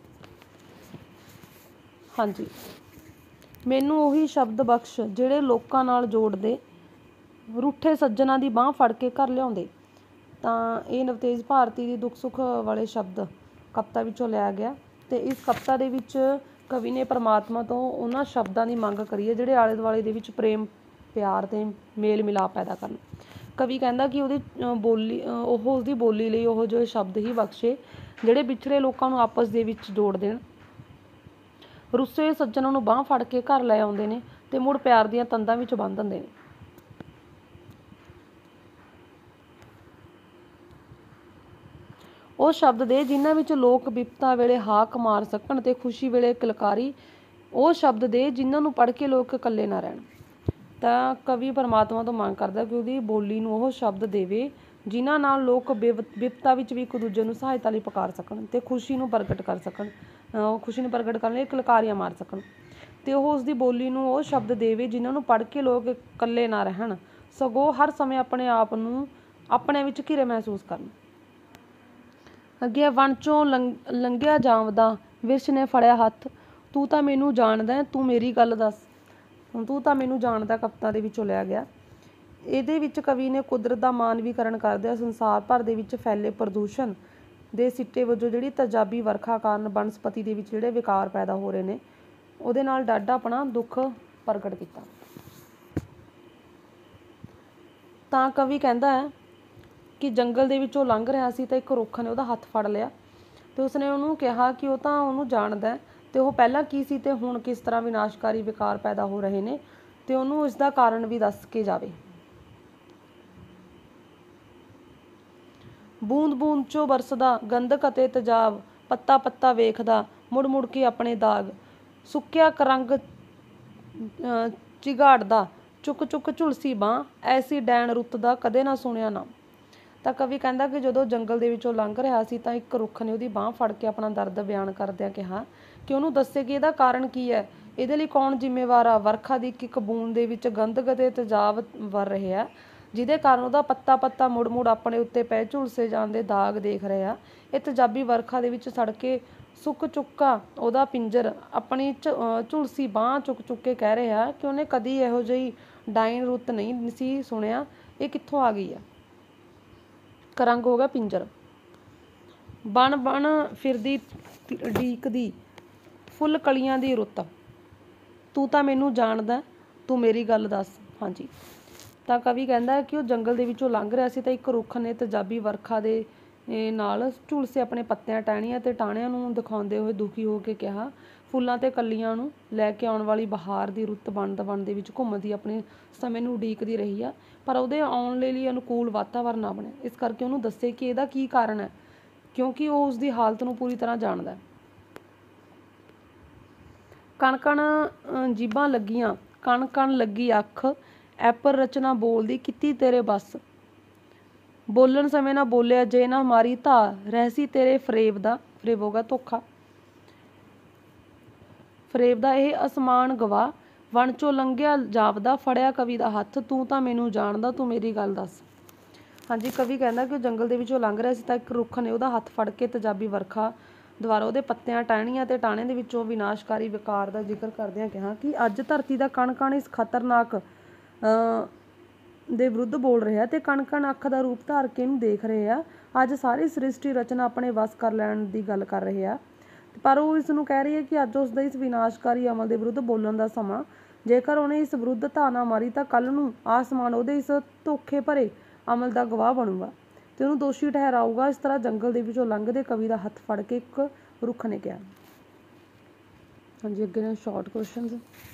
ਹਾਂਜੀ, ਮੈਨੂੰ ਉਹੀ ਸ਼ਬਦ ਬਖਸ਼ ਜਿਹੜੇ ਲੋਕਾਂ ਨਾਲ ਜੋੜਦੇ, ਰੁੱਠੇ ਸੱਜਣਾ ਦੀ ਬਾਂਹ ਫੜ ਕੇ ਘਰ ਲਿਆਉਂਦੇ। ਤਾਂ ਇਹ ਨਵਤੇਜ ਭਾਰਤੀ ਦੀ ਦੁੱਖ ਸੁੱਖ ਵਾਲੇ ਸ਼ਬਦ ਕਵਿਤਾ ਵਿੱਚੋਂ ਲਿਆ ਗਿਆ। ਤੇ ਇਸ ਕਵਿਤਾ ਦੇ ਵਿੱਚ ਕਵੀ ਨੇ ਪਰਮਾਤਮਾ ਤੋਂ ਉਹਨਾਂ ਸ਼ਬਦਾਂ ਦੀ ਮੰਗ ਕਰੀ ਹੈ ਜਿਹੜੇ ਆਲੇ ਦੁਆਲੇ ਦੇ ਵਿੱਚ ਪ੍ਰੇਮ, ਪਿਆਰ ਤੇ ਮੇਲ ਮਿਲਾਪ ਪੈਦਾ ਕਰਨ। ਕਵੀ ਕਹਿੰਦਾ ਕਿ ਉਹਦੀ ਬੋਲੀ ਉਹ ਉਸਦੀ ਬੋਲੀ ਲਈ ਉਹ ਜਿਹੇ ਸ਼ਬਦ ਹੀ ਬਖਸ਼ੇ ਜਿਹੜੇ ਵਿਛੜੇ ਲੋਕਾਂ ਨੂੰ ਆਪਸ ਦੇ ਵਿੱਚ ਜੋੜ ਦੇਣ, ਰੁੱਸੇ ਹੋਏ ਸੱਜਣਾਂ ਨੂੰ ਬਾਂਹ ਫੜ ਕੇ ਘਰ ਲੈ ਆਉਂਦੇ ਨੇ ਤੇ ਮੁੜ ਪਿਆਰ ਦੀਆਂ ਤੰਦਾਂ ਵਿੱਚ ਬੰਨ੍ਹ ਦਿੰਦੇ ਨੇ। ਉਹ ਸ਼ਬਦ ਦੇ ਜਿਨ੍ਹਾਂ ਵਿੱਚ ਲੋਕ ਬਿਪਤਾ ਵੇਲੇ ਹਾਕ ਮਾਰ ਸਕਣ ਤੇ ਖੁਸ਼ੀ ਵੇਲੇ ਕਿਲਕਾਰੀ, ਉਹ ਸ਼ਬਦ ਦੇ ਜਿਨ੍ਹਾਂ ਨੂੰ ਪੜ੍ਹ ਕੇ ਲੋਕ ਇਕੱਲੇ ਨਾ ਰਹਿਣ। ਤਾਂ ਕਵੀ ਪਰਮਾਤਮਾ ਤੋਂ ਮੰਗ ਕਰਦਾ ਕਿ ਉਹਦੀ ਬੋਲੀ ਨੂੰ ਉਹ ਸ਼ਬਦ ਦੇਵੇ ਜਿਨ੍ਹਾਂ ਨਾਲ ਲੋਕ ਬਿਵ ਬਿਪਤਾ ਵਿੱਚ ਵੀ ਇੱਕ ਦੂਜੇ ਨੂੰ ਸਹਾਇਤਾ ਲਈ ਪੁਕਾਰ ਸਕਣ ਤੇ ਖੁਸ਼ੀ ਨੂੰ ਪ੍ਰਗਟ ਕਰ ਸਕਣ, ਖੁਸ਼ੀ ਨੂੰ ਪ੍ਰਗਟ ਕਰਨ ਲਈ ਕਿਲਕਾਰੀਆਂ ਮਾਰ ਸਕਣ। ਤੇ ਉਹ ਉਸਦੀ ਬੋਲੀ ਨੂੰ ਉਹ ਸ਼ਬਦ ਦੇਵੇ ਜਿਨ੍ਹਾਂ ਨੂੰ ਪੜ੍ਹ ਕੇ ਲੋਕ ਇਕੱਲੇ ਨਾ ਰਹਿਣ, ਸਗੋਂ ਹਰ ਸਮੇਂ ਆਪਣੇ ਆਪ ਨੂੰ ਆਪਣੇ ਵਿੱਚ ਘਿਰੇ ਮਹਿਸੂਸ ਕਰਨ। ਅੱਗੇ ਵਣ ਚੋਂ ਲੰਘ ਲੰਘਿਆ ਜਾਵਦਾ, ਵਿਰਛ ਨੇ ਫੜਿਆ ਹੱਥ, ਤੂੰ ਤਾਂ ਮੈਨੂੰ ਜਾਣਦਾ, ਤੂੰ ਮੇਰੀ ਗੱਲ ਦੱਸ। ਹੁਣ ਤੂੰ ਤਾਂ ਮੈਨੂੰ ਜਾਣਦਾ ਕਵਿਤਾ ਦੇ ਵਿੱਚੋਂ ਲਿਆ ਗਿਆ। ਇਹਦੇ ਵਿੱਚ ਕਵੀ ਨੇ ਕੁਦਰਤ ਦਾ ਮਾਨਵੀਕਰਨ ਕਰਦਿਆਂ ਸੰਸਾਰ ਭਰ ਦੇ ਵਿੱਚ ਫੈਲੇ ਪ੍ਰਦੂਸ਼ਣ ਦੇ ਸਿੱਟੇ ਵਜੋਂ ਜਿਹੜੀ ਤੇਜ਼ਾਬੀ ਵਰਖਾ ਕਾਰਨ ਬਨਸਪਤੀ ਦੇ ਵਿੱਚ ਜਿਹੜੇ ਵਿਕਾਰ ਪੈਦਾ ਹੋ ਰਹੇ ਨੇ, ਉਹਦੇ ਨਾਲ ਡਾਢਾ ਆਪਣਾ ਦੁੱਖ ਪ੍ਰਗਟ ਕੀਤਾ। ਤਾਂ ਕਵੀ ਕਹਿੰਦਾ ਹੈ ਕਿ ਜੰਗਲ ਦੇ ਵਿੱਚੋਂ ਲੰਘ ਰਿਹਾ ਸੀ ਤਾਂ ਇੱਕ ਰੁੱਖ ਨੇ ਉਹਦਾ ਹੱਥ ਫੜ ਲਿਆ ਤੇ ਉਸਨੇ ਉਹਨੂੰ ਕਿਹਾ ਕਿ ਉਹ ਤਾਂ ਉਹਨੂੰ ਜਾਣਦਾ ਤੇ ਉਹ ਪਹਿਲਾਂ ਕੀ ਸੀ ਤੇ ਹੁਣ ਕਿਸ ਤਰ੍ਹਾਂ ਵਿਨਾਸ਼ਕਾਰੀ ਵਿਕਾਰ ਪੈਦਾ ਹੋ ਰਹੇ ਨੇ, ਤੇ ਉਹਨੂੰ ਇਸ ਦਾ ਕਾਰਨ ਵੀ ਦੱਸ ਕੇ ਜਾਵੇ। ਬੂੰਦ ਬੂੰਦ ਚੋਂ ਬਰਸਦਾ ਗੰਧਕ ਅਤੇ ਤੇਜ਼ਾਬ, ਪੱਤਾ ਪੱਤਾ ਵੇਖਦਾ ਮੁੜ ਮੁੜ ਕੇ ਆਪਣੇ ਦਾਗ, ਸੁੱਕਿਆ ਕਰੰਗ ਚਿਗਾੜਦਾ ਚੁੱਕ ਚੁੱਕ ਝੁਲਸੀ ਬਾਂਹ, ਐਸੀ ਡੈਣ ਰੁੱਤ ਦਾ ਕਦੇ ਨਾ ਸੁਣਿਆ ਨਾ। ਤਾਂ ਕਵੀ ਕਹਿੰਦਾ ਕਿ ਜਦੋਂ ਜੰਗਲ ਦੇ ਵਿੱਚੋਂ ਲੰਘ ਰਿਹਾ ਸੀ ਤਾਂ ਇੱਕ ਰੁੱਖ ਨੇ ਉਹਦੀ ਬਾਂਹ ਫੜ ਕੇ ਆਪਣਾ ਦਰਦ ਬਿਆਨ ਕਰਦਿਆਂ ਕਿਹਾ ਕਿ ਉਹਨੂੰ ਦੱਸੇ ਕਿ ਇਹਦਾ ਕਾਰਨ ਕੀ ਹੈ, ਇਹਦੇ ਲਈ ਕੌਣ ਜ਼ਿੰਮੇਵਾਰ ਆ। ਵਰਖਾ ਦੀ ਇੱਕ ਇੱਕ ਬੂੰਦ ਦੇ ਵਿੱਚ ਗੰਧਕ ਅਤੇ ਤੇਜ਼ਾਬ ਵਰ ਰਿਹਾ, ਜਿਹਦੇ ਕਾਰਨ ਉਹਦਾ ਪੱਤਾ ਪੱਤਾ ਮੁੜ ਮੁੜ ਆਪਣੇ ਉੱਤੇ ਪਏ ਝੁਲਸੇ ਜਾਣ ਦੇ ਦਾਗ ਦੇਖ ਰਿਹਾ। ਇਹ ਤੇਜ਼ਾਬੀ ਵਰਖਾ ਦੇ ਵਿੱਚ ਸੜ ਕੇ ਸੁੱਕ ਚੁੱਕਾ ਉਹਦਾ ਪਿੰਜਰ ਆਪਣੀ ਝੁਲਸੀ ਬਾਂਹ ਚੁੱਕ ਚੁੱਕ ਕੇ ਕਹਿ ਰਿਹਾ ਕਿ ਉਹਨੇ ਕਦੀ ਇਹੋ ਜਿਹੀ ਡਾਇਨ ਰੁੱਤ ਨਹੀਂ ਸੀ ਸੁਣਿਆ, ਇਹ ਕਿੱਥੋਂ ਆ ਗਈ ਆ। ਕਰੰਗ ਹੋ ਗਿਆ ਪਿੰਜਰ। ਬਣ ਬਣ ਫਿਰਦੀ ਡੀਕਦੀ ਫੁੱਲ ਕਲੀਆਂ ਦੀ ਰੁੱਤ, ਤੂੰ ਤਾਂ ਮੈਨੂੰ ਜਾਣਦਾ, ਤੂੰ ਮੇਰੀ ਗੱਲ ਦੱਸ। ਹਾਂਜੀ, ਤਾਂ ਕਵੀ ਕਹਿੰਦਾ ਕਿ ਉਹ ਜੰਗਲ ਦੇ ਵਿੱਚੋਂ ਲੰਘ ਰਿਹਾ ਸੀ ਤਾਂ ਇੱਕ ਰੁੱਖ ਨੇ ਤੇਜ਼ਾਬੀ ਵਰਖਾ ਦੇ ਨਾਲ ਝੁਲਸੇ ਆਪਣੇ ਪੱਤਿਆਂ, ਟਹਿਣੀਆਂ ਤੇ ਟਾਹਣਿਆਂ ਨੂੰ ਦਿਖਾਉਂਦੇ ਹੋਏ ਦੁਖੀ ਹੋ ਕੇ ਕਿਹਾ, ਫੁੱਲਾਂ ਤੇ ਕਲੀਆਂ ਨੂੰ ਲੈ ਕੇ ਆਉਣ ਵਾਲੀ ਬਹਾਰ ਦੀ ਰੁੱਤ ਬਣ ਬਣ ਦੇ ਵਿੱਚ ਘੁੰਮਦੀ ਆਪਣੇ ਸਮੇਂ ਨੂੰ ਉਡੀਕਦੀ ਰਹੀ ਆ, ਪਰ ਉਹਦੇ ਆਉਣ ਲਈ ਲਈ ਅਨੁਕੂਲ ਵਾਤਾਵਰਨ ਨਾ ਬਣਿਆ। ਇਸ ਕਰਕੇ ਉਹਨੂੰ ਦੱਸੇ ਕਿ ਇਹਦਾ ਕੀ ਕਾਰਨ ਹੈ, ਕਿਉਂਕਿ ਉਹ ਉਸਦੀ ਹਾਲਤ ਨੂੰ ਪੂਰੀ ਤਰ੍ਹਾਂ ਜਾਣਦਾ। ਕਣ ਕਣ ਅ, ਜੀਭਾਂ ਲੱਗੀਆਂ, ਕਣ ਕਣ ਲੱਗੀ ਅੱਖ, ਐਪਰ ਰਚਨਾ ਬੋਲਦੀ ਕੀਤੀ ਤੇਰੇ ਬਸ। ਬੋਲਣ ਸਮੇਂ ਨਾ ਬੋਲਿਆ ਜੇ ਨਾ ਮਾਰੀ ਧਾ, ਰਹਿਸੀ ਤੇਰੇ ਫਰੇਬ ਦਾ, ਫਰੇਬ ਹੋਗਾ ਧੋਖਾ, ਫਰੇਬ ਦਾ ਇਹ ਅਸਮਾਨ ਗਵਾ, ਵਣ ਚੋਂ ਲੰਘਿਆ ਜਾਪਦਾ, ਫੜਿਆ ਕਵੀ ਦਾ ਹੱਥ, ਤੂੰ ਤਾਂ ਮੈਨੂੰ ਜਾਣਦਾ, ਤੂੰ ਮੇਰੀ ਗੱਲ ਦੱਸ। ਹਾਂਜੀ, ਕਵੀ ਕਹਿੰਦਾ ਕਿ ਉਹ ਜੰਗਲ ਦੇ ਵਿੱਚੋਂ ਲੰਘ ਰਿਹਾ ਸੀ ਤਾਂ ਇੱਕ ਰੁੱਖ ਨੇ ਉਹਦਾ ਹੱਥ ਫੜ ਕੇ ਤੇਜ਼ਾਬੀ ਵਰਖਾ ਦੁਆਰਾ ਉਹਦੇ ਪੱਤਿਆਂ, ਟਹਿਣੀਆਂ ਤੇ ਟਾਹਣੇ ਦੇ ਵਿੱਚੋਂ ਵਿਨਾਸ਼ਕਾਰੀ ਵਿਕਾਰ ਦਾ ਜ਼ਿਕਰ ਕਰਦਿਆਂ ਕਿਹਾ ਕਿ ਅੱਜ ਧਰਤੀ ਦਾ ਕਣ ਕਣ ਇਸ ਖਤਰਨਾਕ ਅ ਦੇ ਵਿਰੁੱਧ ਬੋਲ ਰਿਹਾ ਤੇ ਕਣ ਕਣ ਅੱਖ ਦਾ ਰੂਪ ਧਾਰ ਕੇ ਇਹਨੂੰ ਦੇਖ ਰਹੇ ਆ। ਅੱਜ ਸਾਰੀ ਸ੍ਰਿਸ਼ਟੀ ਰਚਨਾ ਆਪਣੇ ਵੱਸ ਕਰ ਲੈਣ ਦੀ ਗੱਲ ਕਰ ਰਹੇ ਆ, ਪਰ ਉਹ ਇਸ ਨੂੰ ਕਹਿ ਰਹੀ ਹੈ ਕਿ ਅੱਜ ਉਸ ਦੇ ਇਸ ਵਿਨਾਸ਼ਕਾਰੀ ਅਮਲ ਦੇ ਵਿਰੁੱਧ ਬੋਲਣ ਦਾ ਸਮਾਂ। ਜੇਕਰ ਉਹਨੇ ਇਸ ਵਿਰੁੱਧ ਧਾ ਨਾ ਮਾਰੀ ਤਾਂ ਕੱਲ੍ਹ ਨੂੰ ਆਸਮਾਨ ਉਹਦੇ ਇਸ ਧੋਖੇ ਭਰੇ ਅਮਲ ਦਾ ਗਵਾਹ ਬਣੂਗਾ ਤੇ ਉਹਨੂੰ ਦੋਸ਼ੀ ਠਹਿਰਾਊਗਾ। ਇਸ ਤਰ੍ਹਾਂ ਜੰਗਲ ਦੇ ਵਿੱਚੋਂ ਲੰਘਦੇ ਕਵੀ ਦਾ ਹੱਥ ਫੜ ਕੇ ਇੱਕ ਰੁੱਖ ਨੇ ਕਿਹਾ। ਹਾਂਜੀ, ਅੱਗੇ ਨੇ ਸ਼ਾਰਟ ਕੁਐਸਚਨਸ।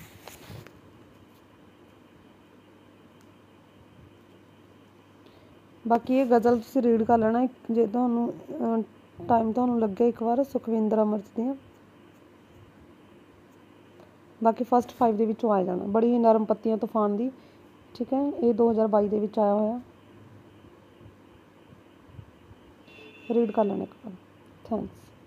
ਬਾਕੀ ਇਹ ਗਜ਼ਲ ਤੁਸੀਂ ਰੀਡ ਕਰ ਲੈਣਾ ਜੇ ਤੁਹਾਨੂੰ ਟਾਈਮ ਤੁਹਾਨੂੰ ਲੱਗੇ ਇੱਕ ਵਾਰ, ਸੁਖਵਿੰਦਰ ਅਮਰਤ ਦੀਆਂ। ਬਾਕੀ ਫਸਟ ਫਾਈਵ ਦੇ ਵਿੱਚੋਂ ਆ ਜਾਣਾ। ਬੜੀ ਨਰਮ ਪੱਤੀਆਂ ਤੂਫਾਨ ਦੀ, ਠੀਕ ਹੈ, ਇਹ ਦੋ ਹਜ਼ਾਰ ਬਾਈ ਦੇ ਵਿੱਚ ਆਇਆ ਹੋਇਆ। ਰੀਡ ਕਰ ਲੈਣਾ ਇੱਕ ਵਾਰ। ਥੈਂਕਸ।